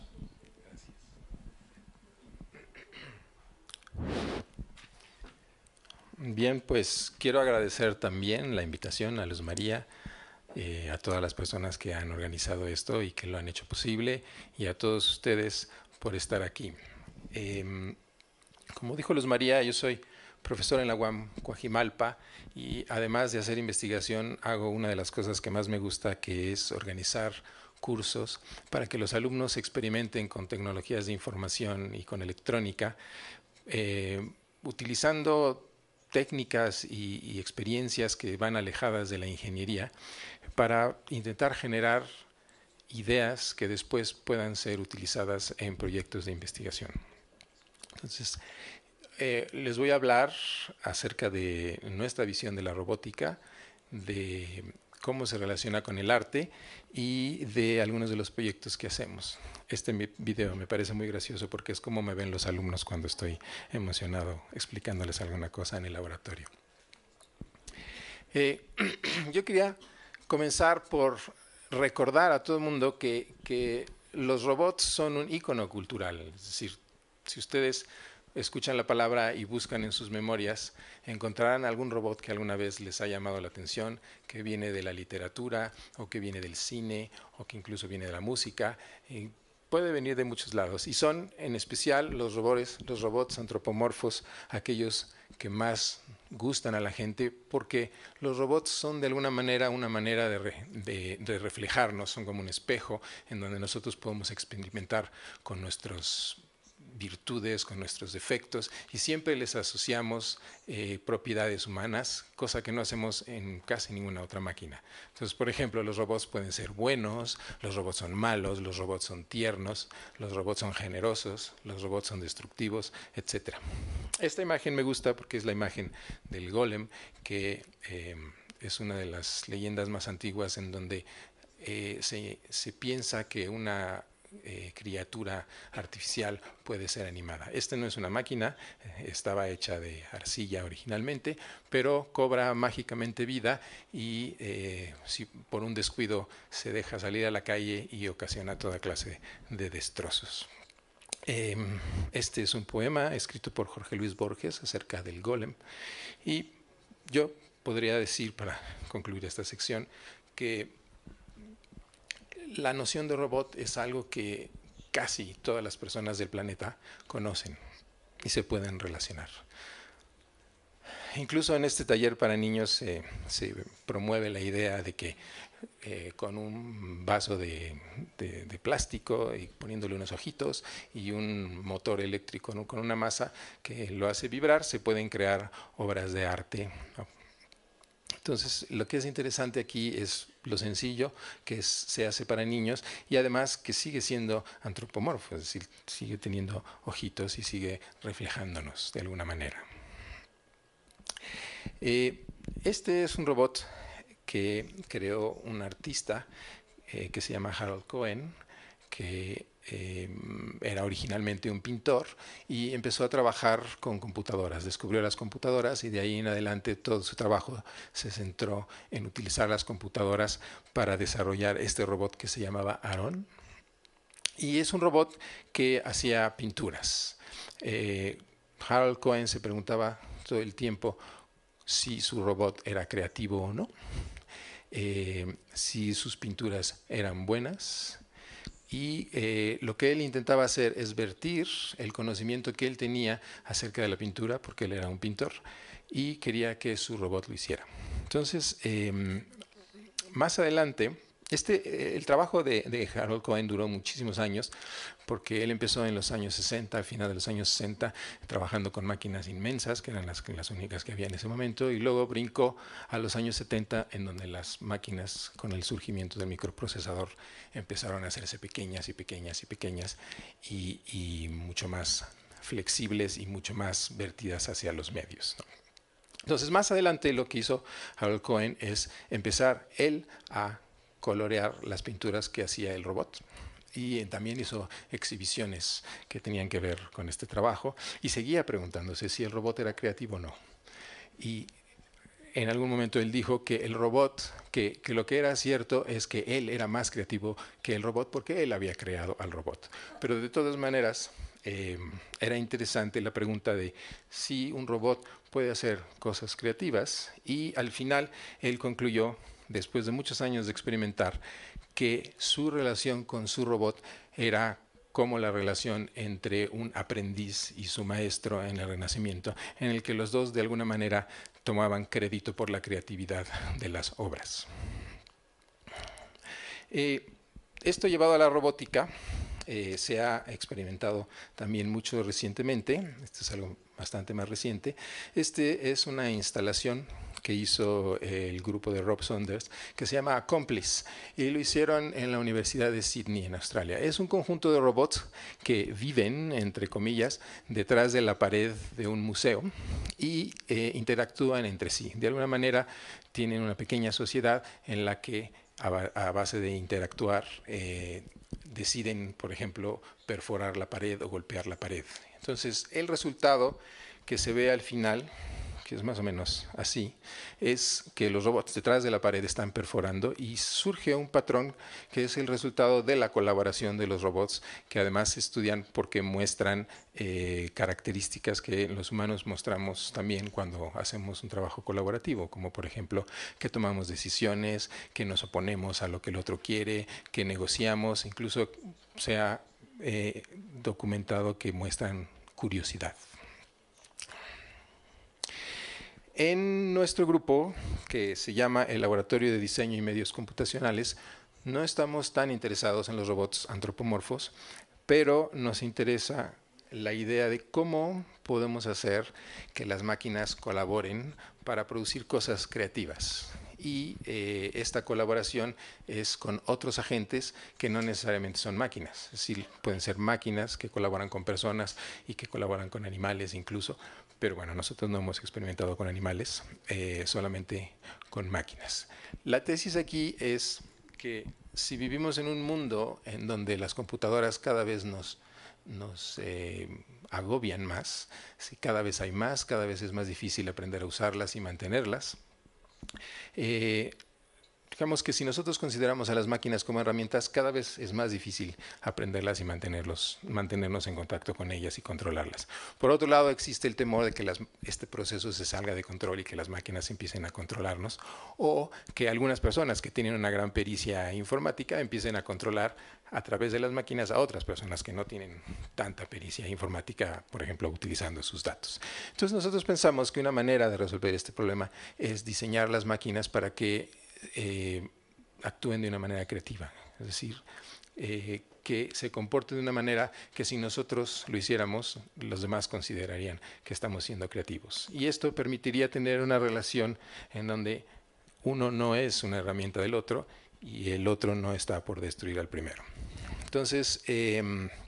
Bien, pues quiero agradecer también la invitación a Luz María, eh, a todas las personas que han organizado esto y que lo han hecho posible, y a todos ustedes por estar aquí. Eh, como dijo Luz María, yo soy profesor en la U A M Coajimalpa y además de hacer investigación hago una de las cosas que más me gusta, que es organizar cursos para que los alumnos experimenten con tecnologías de información y con electrónica, eh, utilizando técnicas y, y experiencias que van alejadas de la ingeniería para intentar generar ideas que después puedan ser utilizadas en proyectos de investigación. Entonces, eh, les voy a hablar acerca de nuestra visión de la robótica, de cómo se relaciona con el arte y de algunos de los proyectos que hacemos. Este video me parece muy gracioso porque es como me ven los alumnos cuando estoy emocionado explicándoles alguna cosa en el laboratorio. Eh, yo quería comenzar por recordar a todo el mundo que, que los robots son un ícono cultural. Es decir, si ustedes escuchan la palabra y buscan en sus memorias, encontrarán algún robot que alguna vez les ha llamado la atención, que viene de la literatura o que viene del cine o que incluso viene de la música. Y puede venir de muchos lados y son en especial los robots, los robots antropomorfos, aquellos que más gustan a la gente, porque los robots son de alguna manera una manera de, re, de, de reflejarnos, son como un espejo en donde nosotros podemos experimentar con nuestros virtudes, con nuestros defectos, y siempre les asociamos eh, propiedades humanas, cosa que no hacemos en casi ninguna otra máquina. Entonces, por ejemplo, los robots pueden ser buenos, los robots son malos, los robots son tiernos, los robots son generosos, los robots son destructivos, etcétera. Esta imagen me gusta porque es la imagen del golem, que eh, es una de las leyendas más antiguas en donde eh, se, se piensa que una Eh, criatura artificial puede ser animada. Esta no es una máquina, eh, estaba hecha de arcilla originalmente, pero cobra mágicamente vida y eh, si por un descuido se deja salir a la calle y ocasiona toda clase de destrozos. Eh, este es un poema escrito por Jorge Luis Borges acerca del golem y yo podría decir, para concluir esta sección, que la noción de robot es algo que casi todas las personas del planeta conocen y se pueden relacionar. Incluso en este taller para niños eh, se promueve la idea de que eh, con un vaso de, de, de plástico y poniéndole unos ojitos y un motor eléctrico, ¿no?, con una masa que lo hace vibrar, se pueden crear obras de arte, ¿no? Entonces, lo que es interesante aquí es lo sencillo que es, se hace para niños y además que sigue siendo antropomorfo, es decir, sigue teniendo ojitos y sigue reflejándonos de alguna manera. Eh, este es un robot que creó un artista eh, que se llama Harold Cohen, que eh, era originalmente un pintor y empezó a trabajar con computadoras, descubrió las computadoras y de ahí en adelante todo su trabajo se centró en utilizar las computadoras para desarrollar este robot que se llamaba Aaron, y es un robot que hacía pinturas. Eh, Harold Cohen se preguntaba todo el tiempo si su robot era creativo o no, eh, si sus pinturas eran buenas. Y eh, lo que él intentaba hacer es vertir el conocimiento que él tenía acerca de la pintura, porque él era un pintor, y quería que su robot lo hiciera. Entonces, eh, más adelante, este, el trabajo de, de Harold Cohen duró muchísimos años, porque él empezó en los años sesenta, al final de los años sesenta, trabajando con máquinas inmensas, que eran las, las únicas que había en ese momento, y luego brincó a los años setenta, en donde las máquinas, con el surgimiento del microprocesador, empezaron a hacerse pequeñas y pequeñas y pequeñas, y, y mucho más flexibles y mucho más vertidas hacia los medios, ¿no? Entonces, más adelante lo que hizo Harold Cohen es empezar él a colorear las pinturas que hacía el robot. Y también hizo exhibiciones que tenían que ver con este trabajo y seguía preguntándose si el robot era creativo o no. Y en algún momento él dijo que el robot, que, que lo que era cierto es que él era más creativo que el robot porque él había creado al robot. Pero de todas maneras, eh, era interesante la pregunta de si un robot puede hacer cosas creativas, y al final él concluyó, después de muchos años de experimentar, que su relación con su robot era como la relación entre un aprendiz y su maestro en el Renacimiento, en el que los dos de alguna manera tomaban crédito por la creatividad de las obras. Eh, esto llevado a la robótica eh, se ha experimentado también mucho recientemente. Esto es algo bastante más reciente. Este es una instalación que hizo el grupo de Rob Saunders, que se llama Accomplice, y lo hicieron en la Universidad de Sydney, en Australia. Es un conjunto de robots que viven, entre comillas, detrás de la pared de un museo y eh, interactúan entre sí. De alguna manera tienen una pequeña sociedad en la que a base de interactuar eh, deciden, por ejemplo, perforar la pared o golpear la pared. Entonces, el resultado que se ve al final, que es más o menos así, es que los robots detrás de la pared están perforando y surge un patrón que es el resultado de la colaboración de los robots, que además se estudian porque muestran eh, características que los humanos mostramos también cuando hacemos un trabajo colaborativo, como por ejemplo que tomamos decisiones, que nos oponemos a lo que el otro quiere, que negociamos, incluso se ha eh, documentado que muestran curiosidad. En nuestro grupo, que se llama el Laboratorio de Diseño y Medios Computacionales, no estamos tan interesados en los robots antropomorfos, pero nos interesa la idea de cómo podemos hacer que las máquinas colaboren para producir cosas creativas. Y eh, esta colaboración es con otros agentes que no necesariamente son máquinas. Es decir, pueden ser máquinas que colaboran con personas y que colaboran con animales incluso. Pero bueno, nosotros no hemos experimentado con animales, eh, solamente con máquinas. La tesis aquí es que si vivimos en un mundo en donde las computadoras cada vez nos, nos eh, agobian más, si cada vez hay más, cada vez es más difícil aprender a usarlas y mantenerlas, eh, digamos que si nosotros consideramos a las máquinas como herramientas, cada vez es más difícil aprenderlas y mantenerlos, mantenernos en contacto con ellas y controlarlas. Por otro lado, existe el temor de que las, este proceso se salga de control y que las máquinas empiecen a controlarnos, o que algunas personas que tienen una gran pericia informática empiecen a controlar a través de las máquinas a otras personas que no tienen tanta pericia informática, por ejemplo, utilizando sus datos. Entonces nosotros pensamos que una manera de resolver este problema es diseñar las máquinas para que Eh, actúen de una manera creativa, es decir, eh, que se comporten de una manera que si nosotros lo hiciéramos, los demás considerarían que estamos siendo creativos. Y esto permitiría tener una relación en donde uno no es una herramienta del otro y el otro no está por destruir al primero. Entonces, eh,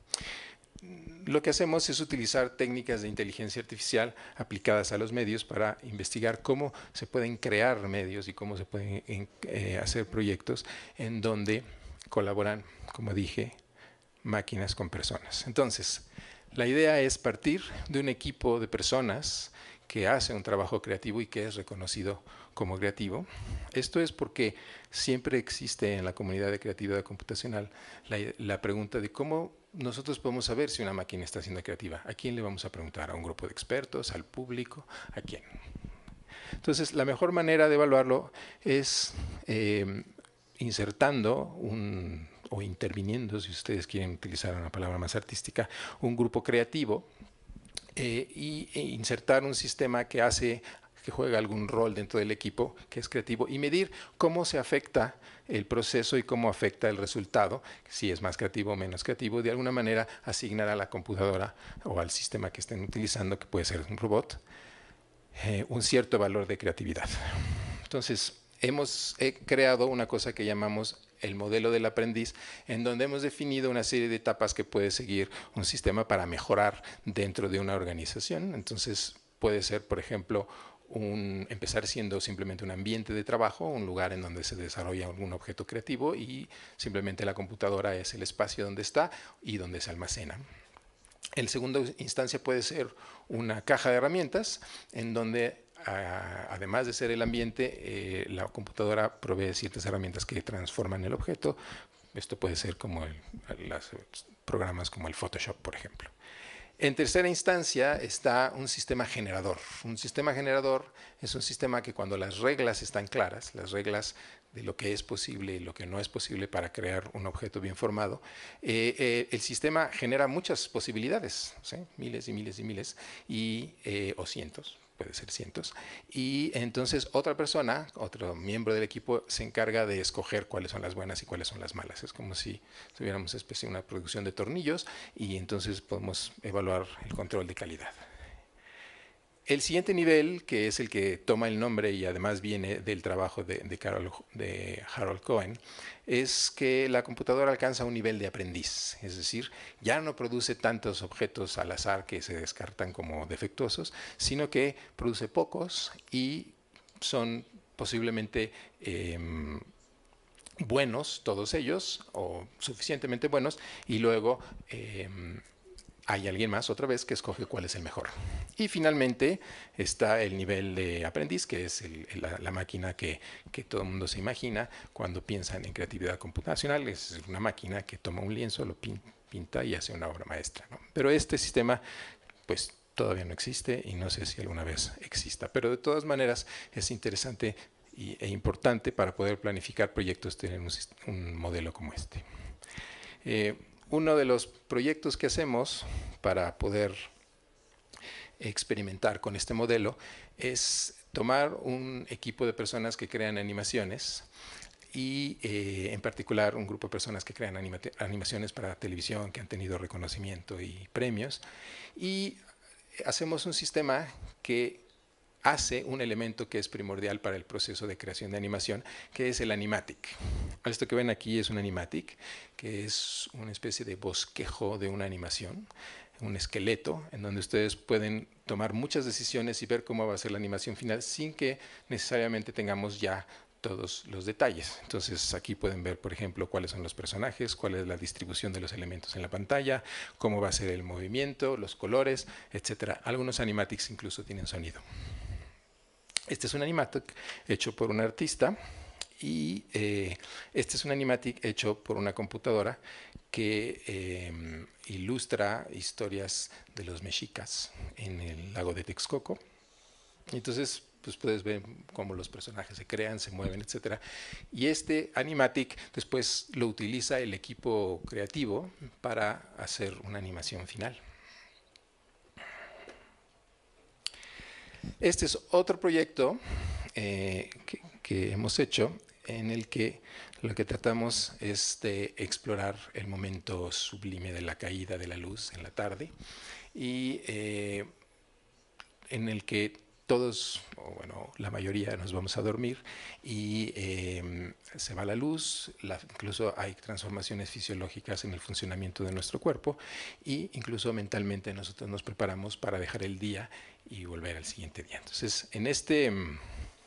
lo que hacemos es utilizar técnicas de inteligencia artificial aplicadas a los medios para investigar cómo se pueden crear medios y cómo se pueden eh, hacer proyectos en donde colaboran, como dije, máquinas con personas. Entonces, la idea es partir de un equipo de personas que hace un trabajo creativo y que es reconocido como creativo. Esto es porque siempre existe en la comunidad de creatividad computacional la, la pregunta de cómo nosotros podemos saber si una máquina está siendo creativa. ¿A quién le vamos a preguntar? ¿A un grupo de expertos? ¿Al público? ¿A quién? Entonces, la mejor manera de evaluarlo es eh, insertando un, o interviniendo, si ustedes quieren utilizar una palabra más artística, un grupo creativo eh, y e insertar un sistema que hace que juega algún rol dentro del equipo que es creativo y medir cómo se afecta el proceso y cómo afecta el resultado, si es más creativo o menos creativo, de alguna manera asignar a la computadora o al sistema que estén utilizando, que puede ser un robot, eh, un cierto valor de creatividad. Entonces, hemos eh, creado una cosa que llamamos el modelo del aprendiz, en donde hemos definido una serie de etapas que puede seguir un sistema para mejorar dentro de una organización. Entonces, puede ser, por ejemplo, Un, empezar siendo simplemente un ambiente de trabajo, un lugar en donde se desarrolla algún objeto creativo y simplemente la computadora es el espacio donde está y donde se almacena. En segunda instancia puede ser una caja de herramientas en donde a, además de ser el ambiente, eh, la computadora provee ciertas herramientas que transforman el objeto. Esto puede ser como el, los programas como el Photoshop, por ejemplo. En tercera instancia está un sistema generador. Un sistema generador es un sistema que cuando las reglas están claras, las reglas de lo que es posible y lo que no es posible para crear un objeto bien formado, eh, eh, el sistema genera muchas posibilidades, ¿sí? Miles y miles y miles, y, eh, o cientos, puede ser cientos, y entonces otra persona, otro miembro del equipo se encarga de escoger cuáles son las buenas y cuáles son las malas. Es como si tuviéramos especie una producción de tornillos y entonces podemos evaluar el control de calidad. El siguiente nivel, que es el que toma el nombre y además viene del trabajo de, de, Carol, de Harold Cohen, es que la computadora alcanza un nivel de aprendiz. Es decir, ya no produce tantos objetos al azar que se descartan como defectuosos, sino que produce pocos y son posiblemente eh, buenos todos ellos, o suficientemente buenos, y luego eh, hay alguien más, otra vez, que escoge cuál es el mejor. Y finalmente está el nivel de aprendiz, que es el, la, la máquina que, que todo el mundo se imagina cuando piensan en creatividad computacional. Es una máquina que toma un lienzo, lo pinta y hace una obra maestra, ¿no? Pero este sistema, pues, todavía no existe y no sé si alguna vez exista. Pero de todas maneras es interesante y, e importante para poder planificar proyectos tener un, un modelo como este. Eh, Uno de los proyectos que hacemos para poder experimentar con este modelo es tomar un equipo de personas que crean animaciones y eh, en particular un grupo de personas que crean anima animaciones para televisión que han tenido reconocimiento y premios, y hacemos un sistema que hace un elemento que es primordial para el proceso de creación de animación, que es el animatic. Esto que ven aquí es un animatic, que es una especie de bosquejo de una animación, un esqueleto en donde ustedes pueden tomar muchas decisiones y ver cómo va a ser la animación final sin que necesariamente tengamos ya todos los detalles. Entonces aquí pueden ver, por ejemplo, cuáles son los personajes, cuál es la distribución de los elementos en la pantalla, cómo va a ser el movimiento, los colores, etcétera. Algunos animatics incluso tienen sonido. Este es un animatic hecho por un artista y eh, este es un animatic hecho por una computadora que eh, ilustra historias de los mexicas en el lago de Texcoco. Entonces, pues puedes ver cómo los personajes se crean, se mueven, etcétera. Y este animatic después lo utiliza el equipo creativo para hacer una animación final. Este es otro proyecto eh, que, que hemos hecho en el que lo que tratamos es de explorar el momento sublime de la caída de la luz en la tarde y eh, en el que todos, o bueno, la mayoría nos vamos a dormir y eh, se va la luz, la, incluso hay transformaciones fisiológicas en el funcionamiento de nuestro cuerpo y incluso mentalmente nosotros nos preparamos para dejar el día y volver al siguiente día. Entonces, en este, en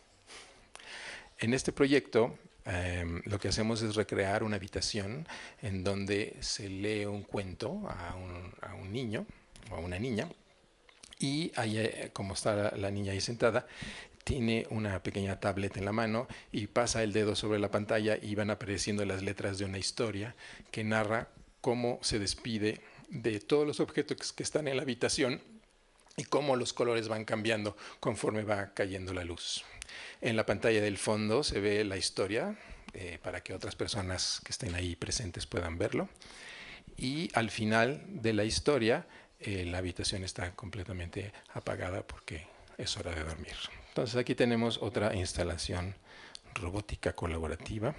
este proyecto eh, lo que hacemos es recrear una habitación en donde se lee un cuento a un, a un niño o a una niña. Y ahí, como está la, la niña ahí sentada, tiene una pequeña tablet en la mano y pasa el dedo sobre la pantalla y van apareciendo las letras de una historia que narra cómo se despide de todos los objetos que están en la habitación y cómo los colores van cambiando conforme va cayendo la luz. En la pantalla del fondo se ve la historia eh, para que otras personas que estén ahí presentes puedan verlo. Y al final de la historia, Eh, la habitación está completamente apagada porque es hora de dormir. Entonces aquí tenemos otra instalación robótica colaborativa.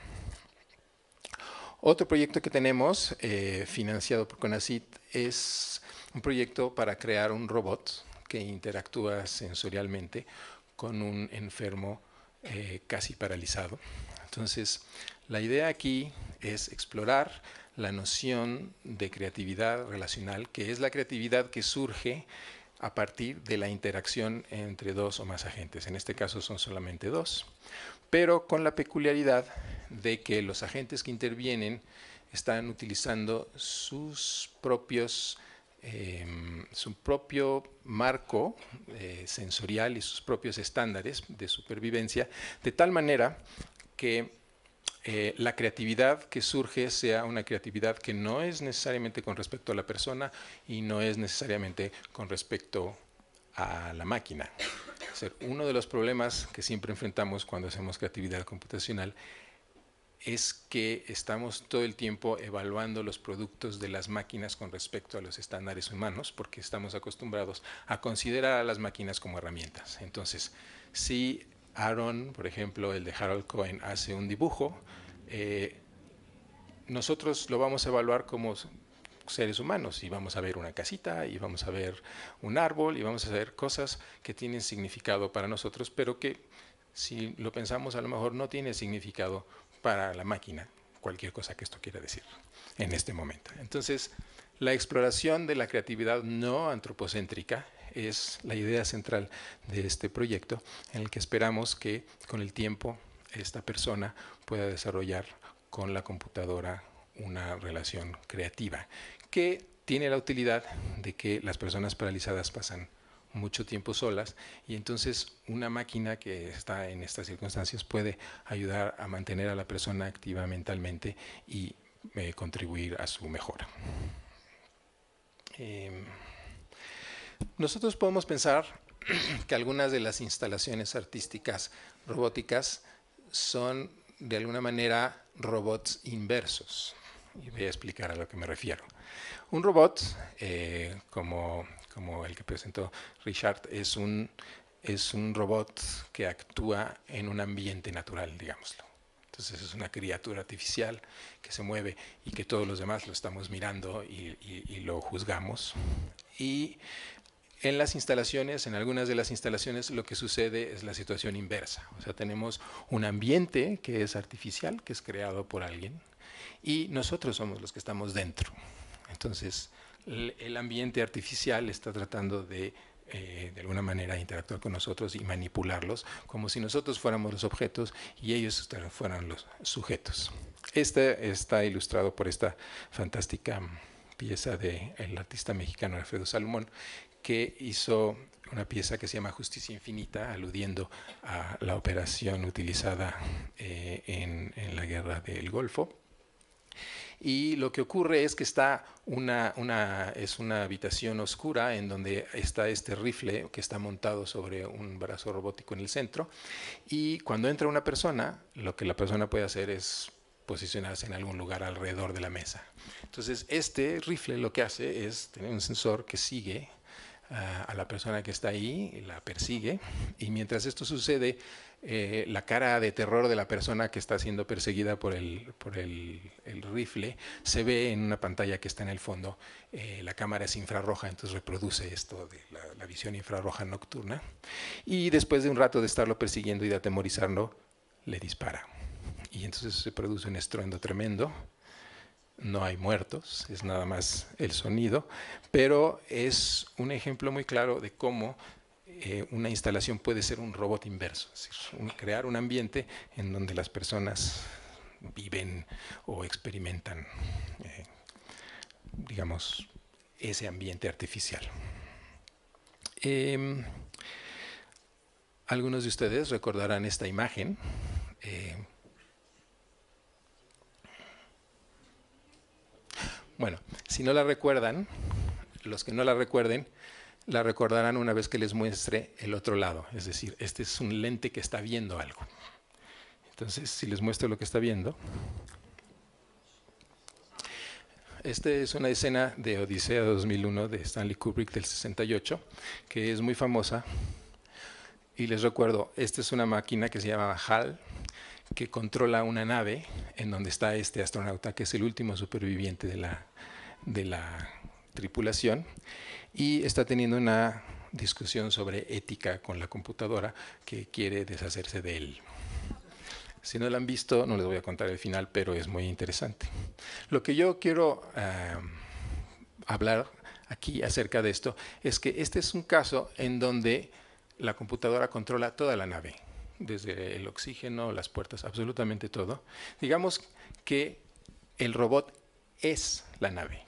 Otro proyecto que tenemos eh, financiado por CONACYT es un proyecto para crear un robot que interactúa sensorialmente con un enfermo eh, casi paralizado. Entonces la idea aquí es explorar la noción de creatividad relacional, que es la creatividad que surge a partir de la interacción entre dos o más agentes. En este caso son solamente dos, pero con la peculiaridad de que los agentes que intervienen están utilizando sus propios, eh, su propio marco eh, sensorial y sus propios estándares de supervivencia, de tal manera que Eh, la creatividad que surge sea una creatividad que no es necesariamente con respecto a la persona y no es necesariamente con respecto a la máquina. O sea, uno de los problemas que siempre enfrentamos cuando hacemos creatividad computacional es que estamos todo el tiempo evaluando los productos de las máquinas con respecto a los estándares humanos, porque estamos acostumbrados a considerar a las máquinas como herramientas. Entonces, si Aaron, por ejemplo, el de Harold Cohen, hace un dibujo, eh, nosotros lo vamos a evaluar como seres humanos y vamos a ver una casita y vamos a ver un árbol y vamos a ver cosas que tienen significado para nosotros, pero que si lo pensamos a lo mejor no tiene significado para la máquina, cualquier cosa que esto quiera decir en este momento. Entonces, la exploración de la creatividad no antropocéntrica es la idea central de este proyecto, en el que esperamos que con el tiempo esta persona pueda desarrollar con la computadora una relación creativa, que tiene la utilidad de que las personas paralizadas pasan mucho tiempo solas y entonces una máquina que está en estas circunstancias puede ayudar a mantener a la persona activa mentalmente y eh, contribuir a su mejora. Eh, nosotros podemos pensar que algunas de las instalaciones artísticas robóticas son de alguna manera robots inversos. Y voy a explicar a lo que me refiero. Un robot, eh, como, como el que presentó Richard, es un, es un robot que actúa en un ambiente natural, digámoslo. Entonces es una criatura artificial que se mueve y que todos los demás lo estamos mirando y, y, y lo juzgamos. Y en las instalaciones, en algunas de las instalaciones, lo que sucede es la situación inversa. O sea, tenemos un ambiente que es artificial, que es creado por alguien, y nosotros somos los que estamos dentro. Entonces, el ambiente artificial está tratando de, eh, de alguna manera, interactuar con nosotros y manipularlos, como si nosotros fuéramos los objetos y ellos fueran los sujetos. Este está ilustrado por esta fantástica pieza del artista mexicano Alfredo Salomón, que hizo una pieza que se llama Justicia Infinita, aludiendo a la operación utilizada eh, en, en la guerra del Golfo. Y lo que ocurre es que está una, una, es una habitación oscura en donde está este rifle que está montado sobre un brazo robótico en el centro. Y cuando entra una persona, lo que la persona puede hacer es posicionarse en algún lugar alrededor de la mesa. Entonces, este rifle lo que hace es tener un sensor que sigue uh, a la persona que está ahí, y la persigue. Y mientras esto sucede, Eh, la cara de terror de la persona que está siendo perseguida por el, por el, el rifle se ve en una pantalla que está en el fondo. Eh, la cámara es infrarroja, entonces reproduce esto de la, la visión infrarroja nocturna. Y después de un rato de estarlo persiguiendo y de atemorizarlo, le dispara. Y entonces se produce un estruendo tremendo. No hay muertos, es nada más el sonido, pero es un ejemplo muy claro de cómo Eh, una instalación puede ser un robot inverso, es decir, un, crear un ambiente en donde las personas viven o experimentan, eh, digamos, ese ambiente artificial. Eh, algunos de ustedes recordarán esta imagen. Eh, bueno, si no la recuerdan, los que no la recuerden, la recordarán una vez que les muestre el otro lado. Es decir, este es un lente que está viendo algo. Entonces, si les muestro lo que está viendo. Esta es una escena de Odisea dos mil uno de Stanley Kubrick del sesenta y ocho, que es muy famosa. Y les recuerdo, esta es una máquina que se llama H A L, que controla una nave en donde está este astronauta, que es el último superviviente de la, de la tripulación. Y está teniendo una discusión sobre ética con la computadora que quiere deshacerse de él. Si no la han visto, no les voy a contar el final, pero es muy interesante. Lo que yo quiero uh, hablar aquí acerca de esto es que este es un caso en donde la computadora controla toda la nave, desde el oxígeno, las puertas, absolutamente todo. Digamos que el robot es la nave.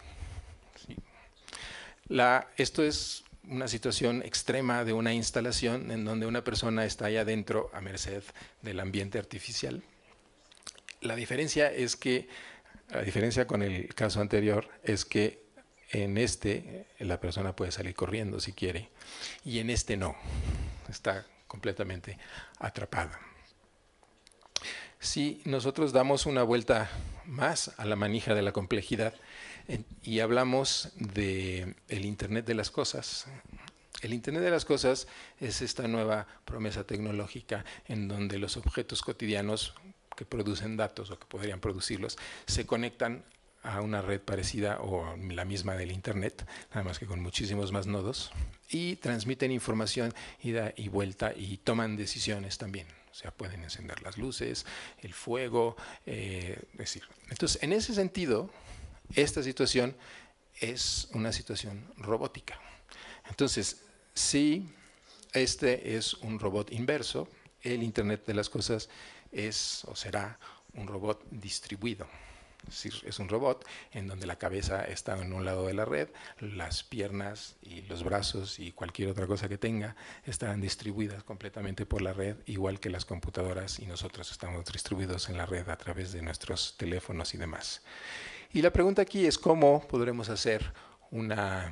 La, esto es una situación extrema de una instalación en donde una persona está allá adentro a merced del ambiente artificial. La diferencia es que, la diferencia con el caso anterior es que en este la persona puede salir corriendo si quiere y en este no, está completamente atrapada. si nosotros damos una vuelta más a la manija de la complejidad y hablamos del Internet de las cosas. El Internet de las cosas es esta nueva promesa tecnológica en donde los objetos cotidianos que producen datos o que podrían producirlos se conectan a una red parecida o la misma del Internet, nada más que con muchísimos más nodos, y transmiten información ida y vuelta y toman decisiones también. O sea, pueden encender las luces, el fuego, eh, es decir. Entonces, en ese sentido, esta situación es una situación robótica. Entonces, si este es un robot inverso, el Internet de las cosas es o será un robot distribuido. Es decir, es un robot en donde la cabeza está en un lado de la red, las piernas y los brazos y cualquier otra cosa que tenga estarán distribuidas completamente por la red, igual que las computadoras y nosotros estamos distribuidos en la red a través de nuestros teléfonos y demás. Y la pregunta aquí es cómo podremos hacer una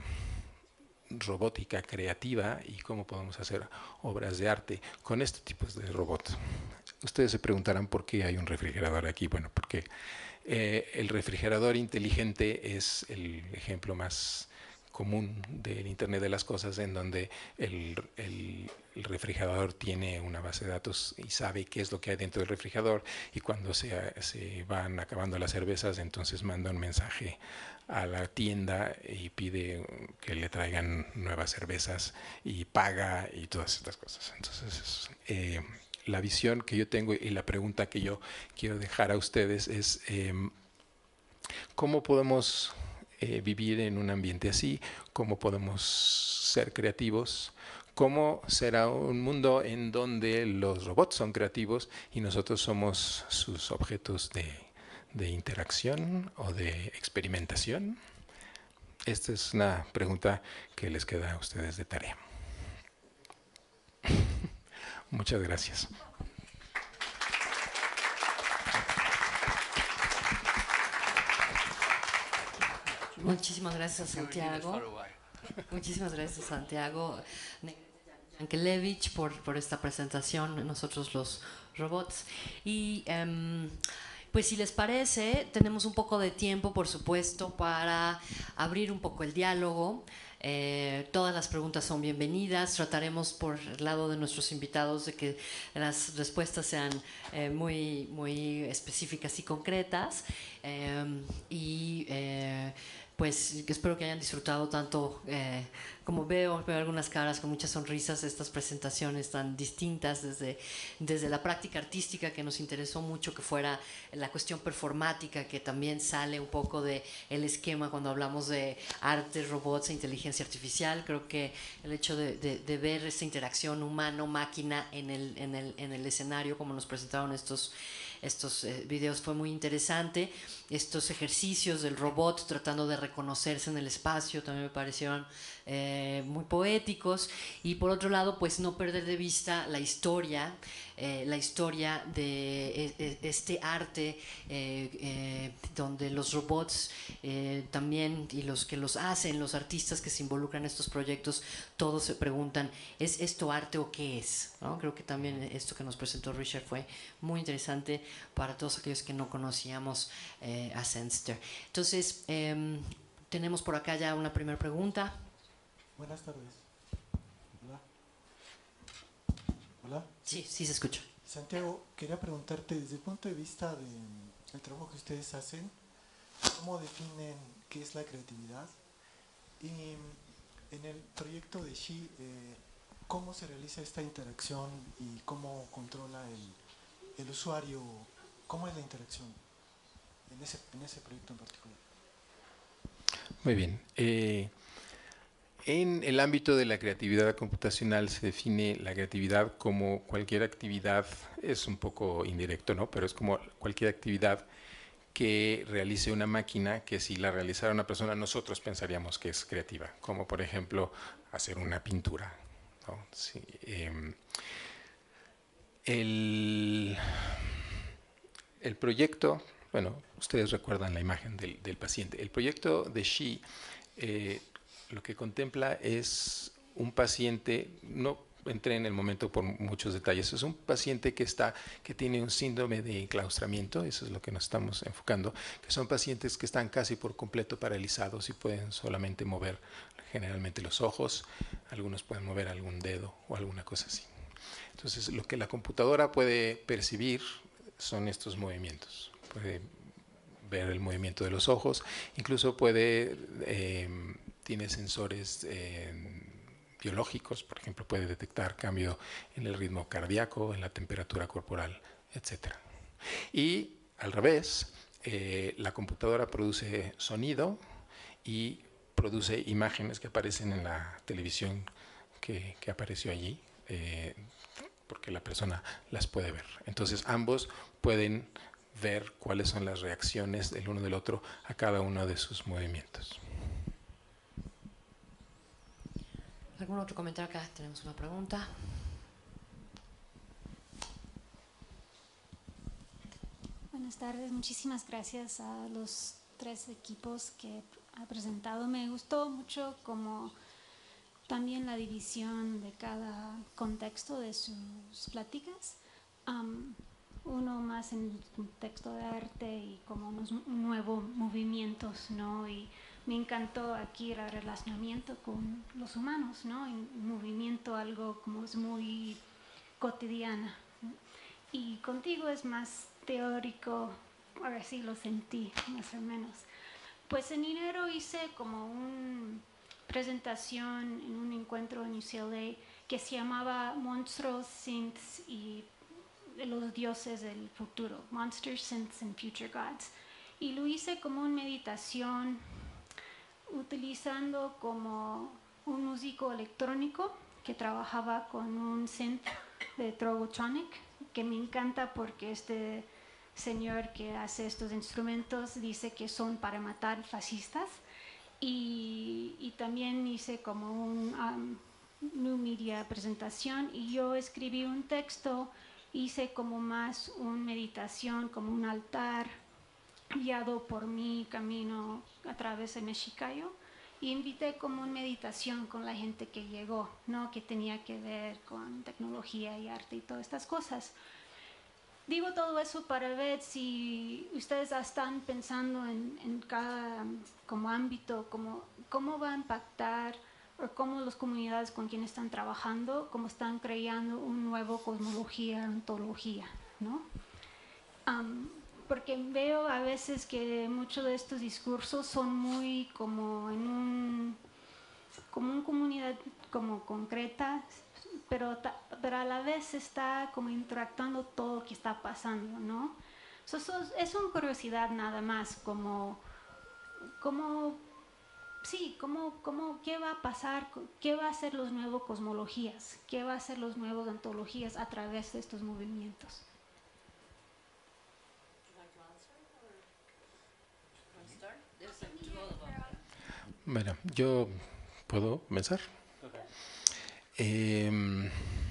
robótica creativa y cómo podemos hacer obras de arte con este tipo de robot. Ustedes se preguntarán por qué hay un refrigerador aquí. Bueno, porque eh, el refrigerador inteligente es el ejemplo más común del Internet de las cosas, en donde el, el, el refrigerador tiene una base de datos y sabe qué es lo que hay dentro del refrigerador, y cuando se, se van acabando las cervezas, entonces manda un mensaje a la tienda y pide que le traigan nuevas cervezas y paga y todas estas cosas. Entonces, eh, la visión que yo tengo y la pregunta que yo quiero dejar a ustedes es eh, ¿cómo podemos eh, vivir en un ambiente así? ¿Cómo podemos ser creativos? ¿Cómo será un mundo en donde los robots son creativos y nosotros somos sus objetos de, de interacción o de experimentación? Esta es una pregunta que les queda a ustedes de tarea. Muchas gracias. Muchísimas gracias, Santiago. Muchísimas gracias, Santiago Yankelevich, por, por esta presentación, nosotros los robots. Y um, pues si les parece, tenemos un poco de tiempo, por supuesto, para abrir un poco el diálogo. Eh, todas las preguntas son bienvenidas. Trataremos por el lado de nuestros invitados de que las respuestas sean eh, muy, muy específicas y concretas. Eh, y eh, pues espero que hayan disfrutado tanto, eh, como veo, veo algunas caras con muchas sonrisas, estas presentaciones tan distintas desde, desde la práctica artística, que nos interesó mucho que fuera la cuestión performática, que también sale un poco del esquema cuando hablamos de arte, robots e inteligencia artificial. Creo que el hecho de, de, de ver esta interacción humano-máquina en el, en, el, en el escenario, como nos presentaron estos estos eh, videos, fue muy interesante. Estos ejercicios del robot tratando de reconocerse en el espacio también me parecieron eh, muy poéticos. Y por otro lado, pues no perder de vista la historia, eh, la historia de eh, este arte eh, eh, donde los robots eh, también, y los que los hacen, los artistas que se involucran en estos proyectos, todos se preguntan, ¿es esto arte o qué es? ¿No? Creo que también esto que nos presentó Richard fue muy interesante para todos aquellos que no conocíamos eh, a Zenster. Entonces, eh, tenemos por acá ya una primera pregunta. Buenas tardes. Hola. Hola. Sí, sí se escucha. Santiago, quería preguntarte, desde el punto de vista del trabajo que ustedes hacen, ¿cómo definen qué es la creatividad? Y en el proyecto de She, eh, ¿cómo se realiza esta interacción y cómo controla el, el usuario? ¿Cómo es la interacción en ese, en ese proyecto en particular? Muy bien. Eh, en el ámbito de la creatividad computacional se define la creatividad como cualquier actividad, es un poco indirecto, ¿no? Pero es como cualquier actividad que realice una máquina que si la realizara una persona nosotros pensaríamos que es creativa, como por ejemplo hacer una pintura, ¿no? Sí, eh, el, el proyecto, bueno, ustedes recuerdan la imagen del, del paciente. El proyecto de She eh, lo que contempla es un paciente, no, entré en el momento por muchos detalles. Es un paciente que, está, que tiene un síndrome de enclaustramiento, eso es lo que nos estamos enfocando, que son pacientes que están casi por completo paralizados y pueden solamente mover generalmente los ojos, algunos pueden mover algún dedo o alguna cosa así. Entonces, lo que la computadora puede percibir son estos movimientos. Puede ver el movimiento de los ojos, incluso puede, eh, tiene sensores eh, biológicos, por ejemplo, puede detectar cambio en el ritmo cardíaco, en la temperatura corporal, etcétera. Y al revés, eh, la computadora produce sonido y produce imágenes que aparecen en la televisión que, que apareció allí, eh, porque la persona las puede ver. Entonces ambos pueden ver cuáles son las reacciones del uno del otro a cada uno de sus movimientos. ¿Algún otro comentario acá? Tenemos una pregunta. Buenas tardes, muchísimas gracias a los tres equipos que ha presentado. Me gustó mucho como también la división de cada contexto de sus pláticas. Um, uno más en el contexto de arte y como unos nuevos movimientos, ¿no? Y me encantó aquí el relacionamiento con los humanos, ¿no? Y movimiento, algo como es muy cotidiana, ¿no? Y contigo es más teórico, ahora sí lo sentí, más o menos. Pues en enero hice como una presentación en un encuentro en U C L A que se llamaba Monstruos, Synths y los dioses del futuro, Monsters, Synths and Future Gods. Y lo hice como una meditación utilizando como un músico electrónico que trabajaba con un synth de Trogotronic, que me encanta porque este señor que hace estos instrumentos dice que son para matar fascistas. Y, y también hice como un um, new media presentación y yo escribí un texto, hice como más una meditación, como un altar guiado por mi camino a través de Mexicayo, y invité como una meditación con la gente que llegó, ¿no? Que tenía que ver con tecnología y arte y todas estas cosas. Digo todo eso para ver si ustedes están pensando en, en cada como ámbito, como, cómo va a impactar o cómo las comunidades con quienes están trabajando, cómo están creando una nueva cosmología, ontología, ¿no? Um, porque veo a veces que muchos de estos discursos son muy como en un, como una comunidad como concreta, pero, pero a la vez está como interactuando todo lo que está pasando, ¿no? So, so, es una curiosidad nada más, como, como sí, como, como, ¿qué va a pasar? ¿Qué va a ser los nuevos cosmologías? ¿Qué va a ser los nuevos ontologías a través de estos movimientos? Bueno, yo puedo comenzar. Okay. Eh,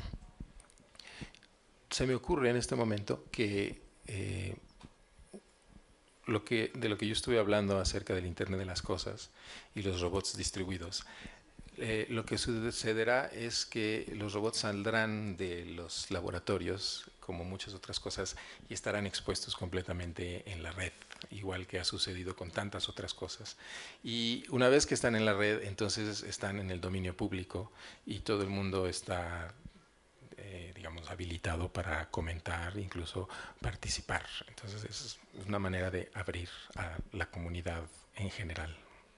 se me ocurre en este momento que, eh, lo que de lo que yo estuve hablando acerca del Internet de las Cosas y los robots distribuidos, eh, lo que sucederá es que los robots saldrán de los laboratorios, como muchas otras cosas, y estarán expuestos completamente en la red, igual que ha sucedido con tantas otras cosas. Y una vez que están en la red, entonces están en el dominio público y todo el mundo está, eh, digamos, habilitado para comentar, incluso participar. Entonces es una manera de abrir a la comunidad en general.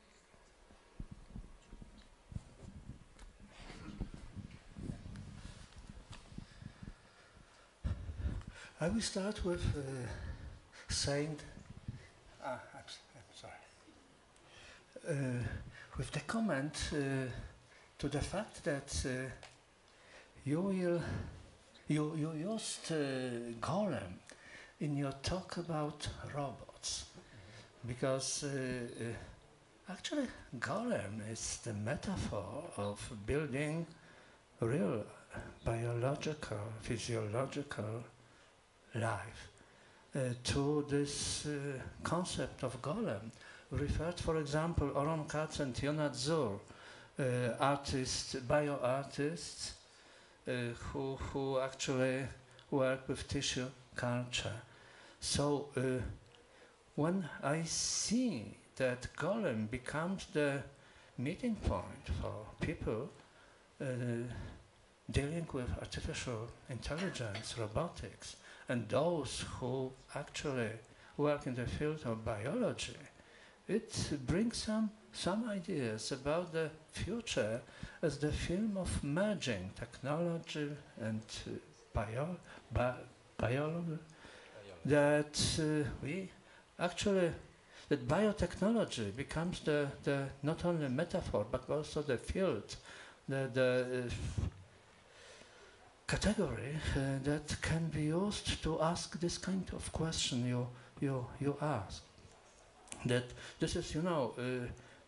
I will start with uh, saying, ah, I'm, I'm sorry, uh, with the comment uh, to the fact that uh, you will, you, you used uh, Golem in your talk about robots, because uh, uh, actually Golem is the metaphor of building real biological, physiological life. Uh, to this uh, concept of golem referred, for example, Oron Katz and Yonat Zur, uh, artists, bio-artists, uh, who, who actually work with tissue culture. So uh, when I see that Golem becomes the meeting point for people uh, dealing with artificial intelligence, robotics, and those who actually work in the field of biology, it brings some, some ideas about the future as the film of merging technology and uh, bio, bi biology, that uh, we actually, that biotechnology becomes the, the not only metaphor but also the field, the, the uh, category uh, that can be used to ask this kind of question you, you, you ask. That this is, you know, uh,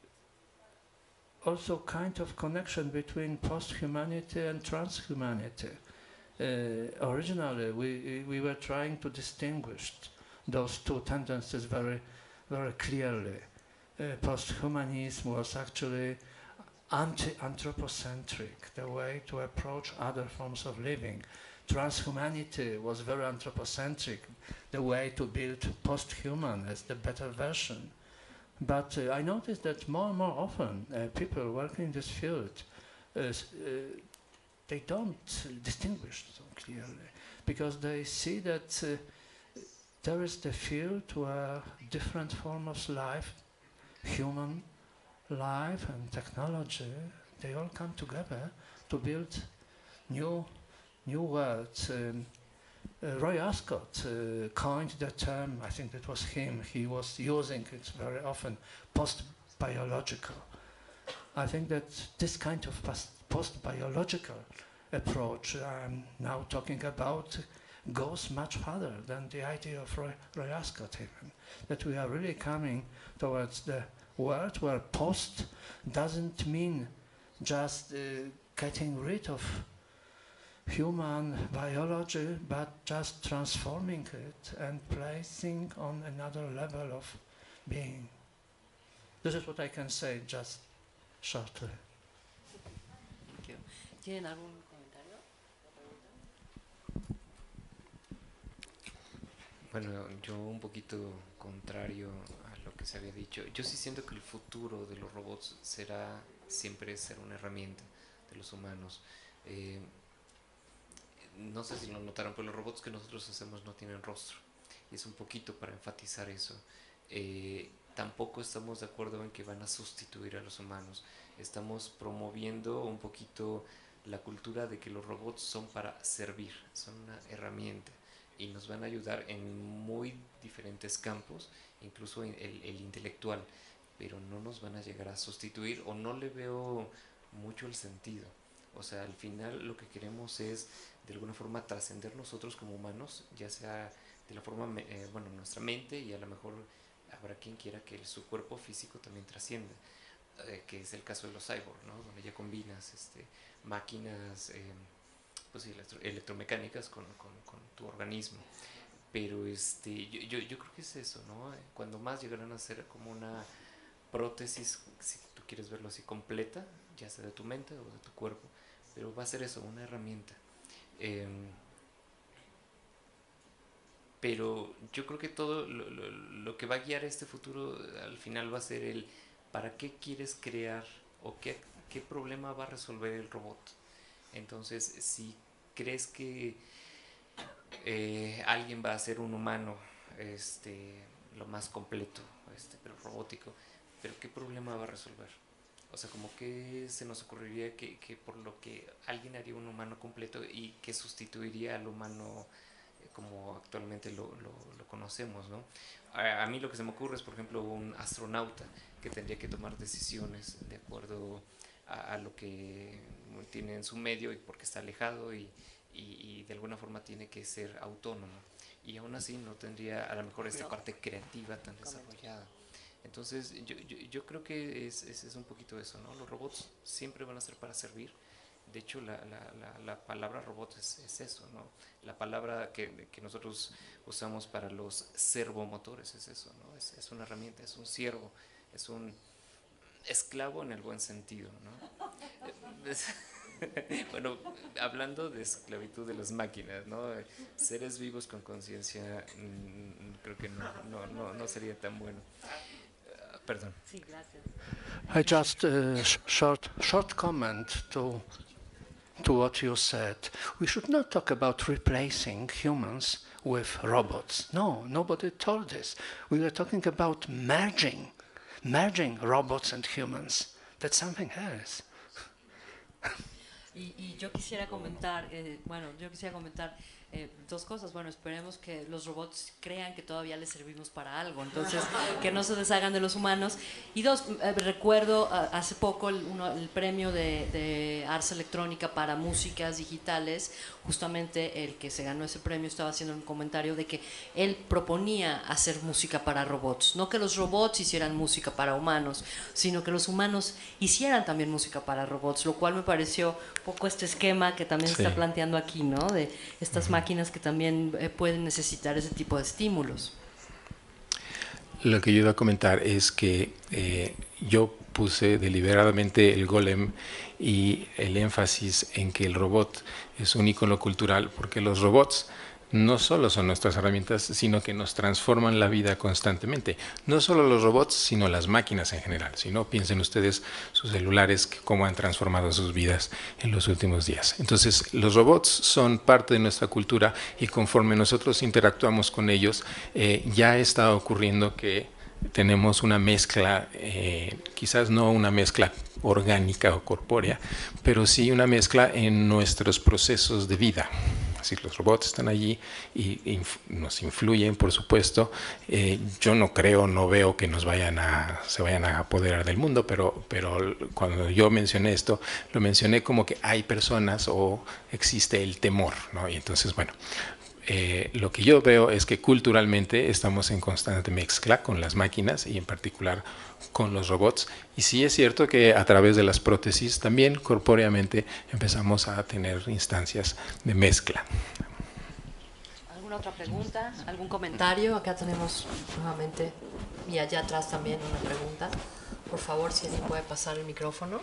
also kind of connection between post-humanity and transhumanity. Uh, originally, we, we were trying to distinguish those two tendencies very, very clearly. Uh, post-humanism was actually anti-anthropocentric, the way to approach other forms of living. Transhumanity was very anthropocentric, the way to build post-human as the better version. But uh, I noticed that more and more often uh, people working in this field, uh, uh, they don't distinguish so clearly, because they see that uh, there is the field where different forms of life, human life and technology, they all come together to build new, new worlds. Um, uh, Roy Ascott uh, coined the term, I think that was him, he was using it very often, post-biological. I think that this kind of post-biological approach I'm now talking about goes much further than the idea of Roy, Roy Ascott even, that we are really coming towards the world where post doesn't mean just uh, getting rid of human biology, but just transforming it and placing on another level of being. This is what I can say just shortly. Thank you. ¿Tienen algún comentario? Bueno, yo un poquito contrario a lo que se había dicho. Yo sí siento que el futuro de los robots será siempre ser una herramienta de los humanos. Eh, no sé si lo notaron, pero los robots que nosotros hacemos no tienen rostro. Y es un poquito para enfatizar eso. Eh, tampoco estamos de acuerdo en que van a sustituir a los humanos. Estamos promoviendo un poquito la cultura de que los robots son para servir, son una herramienta y nos van a ayudar en muy diferentes campos, incluso en el, el intelectual, pero no nos van a llegar a sustituir, o no le veo mucho el sentido. O sea, al final lo que queremos es de alguna forma trascender nosotros como humanos, ya sea de la forma, eh, bueno, nuestra mente, y a lo mejor habrá quien quiera que su cuerpo físico también trascienda, eh, que es el caso de los cyborg, ¿no? Donde ya combinas este, máquinas, eh, pues sí, electro electromecánicas con, con, con tu organismo. Pero este, yo, yo, yo creo que es eso, ¿no? Cuando más llegarán a ser como una prótesis, si tú quieres verlo así, completa, ya sea de tu mente o de tu cuerpo, pero va a ser eso, una herramienta. Eh, pero yo creo que todo lo, lo, lo que va a guiar este futuro al final va a ser el para qué quieres crear o qué, qué problema va a resolver el robot. Entonces, si crees que eh, alguien va a ser un humano este, lo más completo, este, pero robótico, pero ¿qué problema va a resolver? O sea, como que se nos ocurriría que, que por lo que alguien haría un humano completo y que sustituiría al humano como actualmente lo, lo, lo conocemos, ¿no? A, a mí lo que se me ocurre es, por ejemplo, un astronauta que tendría que tomar decisiones de acuerdo a, a lo que tiene en su medio y porque está alejado y, y, y de alguna forma tiene que ser autónomo. Y aún así no tendría a lo mejor esta parte creativa tan desarrollada. Entonces yo, yo, yo creo que es, es, es un poquito eso, ¿no? Los robots siempre van a ser para servir. De hecho, la, la, la, la palabra robot es, es eso, ¿no? La palabra que, que nosotros usamos para los servomotores es eso, ¿no? Es, es una herramienta, es un siervo, es un esclavo en el buen sentido, ¿no? Bueno, hablando de esclavitud de las máquinas, ¿no? Seres vivos con conciencia, mmm, creo que no, no, no, no sería tan bueno. Uh, perdón. Sí, gracias. I just uh, sh short short comment to to what you said. We should not talk about replacing humans with robots. No, nobody told this. We were talking about merging, merging robots and humans. That's something else. Y, y yo quisiera comentar, eh, bueno, yo quisiera comentar eh, dos cosas. Bueno, esperemos que los robots crean que todavía les servimos para algo, entonces que no se deshagan de los humanos. Y dos, eh, recuerdo uh, hace poco el, uno, el premio de, de Ars Electrónica para músicas digitales, justamente el que se ganó ese premio estaba haciendo un comentario de que él proponía hacer música para robots, no que los robots hicieran música para humanos, sino que los humanos hicieran también música para robots, lo cual me pareció un poco este esquema que también Sí. se está planteando aquí, ¿no? De estas Ujú. máquinas que también eh, pueden necesitar ese tipo de estímulos. Lo que yo iba a comentar es que eh, yo puse deliberadamente el golem y el énfasis en que el robot es un ícono cultural, porque los robots no solo son nuestras herramientas, sino que nos transforman la vida constantemente. No solo los robots, sino las máquinas en general. Si no, piensen ustedes sus celulares, cómo han transformado sus vidas en los últimos días. Entonces, los robots son parte de nuestra cultura y conforme nosotros interactuamos con ellos, eh, ya está ocurriendo que tenemos una mezcla, eh, quizás no una mezcla orgánica o corpórea, pero sí una mezcla en nuestros procesos de vida. Así, los robots están allí y inf nos influyen, por supuesto. Eh, yo no creo, no veo que nos vayan a, se vayan a apoderar del mundo, pero, pero cuando yo mencioné esto, lo mencioné como que hay personas o existe el temor, ¿no? Y entonces, bueno, Eh, lo que yo veo es que culturalmente estamos en constante mezcla con las máquinas y en particular con los robots. Y sí es cierto que a través de las prótesis también corpóreamente empezamos a tener instancias de mezcla. ¿Alguna otra pregunta? ¿Algún comentario? Acá tenemos nuevamente, y allá atrás también una pregunta. Por favor, si alguien puede pasar el micrófono.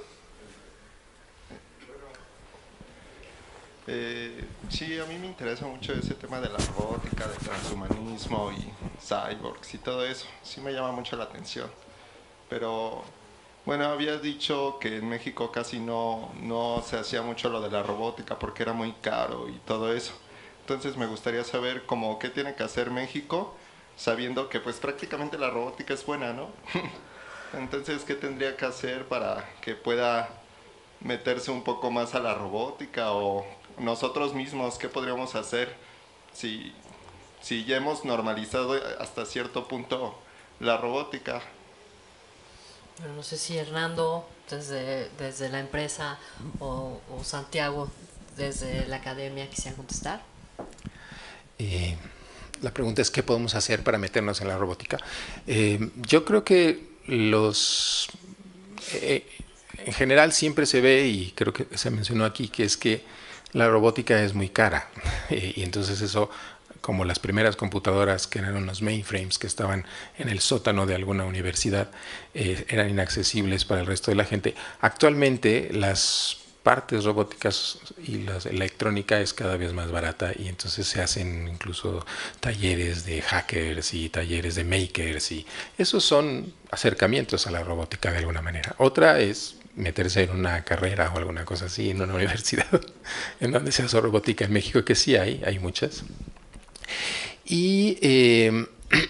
Eh, sí, a mí me interesa mucho ese tema de la robótica, del transhumanismo y cyborgs y todo eso. Sí me llama mucho la atención. Pero, bueno, habías dicho que en México casi no, no se hacía mucho lo de la robótica porque era muy caro y todo eso. Entonces me gustaría saber como qué tiene que hacer México, sabiendo que pues prácticamente la robótica es buena, ¿no? Entonces, ¿qué tendría que hacer para que pueda meterse un poco más a la robótica o nosotros mismos, qué podríamos hacer si, si ya hemos normalizado hasta cierto punto la robótica? Bueno, no sé si Hernando desde, desde la empresa o, o Santiago desde la academia quisieran contestar. Eh, la pregunta es ¿qué podemos hacer para meternos en la robótica? Eh, yo creo que los... Eh, en general siempre se ve, y creo que se mencionó aquí, que es que la robótica es muy cara. Eh, y entonces eso, como las primeras computadoras que eran unos mainframes que estaban en el sótano de alguna universidad, eh, eran inaccesibles para el resto de la gente. Actualmente las partes robóticas y la electrónica es cada vez más barata y entonces se hacen incluso talleres de hackers y talleres de makers y esos son acercamientos a la robótica de alguna manera. Otra es meterse en una carrera o alguna cosa así en una universidad en donde se hace robótica en México, que sí hay, hay muchas. Y, eh,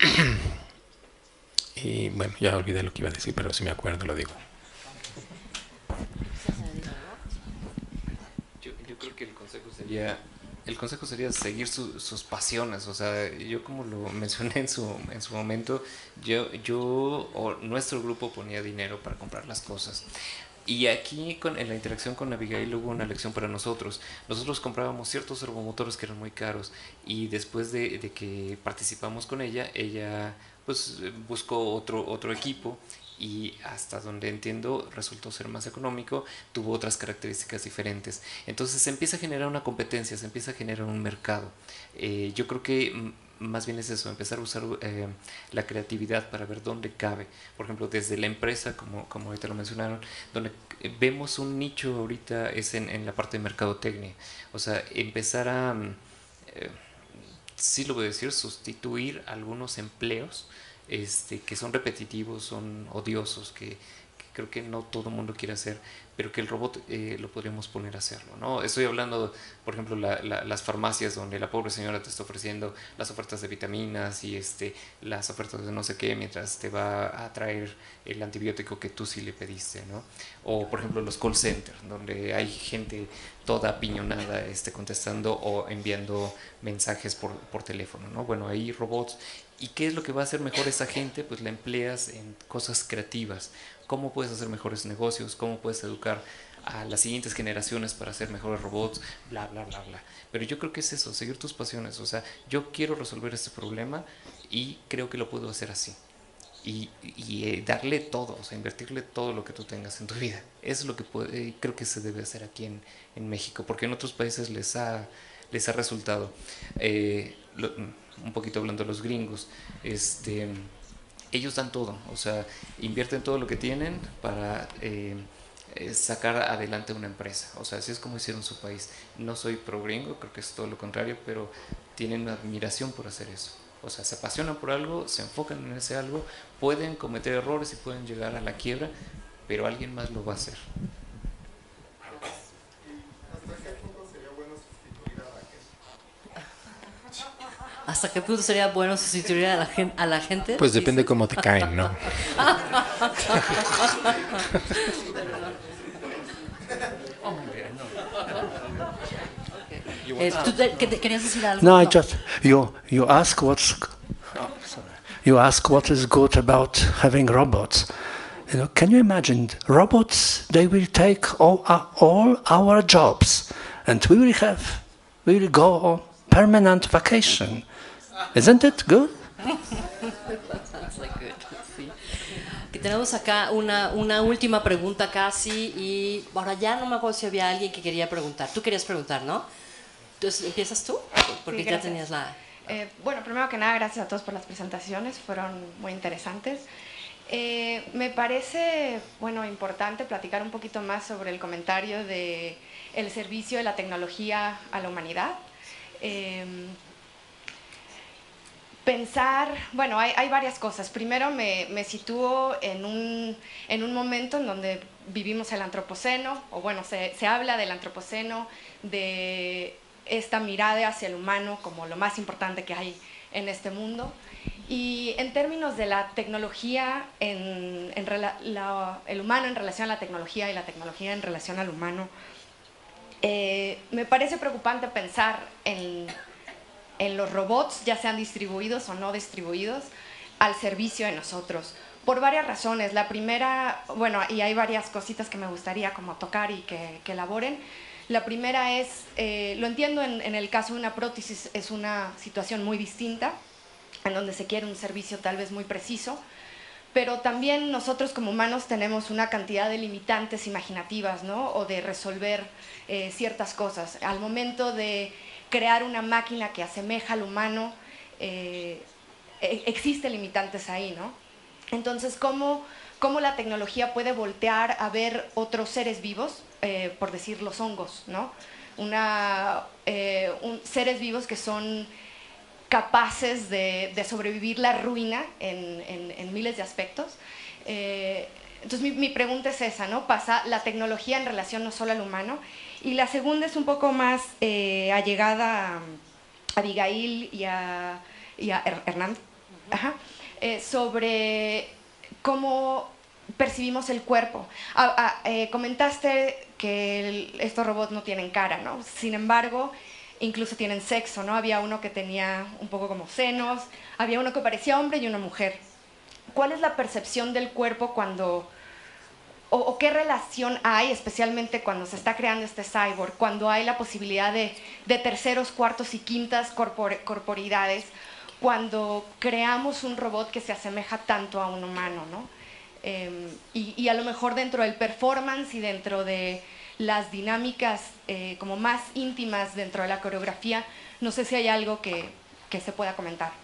y bueno, ya olvidé lo que iba a decir, pero si me acuerdo lo digo. Yo, yo creo que el consejo sería, el consejo sería seguir su, sus pasiones. O sea, yo como lo mencioné en su, en su momento, yo, yo o nuestro grupo ponía dinero para comprar las cosas. Y aquí con, en la interacción con Abigail hubo una lección para nosotros. Nosotros comprábamos ciertos servomotores que eran muy caros y después de, de que participamos con ella, ella pues buscó otro, otro equipo y hasta donde entiendo resultó ser más económico, tuvo otras características diferentes. Entonces se empieza a generar una competencia, se empieza a generar un mercado. Eh, yo creo que más bien es eso, empezar a usar eh, la creatividad para ver dónde cabe. Por ejemplo, desde la empresa, como, como ahorita lo mencionaron, donde vemos un nicho ahorita es en, en la parte de mercadotecnia. O sea, empezar a, eh, sí lo voy a decir, sustituir algunos empleos este, que son repetitivos, son odiosos, que, que creo que no todo el mundo quiere hacer, pero que el robot eh, lo podríamos poner a hacerlo, ¿no? Estoy hablando, por ejemplo, la, la, las farmacias donde la pobre señora te está ofreciendo las ofertas de vitaminas y este, las ofertas de no sé qué, mientras te va a traer el antibiótico que tú sí le pediste, ¿no? O, por ejemplo, los call centers, donde hay gente toda apiñonada este, contestando o enviando mensajes por, por teléfono, ¿no? Bueno, hay robots. ¿Y qué es lo que va a hacer mejor esa gente? Pues la empleas en cosas creativas. ¿Cómo puedes hacer mejores negocios? ¿Cómo puedes educar a las siguientes generaciones para hacer mejores robots? Bla, bla, bla, bla. Pero yo creo que es eso, seguir tus pasiones. O sea, yo quiero resolver este problema y creo que lo puedo hacer así. Y, y eh, darle todo, o sea, invertirle todo lo que tú tengas en tu vida. Eso es lo que puede, eh, creo que se debe hacer aquí en, en México, porque en otros países les ha, les ha resultado. Eh, lo, un poquito hablando de los gringos, este... ellos dan todo, o sea, invierten todo lo que tienen para eh, sacar adelante una empresa. O sea, así es como hicieron su país. No soy pro gringo, creo que es todo lo contrario, pero tienen una admiración por hacer eso. O sea, se apasionan por algo, se enfocan en ese algo, pueden cometer errores y pueden llegar a la quiebra, pero alguien más lo va a hacer. ¿Hasta qué punto sería bueno sustituir a la gente? A la gente? Pues depende cómo te caen, ¿no? eh, ¿Tú te, que te, querías decir algo? No, I just you you ask what's oh, sorry. You ask what is good about having robots. You know, can you imagine robots? They will take all uh, all our jobs, and we will have we will go on permanent vacation. Isn't it good? Sounds like good. Sí. Que tenemos acá una, una última pregunta casi y ahora ya no me acuerdo si había alguien que quería preguntar. Tú querías preguntar, ¿no? Entonces, ¿empiezas tú? Porque Sí, ya tenías la... Eh, bueno, primero que nada, gracias a todos por las presentaciones, fueron muy interesantes. Eh, me parece, bueno, importante platicar un poquito más sobre el comentario de el servicio de la tecnología a la humanidad. Eh, Pensar, bueno, hay, hay varias cosas. Primero me, me sitúo en un, en un momento en donde vivimos el antropoceno, o bueno, se, se habla del antropoceno, de esta mirada hacia el humano como lo más importante que hay en este mundo. Y en términos de la tecnología, en, en rela, la, el humano en relación a la tecnología y la tecnología en relación al humano, eh, me parece preocupante pensar en... en los robots, ya sean distribuidos o no distribuidos, al servicio de nosotros, por varias razones. La primera, bueno, y hay varias cositas que me gustaría como tocar y que, que elaboren. La primera es, eh, lo entiendo en, en el caso de una prótesis, es una situación muy distinta, en donde se quiere un servicio tal vez muy preciso, pero también nosotros como humanos tenemos una cantidad de limitantes imaginativas, ¿no? O de resolver eh, ciertas cosas. Al momento de crear una máquina que asemeja al humano, eh, existen limitantes ahí, ¿no? Entonces, ¿cómo, cómo la tecnología puede voltear a ver otros seres vivos, eh, por decir los hongos, ¿no? Una, eh, un, seres vivos que son capaces de, de sobrevivir la ruina en, en, en miles de aspectos. Eh, entonces, mi, mi pregunta es esa, ¿no? Pasa la tecnología en relación no solo al humano. Y la segunda es un poco más eh, allegada a Abigail y a, y a Hernán, ajá, eh, sobre cómo percibimos el cuerpo. Ah, ah, eh, comentaste que el, estos robots no tienen cara, ¿no? Sin embargo, incluso tienen sexo, ¿no? Había uno que tenía un poco como senos, había uno que parecía hombre y una mujer. ¿Cuál es la percepción del cuerpo cuando... O, o qué relación hay, especialmente cuando se está creando este cyborg, cuando hay la posibilidad de, de terceros, cuartos y quintas corpore, corporidades, cuando creamos un robot que se asemeja tanto a un humano, ¿no? Eh, y, y a lo mejor dentro del performance y dentro de las dinámicas eh, como más íntimas dentro de la coreografía, no sé si hay algo que, que se pueda comentar.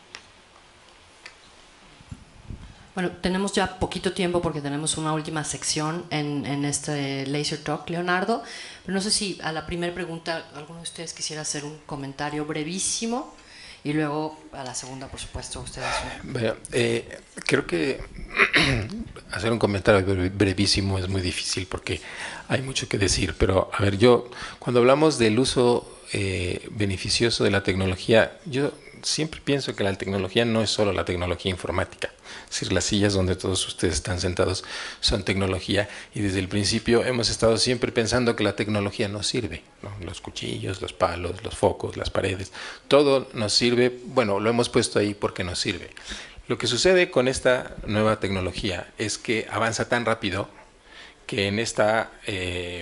Bueno, tenemos ya poquito tiempo porque tenemos una última sección en, en este Laser Talk, Leonardo, pero no sé si a la primera pregunta alguno de ustedes quisiera hacer un comentario brevísimo y luego a la segunda, por supuesto, ustedes. Bueno, eh, creo que hacer un comentario brevísimo es muy difícil porque hay mucho que decir, pero a ver, yo cuando hablamos del uso eh, beneficioso de la tecnología, yo siempre pienso que la tecnología no es solo la tecnología informática. Es decir, las sillas donde todos ustedes están sentados son tecnología y desde el principio hemos estado siempre pensando que la tecnología nos sirve, ¿no? Los cuchillos, los palos, los focos, las paredes, todo nos sirve, bueno, lo hemos puesto ahí porque nos sirve. Lo que sucede con esta nueva tecnología es que avanza tan rápido que en esta eh,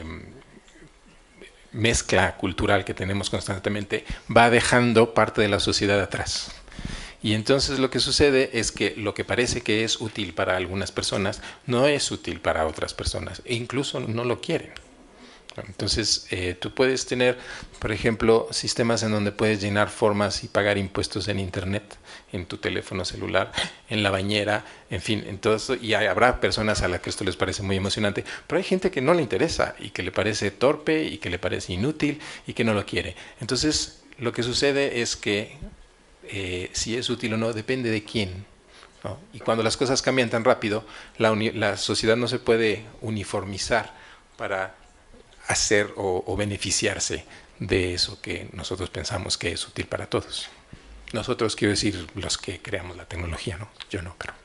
mezcla cultural que tenemos constantemente va dejando parte de la sociedad atrás. Y entonces lo que sucede es que lo que parece que es útil para algunas personas no es útil para otras personas e incluso no lo quieren. Entonces eh, tú puedes tener, por ejemplo, sistemas en donde puedes llenar formas y pagar impuestos en internet, en tu teléfono celular, en la bañera, en fin, en todo eso. Y hay, habrá personas a las que esto les parece muy emocionante, pero hay gente que no le interesa y que le parece torpe y que le parece inútil y que no lo quiere. Entonces lo que sucede es que Eh, si es útil o no depende de quién, ¿no? Y cuando las cosas cambian tan rápido, la, la sociedad no se puede uniformizar para hacer o, o beneficiarse de eso que nosotros pensamos que es útil para todos. Nosotros, quiero decir, los que creamos la tecnología, ¿no? Yo no, pero...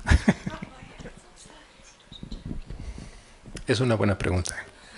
Es una buena pregunta.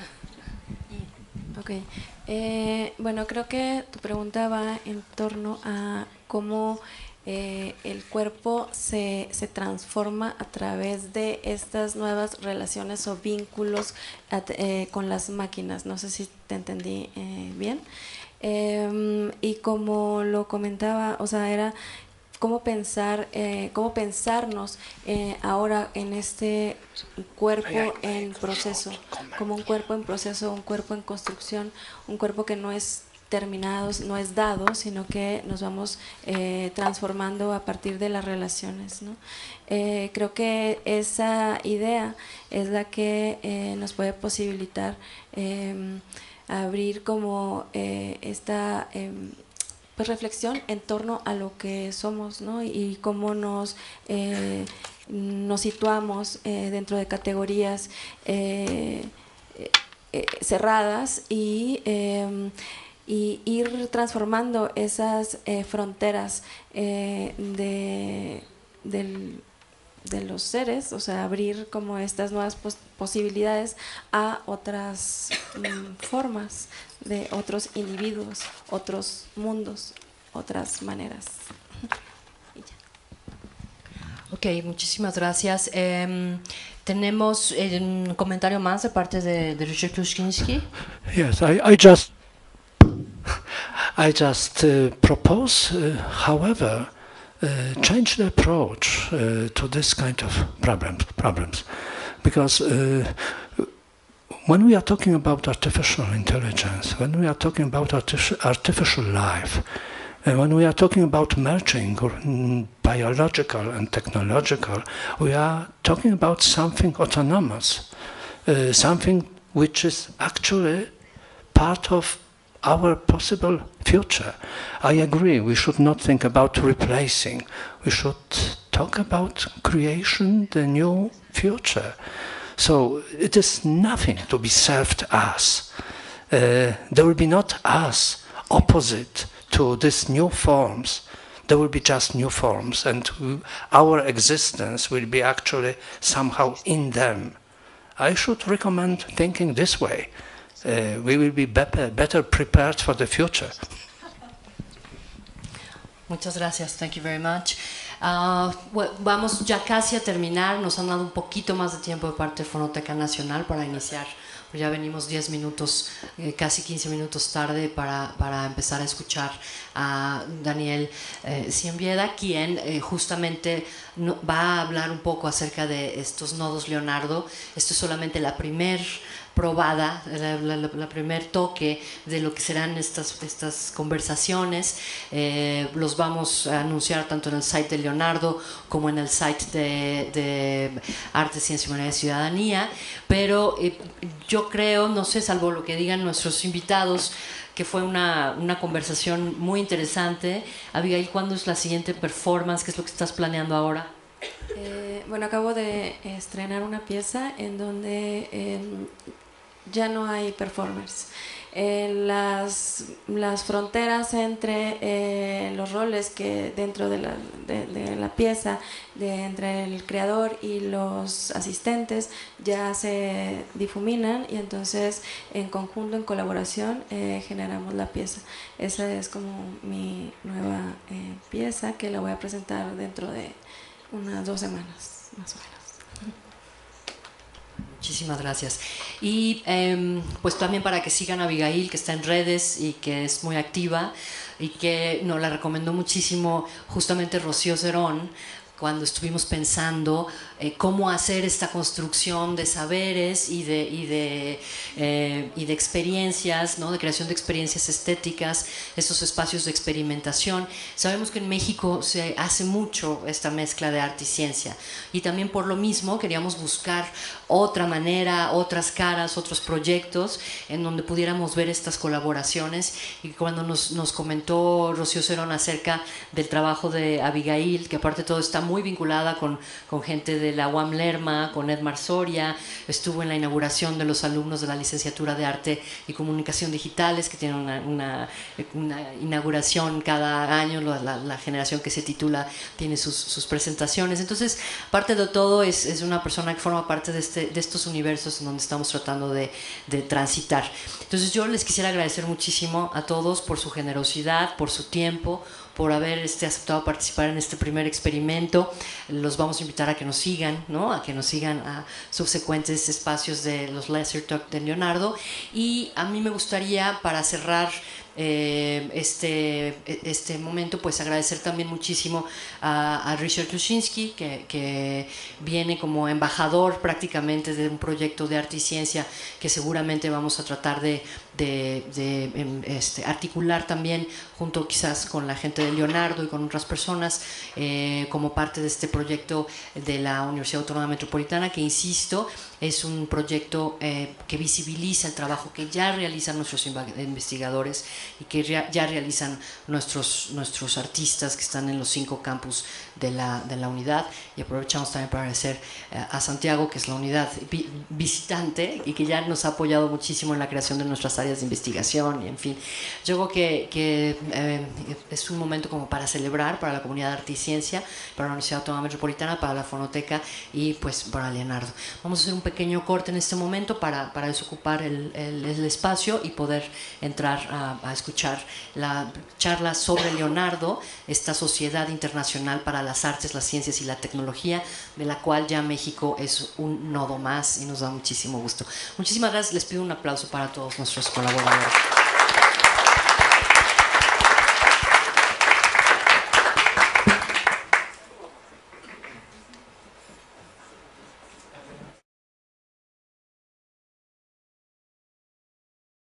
Ok. Eh, bueno, creo que tu pregunta va en torno a cómo eh, el cuerpo se, se transforma a través de estas nuevas relaciones o vínculos at, eh, con las máquinas. No sé si te entendí eh, bien. Eh, y como lo comentaba, o sea, era cómo pensar, eh, cómo pensarnos eh, ahora en este cuerpo en proceso, como un cuerpo en proceso, un cuerpo en construcción, un cuerpo que no es terminado, no es dado, sino que nos vamos eh, transformando a partir de las relaciones, ¿no? Eh, creo que esa idea es la que eh, nos puede posibilitar eh, abrir como eh, esta eh, pues reflexión en torno a lo que somos, ¿no? Y, y cómo nos, eh, nos situamos eh, dentro de categorías eh, eh, cerradas y, eh, y ir transformando esas eh, fronteras eh, de, del, de los seres, o sea, abrir como estas nuevas pos posibilidades a otras mm, formas de otros individuos, otros mundos, otras maneras. Ok, muchísimas gracias. Eh, tenemos eh, un comentario más de parte de, de Richard Kluskinski. Yes, I, I just, I just uh, propose, uh, however, uh, change the approach uh, to this kind of problems. Problems, because. Uh, When we are talking about artificial intelligence, when we are talking about artific artificial life, and when we are talking about merging or, mm, biological and technological, we are talking about something autonomous, uh, something which is actually part of our possible future. I agree, we should not think about replacing. We should talk about creation, the new future. So it is nothing to be served as. Uh, there will be not us opposite to these new forms. There will be just new forms, and our existence will be actually somehow in them. I should recommend thinking this way. Uh, we will be better, better prepared for the future. Muchas gracias. Thank you very much. Uh, bueno, vamos ya casi a terminar, nos han dado un poquito más de tiempo de parte de Fonoteca Nacional para iniciar, ya venimos diez minutos, eh, casi quince minutos tarde para, para empezar a escuchar a Daniel eh, Cienvieda, quien eh, justamente no, va a hablar un poco acerca de estos nodos Leonardo. Esto es solamente la primer probada, la, la, la primer toque de lo que serán estas, estas conversaciones. Eh, los vamos a anunciar tanto en el site de Leonardo como en el site de, de Arte, Ciencia, Humanidad y Ciudadanía, pero eh, yo creo, no sé, salvo lo que digan nuestros invitados, que fue una, una conversación muy interesante. Abigail, ¿cuándo es la siguiente performance? ¿Qué es lo que estás planeando ahora? Eh, bueno, acabo de estrenar una pieza en donde eh, ya no hay performers. Eh, las, las fronteras entre eh, los roles que dentro de la, de, de la pieza, de, entre el creador y los asistentes, ya se difuminan y entonces en conjunto, en colaboración, eh, generamos la pieza. Esa es como mi nueva eh, pieza que la voy a presentar dentro de unas dos semanas, más o menos. Muchísimas gracias. Y eh, pues también para que sigan a Abigail, que está en redes y que es muy activa y que nos la recomendó muchísimo justamente Rocío Cerón, cuando estuvimos pensando eh, cómo hacer esta construcción de saberes y de, y de, eh, y de experiencias, ¿no? De creación de experiencias estéticas, estos espacios de experimentación. Sabemos que en México se hace mucho esta mezcla de arte y ciencia, y también por lo mismo queríamos buscar otra manera, otras caras, otros proyectos en donde pudiéramos ver estas colaboraciones. Y cuando nos, nos comentó Rocío Cerón acerca del trabajo de Abigail, que aparte de todo está muy vinculada con, con gente de la U A M Lerma, con Edmar Soria, estuvo en la inauguración de los alumnos de la licenciatura de Arte y Comunicación Digitales, que tienen una, una, una inauguración cada año, la, la, la generación que se titula tiene sus, sus presentaciones. Entonces, aparte de todo, es, es una persona que forma parte de, este, de estos universos en donde estamos tratando de, de transitar. Entonces, yo les quisiera agradecer muchísimo a todos por su generosidad, por su tiempo, por haber este, aceptado participar en este primer experimento. Los vamos a invitar a que nos sigan, ¿no? A que nos sigan a subsecuentes espacios de los Leisure Talk de Leonardo. Y a mí me gustaría, para cerrar eh, este, este momento, pues agradecer también muchísimo a, a Richard Kluczynski, que, que viene como embajador prácticamente de un proyecto de arte y ciencia que seguramente vamos a tratar de, de, de este, articular también junto quizás con la gente de Leonardo y con otras personas eh, como parte de este proyecto de la Universidad Autónoma Metropolitana, que insisto, es un proyecto eh, que visibiliza el trabajo que ya realizan nuestros investigadores y que ya, ya realizan nuestros, nuestros artistas que están en los cinco campus de la, de la unidad. Y aprovechamos también para agradecer eh, a Santiago, que es la unidad vi visitante y que ya nos ha apoyado muchísimo en la creación de nuestras áreas de investigación y en fin. Yo creo que, que eh, es un momento como para celebrar para la comunidad de arte y ciencia, para la Universidad Autónoma Metropolitana, para la Fonoteca y pues para Leonardo. Vamos a hacer un pequeño corte en este momento para, para desocupar el, el, el espacio y poder entrar a, a escuchar la charla sobre Leonardo, esta sociedad internacional para las artes, las ciencias y la tecnología, de la cual ya México es un nodo más y nos da muchísimo gusto. Muchísimas gracias, les pido un aplauso para todos nuestros colaboradores.